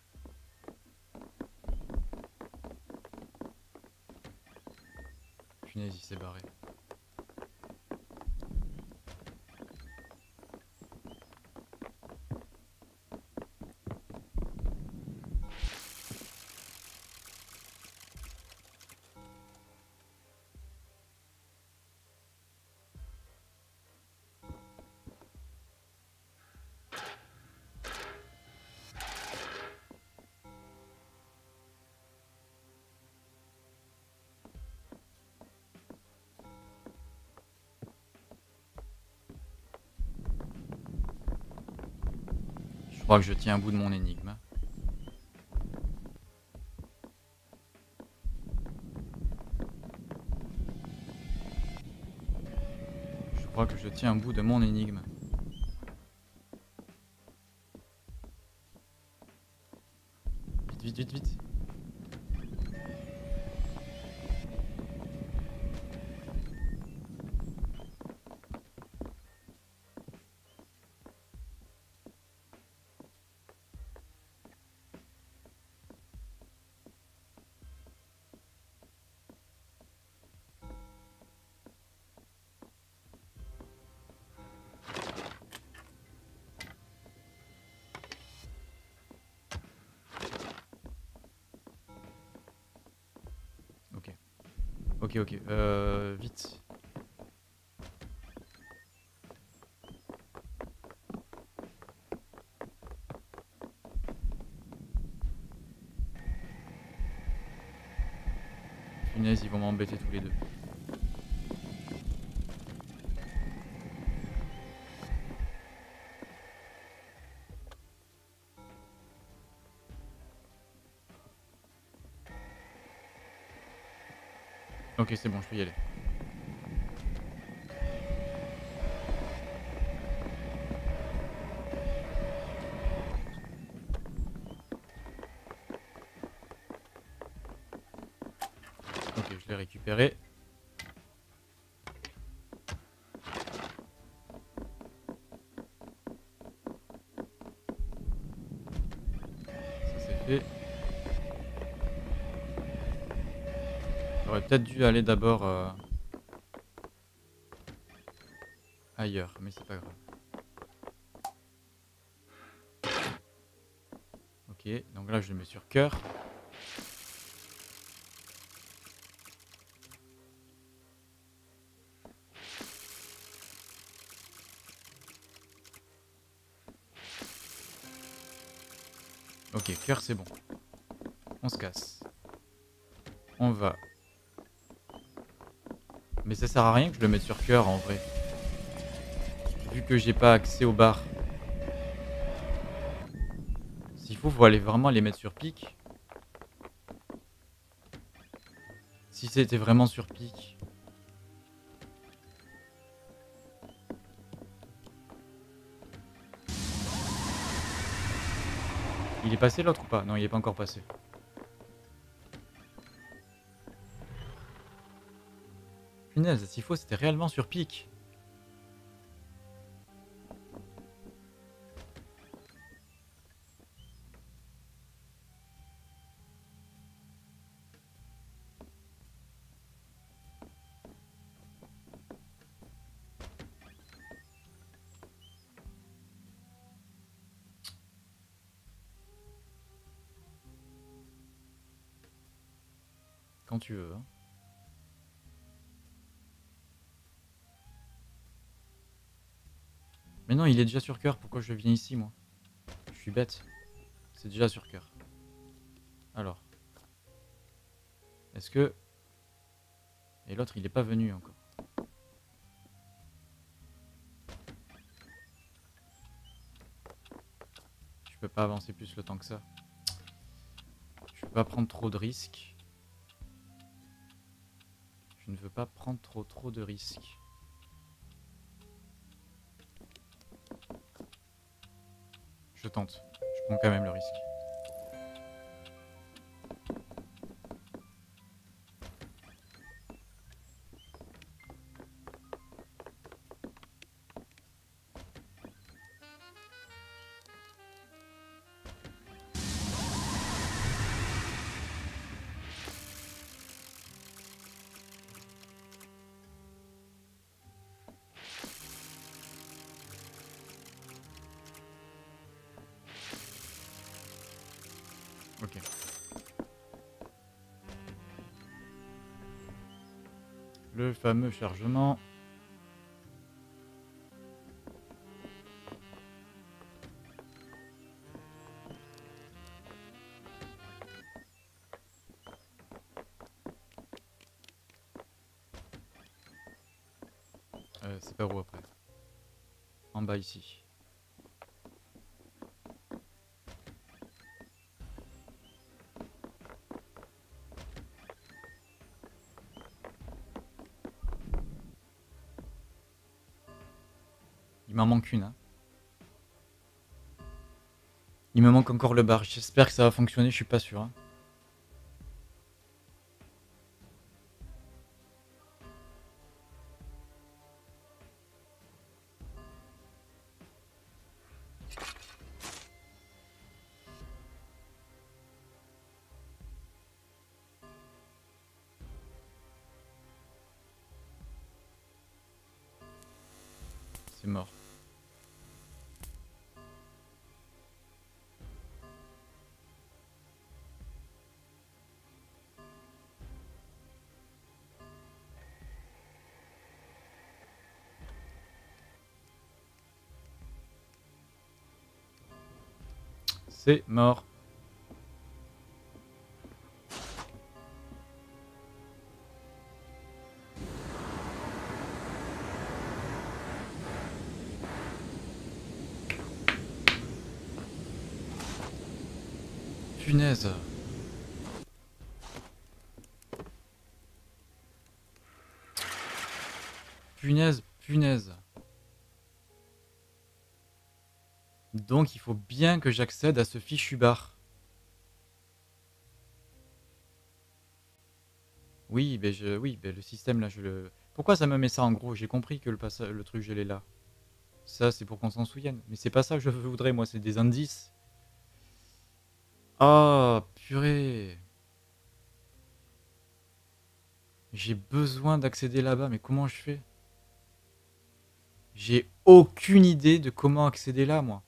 Punaise, il s'est barré. Je crois que je tiens un bout de mon énigme. Je crois que je tiens un bout de mon énigme. Vite, vite, vite, vite. Ok. Ok, ok. Euh, vite. Punaise, ils vont m'embêter tous les deux. Ok, c'est bon, je peux y aller. Ok, je l'ai récupéré. Ça c'est fait. J'aurais peut-être dû aller d'abord euh, ailleurs, mais c'est pas grave. Ok, donc là je le mets sur cœur. Ok, cœur c'est bon. On se casse. On va. Mais ça sert à rien que je le mette sur cœur en vrai. Vu que j'ai pas accès aux barres. S'il faut, faut aller vraiment les mettre sur pic. Si c'était vraiment sur pic. Il est passé l'autre ou pas? Non, il est pas encore passé. Punaise, s'il faut, c'était réellement sur pic. Quand tu veux. Hein. Mais non, il est déjà sur cœur. Pourquoi je viens ici, moi? Je suis bête. C'est déjà sur cœur. Alors. Est-ce que... Et l'autre, il est pas venu encore. Je peux pas avancer plus le temps que ça. Je peux pas prendre trop de risques. Je ne veux pas prendre trop trop de risques. Je tente. Je prends quand même le risque. Ok. Le fameux chargement. Euh, c'est pas où après. En bas ici. Il m'en manque une. Hein. Il me manque encore le bar. J'espère que ça va fonctionner, je suis pas sûr. Hein. C'est mort. C'est mort. punaise. Punaise, punaise. Donc il faut bien que j'accède à ce fichu bar. Oui, ben je, oui, ben le système là, je le. Pourquoi ça me met ça en gros? J'ai compris que le passage, le truc je l'ai là. Ça c'est pour qu'on s'en souvienne. Mais c'est pas ça que je voudrais moi, c'est des indices. Ah, purée. J'ai besoin d'accéder là-bas, mais comment je fais? J'ai aucune idée de comment accéder là, moi.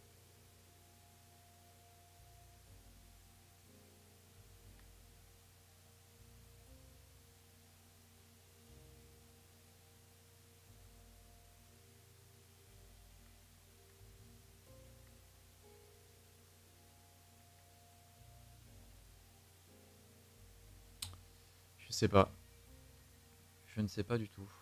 Je sais pas. Je ne sais pas du tout.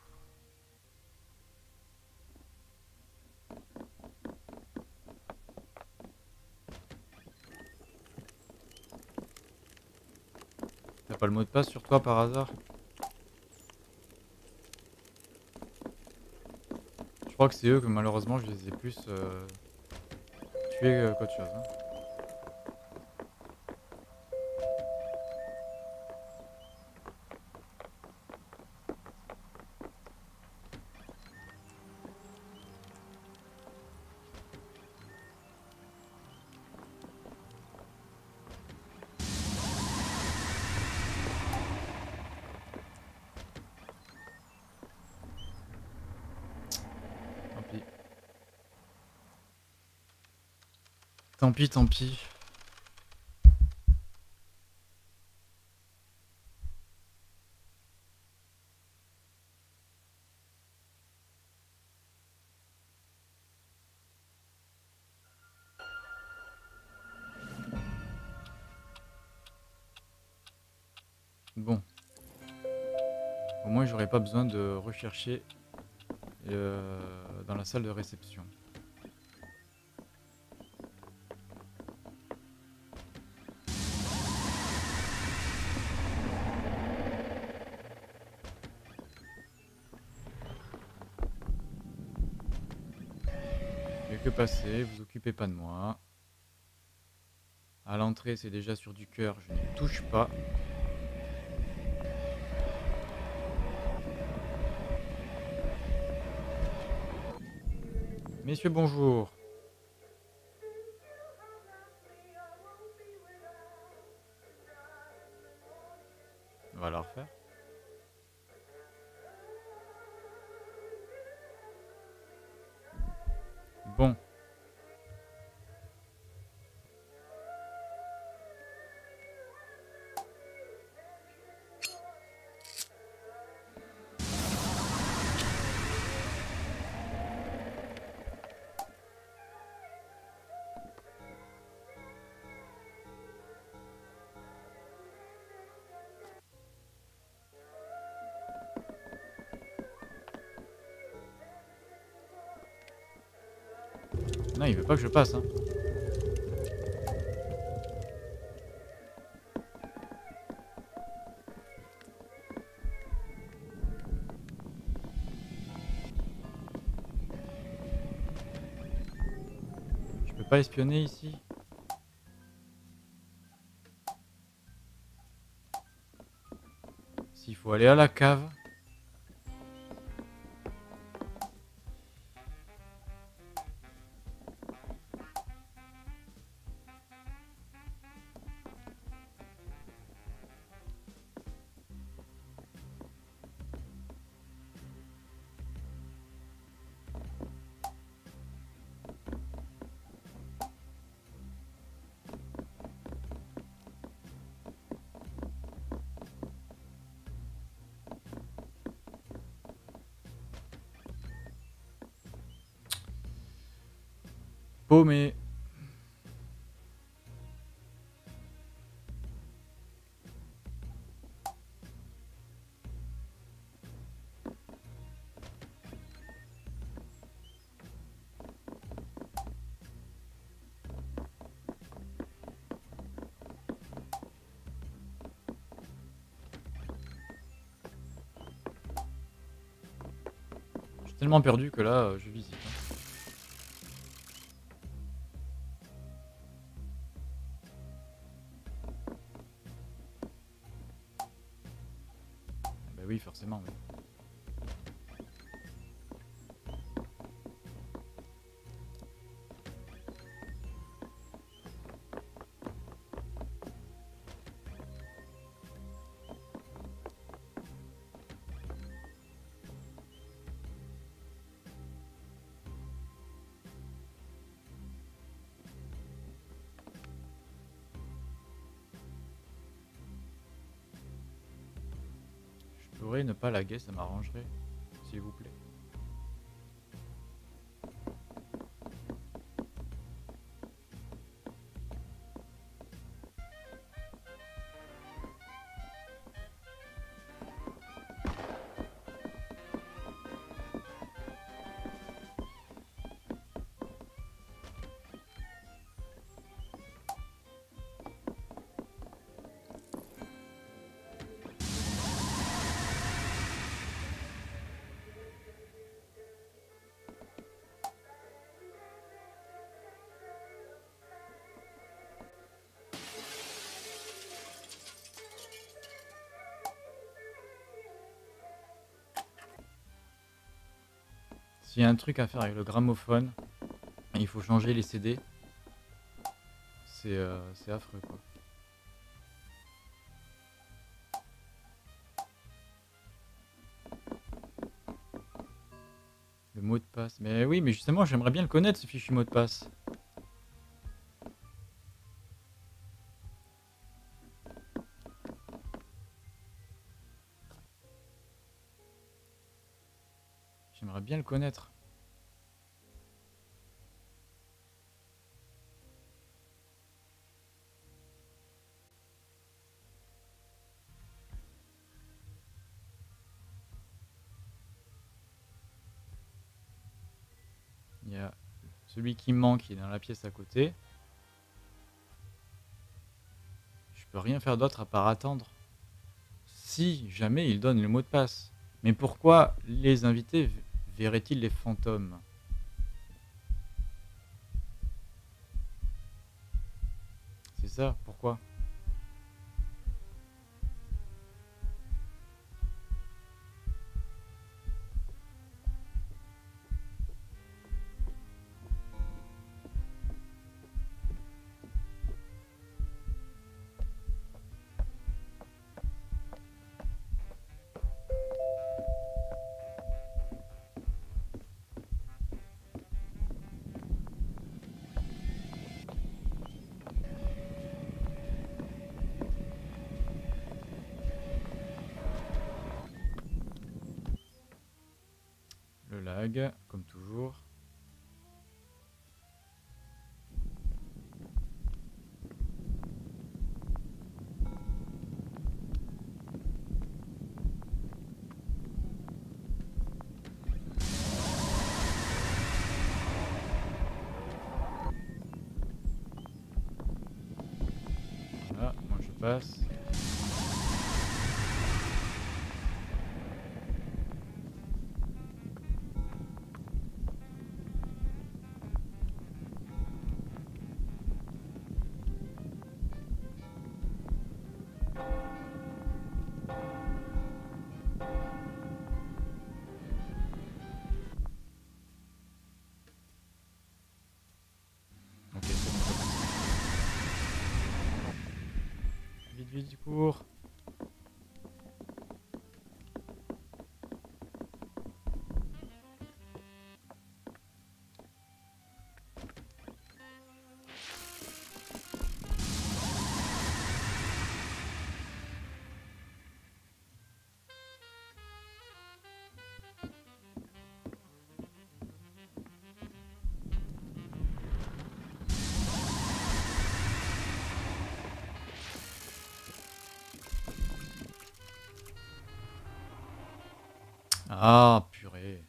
T'as pas le mot de passe sur toi par hasard? Je crois que c'est eux que malheureusement je les ai plus euh, tués euh, qu'autre chose. Hein. Tant pis. Tant pis, tant pis. Bon. Au moins j'aurais pas besoin de rechercher euh, dans la salle de réception. Je fais que passer, vous occupez pas de moi. À l'entrée c'est déjà sur du cœur, je ne touche pas. Messieurs, bonjour. On va la refaire. Bon. Non, il veut pas que je passe. Hein. Je peux pas espionner ici. S'il faut aller à la cave. Paumé. tellement perdu que là, euh, je visite. Hein. Bah oui, forcément, oui. Je pourrais ne pas laguer, ça m'arrangerait, s'il vous plaît. S'il y a un truc à faire avec le gramophone, il faut changer les C D. C'est euh, c'est affreux quoi. Le mot de passe. Mais oui, mais justement, j'aimerais bien le connaître ce fichu mot de passe. J'aimerais bien le connaître. Il y a celui qui manque, qui est dans la pièce à côté. Je peux rien faire d'autre à part attendre. Si jamais il donne le mot de passe. Mais pourquoi les invités verraient-ils les fantômes? C'est ça, pourquoi? Le lag, comme toujours. Voilà, moi je passe. Ok, c'est bon, ça passe. Vite, vite, du cours. Ah, purée.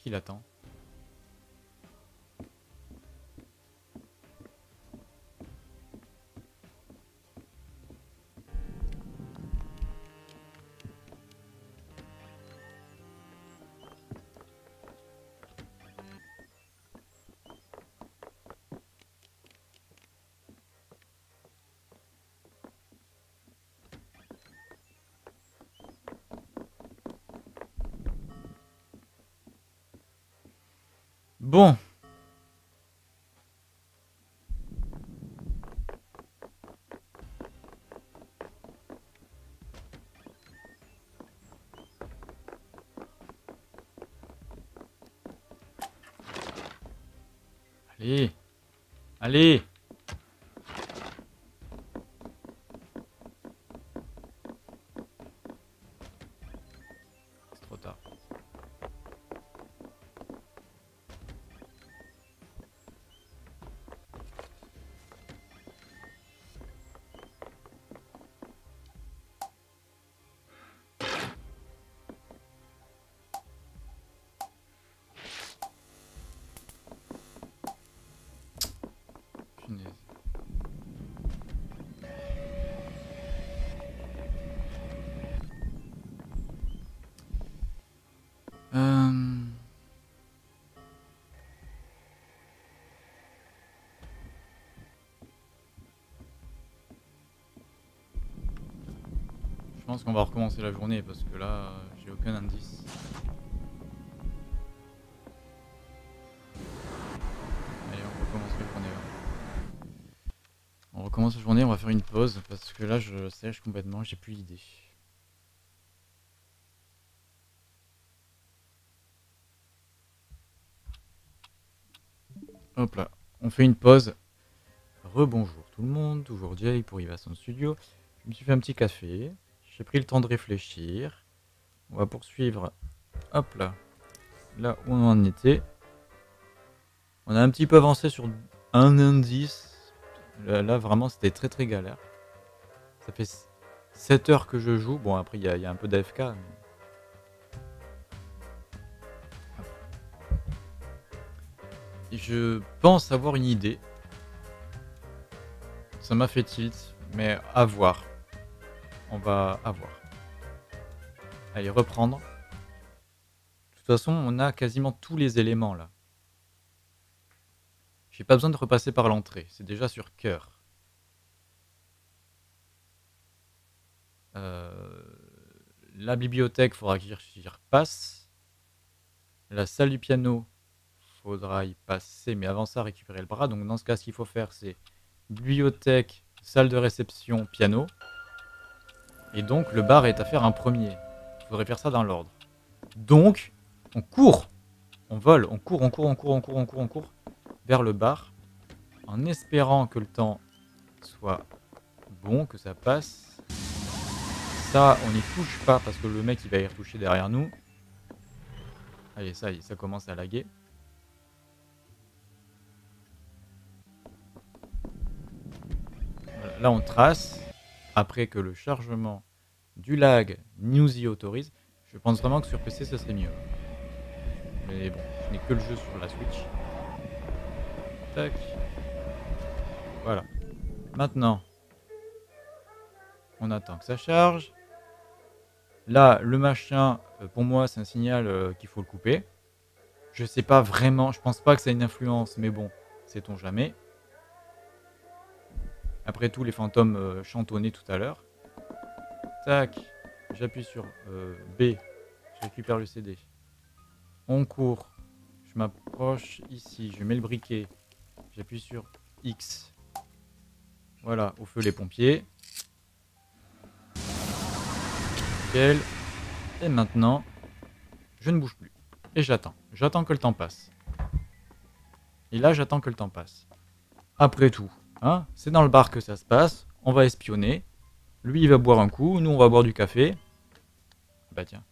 qu'il attend? Bon. Allez. Allez. C'est trop tard. Punaise. Euh... Je pense qu'on va recommencer la journée parce que là, j'ai aucun indice. Allez, on recommence la journée. Là. On recommence la journée, on va faire une pause parce que là, je sèche complètement, j'ai plus d'idée. Hop là, on fait une pause. Rebonjour tout le monde, toujours Jay pour Ivason Studio. Je me suis fait un petit café, j'ai pris le temps de réfléchir. On va poursuivre, hop là, là où on en était. On a un petit peu avancé sur un indice. Là, là vraiment, c'était très très galère. Ça fait sept heures que je joue. Bon, après, il y, y a un peu d'A F K. Mais... Je pense avoir une idée. Ça m'a fait tilt, mais à voir. On va avoir. Allez, reprendre. De toute façon, on a quasiment tous les éléments là. J'ai pas besoin de repasser par l'entrée. C'est déjà sur cœur. Euh, la bibliothèque, faudra que j'y repasse. La salle du piano, faudra y passer, mais avant ça, récupérer le bras. Donc dans ce cas, ce qu'il faut faire, c'est bibliothèque, salle de réception, piano. Et donc, le bar est à faire un premier. Il faudrait faire ça dans l'ordre. Donc, on court. On vole, on court, on court, on court, on court, on court, on court vers le bar. En espérant que le temps soit bon, que ça passe. Ça, on n'y touche pas parce que le mec, il va y retoucher derrière nous. Allez, ça y est, ça commence à laguer. Voilà, là, on trace. Après que le chargement du lag nous y autorise, je pense vraiment que sur P C, ce serait mieux. Mais bon, je n'ai que le jeu sur la Switch. Tac. Voilà. Maintenant, on attend que ça charge. Là, le machin, pour moi, c'est un signal euh, qu'il faut le couper. Je sais pas vraiment, je pense pas que ça ait une influence, mais bon, sait-on jamais. Après tout, les fantômes euh, chantonnaient tout à l'heure. Tac, j'appuie sur euh, B, je récupère le C D. On court, je m'approche ici, je mets le briquet. J'appuie sur X. Voilà, au feu les pompiers. Nickel. Et maintenant, je ne bouge plus. Et j'attends. J'attends que le temps passe. Et là, j'attends que le temps passe. Après tout, hein, c'est dans le bar que ça se passe. On va espionner. Lui, il va boire un coup. Nous, on va boire du café. Bah tiens.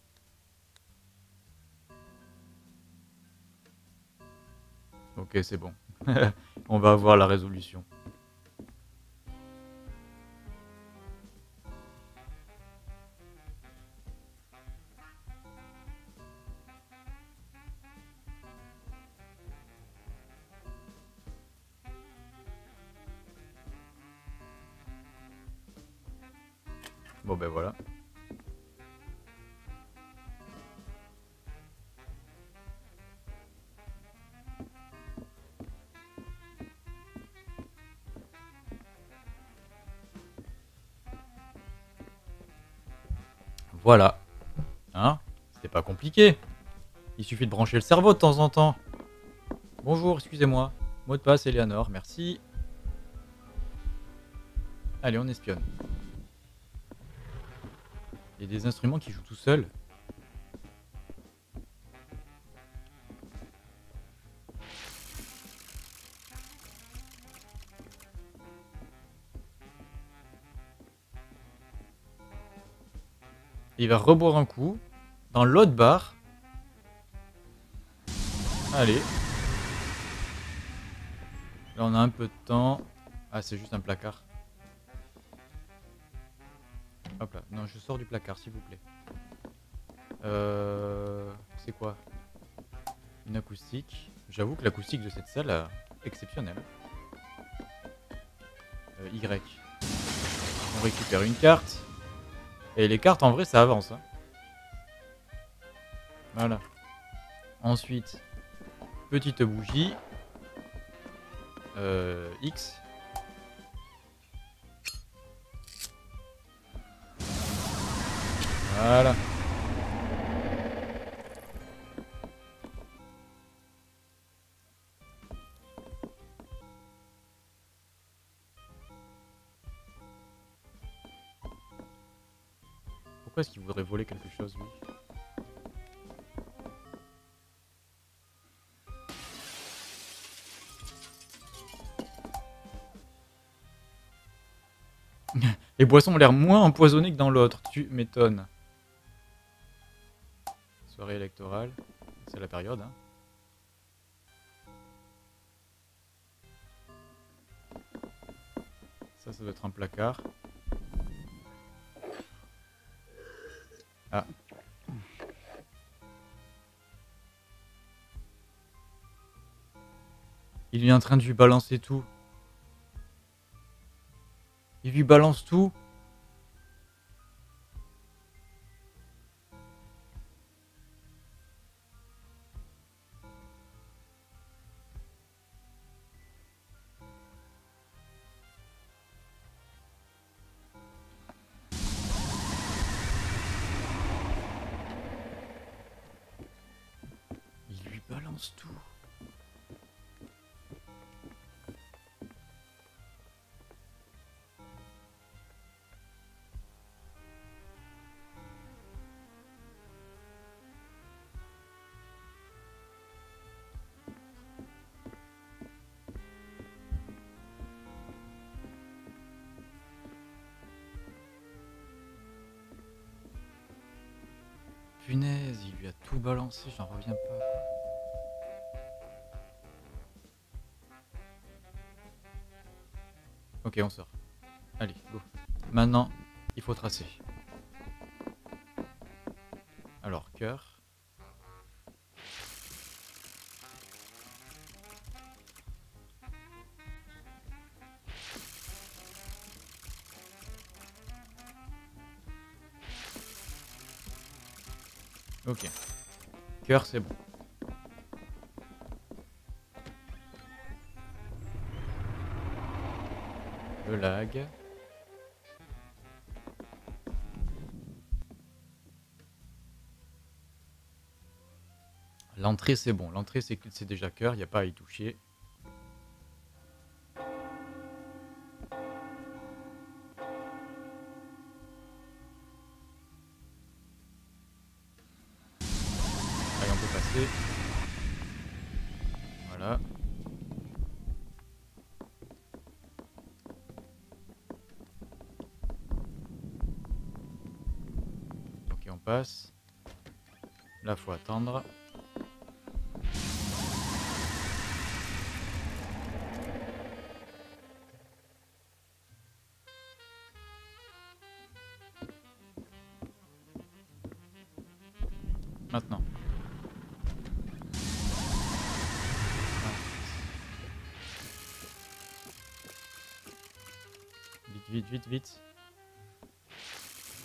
Ok, c'est bon. On va avoir la résolution. Bon ben voilà. Voilà. Hein? C'était pas compliqué. Il suffit de brancher le cerveau de temps en temps. Bonjour, excusez-moi. Mot de passe, Eleanor, merci. Allez, on espionne. Il y a des instruments qui jouent tout seuls. Il va reboire un coup. Dans l'autre bar. Allez. Là, on a un peu de temps. Ah, c'est juste un placard. Hop là. Non, je sors du placard, s'il vous plaît. Euh... C'est quoi? Une acoustique. J'avoue que l'acoustique de cette salle est exceptionnelle. Euh, Y. On récupère une carte. Et les cartes, en vrai, ça avance. Hein. Voilà. Ensuite, petite bougie. Euh, X. Voilà. Pourquoi est-ce qu'il voudrait voler quelque chose, lui? Les boissons ont l'air moins empoisonnées que dans l'autre. Tu m'étonnes. Soirée électorale. C'est la période, hein. Ça, ça doit être un placard. Ah. Il est en train de lui balancer tout. Il lui balance tout. Il lui balance tout. Punaise, il lui a tout balancé, j'en reviens pas. Ok, on sort. Allez, go. Maintenant, il faut tracer. Alors, cœur. Ok. Cœur, c'est bon. Le lag. L'entrée, c'est bon. L'entrée, c'est c'est déjà cœur. Il n'y a pas à y toucher. Allez, on peut passer. Voilà. Ok, on passe. Là, faut attendre. Maintenant. Vite, vite, vite, vite.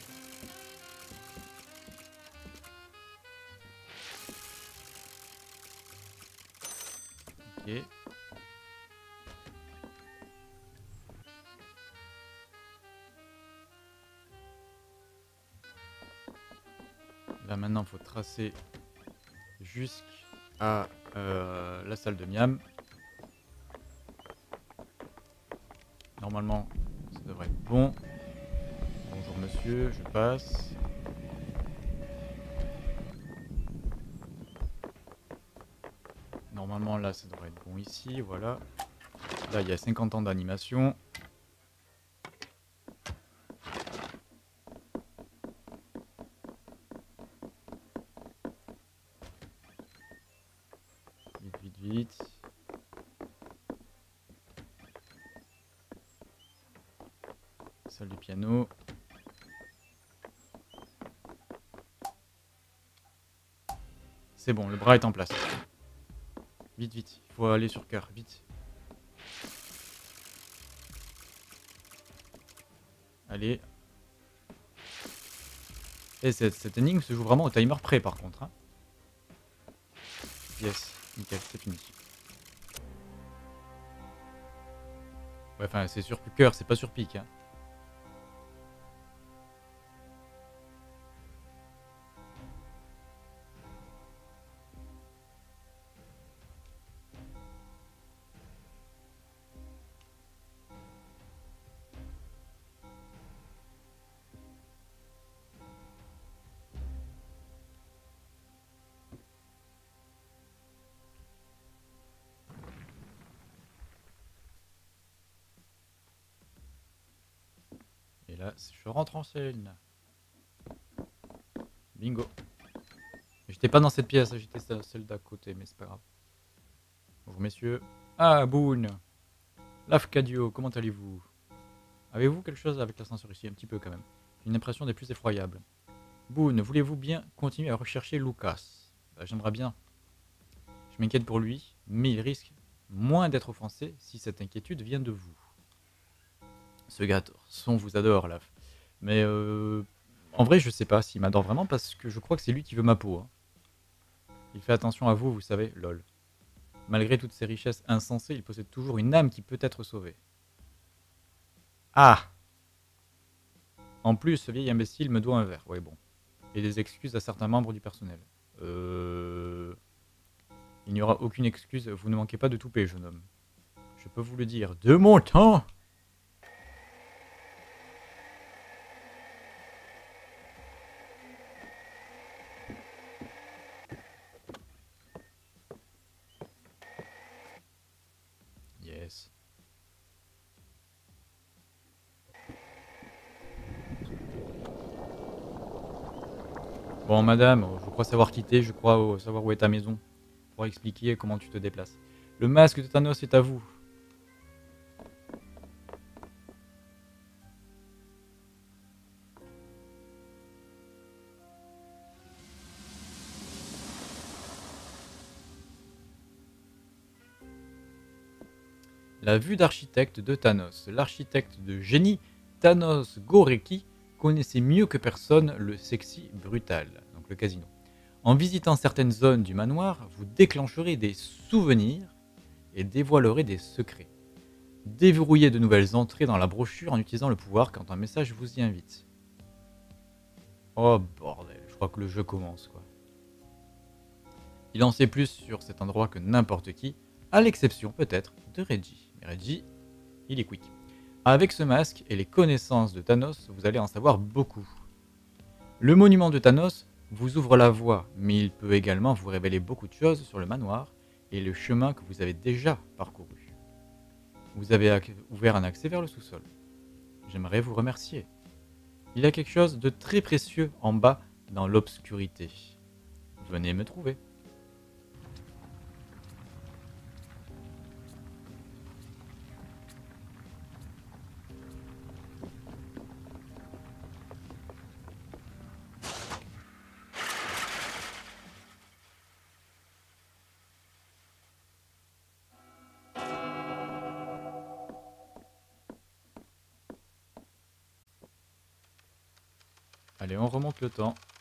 Là maintenant, il faut tracer jusqu'à euh, la salle de Miam. Normalement, ça devrait être bon. Bonjour monsieur, je passe. Normalement là, ça devrait être bon ici, voilà. Là, il y a cinquante ans d'animation. Vite, vite, vite. Salle du piano. C'est bon, le bras est en place. Vite, vite. Il faut aller sur cœur, vite. Allez. Et cette, cette énigme se joue vraiment au timer près par contre. Hein. Yes, nickel, c'est fini. Ouais, enfin, c'est sur cœur, c'est pas sur pique. Hein. Et là, je rentre en scène. Bingo. J'étais pas dans cette pièce, j'étais celle d'à côté, mais c'est pas grave. Bonjour messieurs. Ah, Boone. Lafcadio, comment allez-vous? Avez-vous quelque chose avec l'ascenseur ici? Un petit peu quand même. J'ai une impression des plus effroyables. Boone, voulez-vous bien continuer à rechercher Lucas? Bah, j'aimerais bien. Je m'inquiète pour lui, mais il risque moins d'être offensé si cette inquiétude vient de vous. Ce garçon vous adore, Laf. Mais euh, en vrai, je sais pas s'il m'adore vraiment parce que je crois que c'est lui qui veut ma peau. Hein. Il fait attention à vous, vous savez, lol. Malgré toutes ses richesses insensées, il possède toujours une âme qui peut être sauvée. Ah! En plus, ce vieil imbécile me doit un verre. Ouais, bon. Et des excuses à certains membres du personnel. Euh... Il n'y aura aucune excuse, vous ne manquez pas de toupet, jeune homme. Je peux vous le dire, de mon temps! Yes. Bon, madame, je crois savoir quitter, je crois savoir où est ta maison. Pour expliquer comment tu te déplaces. Le masque de Thanos est à vous. La vue d'architecte de Thanos. L'architecte de génie, Thanos Goreki, connaissait mieux que personne le sexy brutal, donc le casino. En visitant certaines zones du manoir, vous déclencherez des souvenirs et dévoilerez des secrets. Déverrouillez de nouvelles entrées dans la brochure en utilisant le pouvoir quand un message vous y invite. Oh bordel, je crois que le jeu commence quoi. Il en sait plus sur cet endroit que n'importe qui, à l'exception peut-être de Reggie. Mais Reggie, il est quick. Avec ce masque et les connaissances de Thanos, vous allez en savoir beaucoup. Le monument de Thanos vous ouvre la voie, mais il peut également vous révéler beaucoup de choses sur le manoir et le chemin que vous avez déjà parcouru. Vous avez ouvert un accès vers le sous-sol. J'aimerais vous remercier. Il y a quelque chose de très précieux en bas dans l'obscurité. Venez me trouver. Allez, on remonte le temps.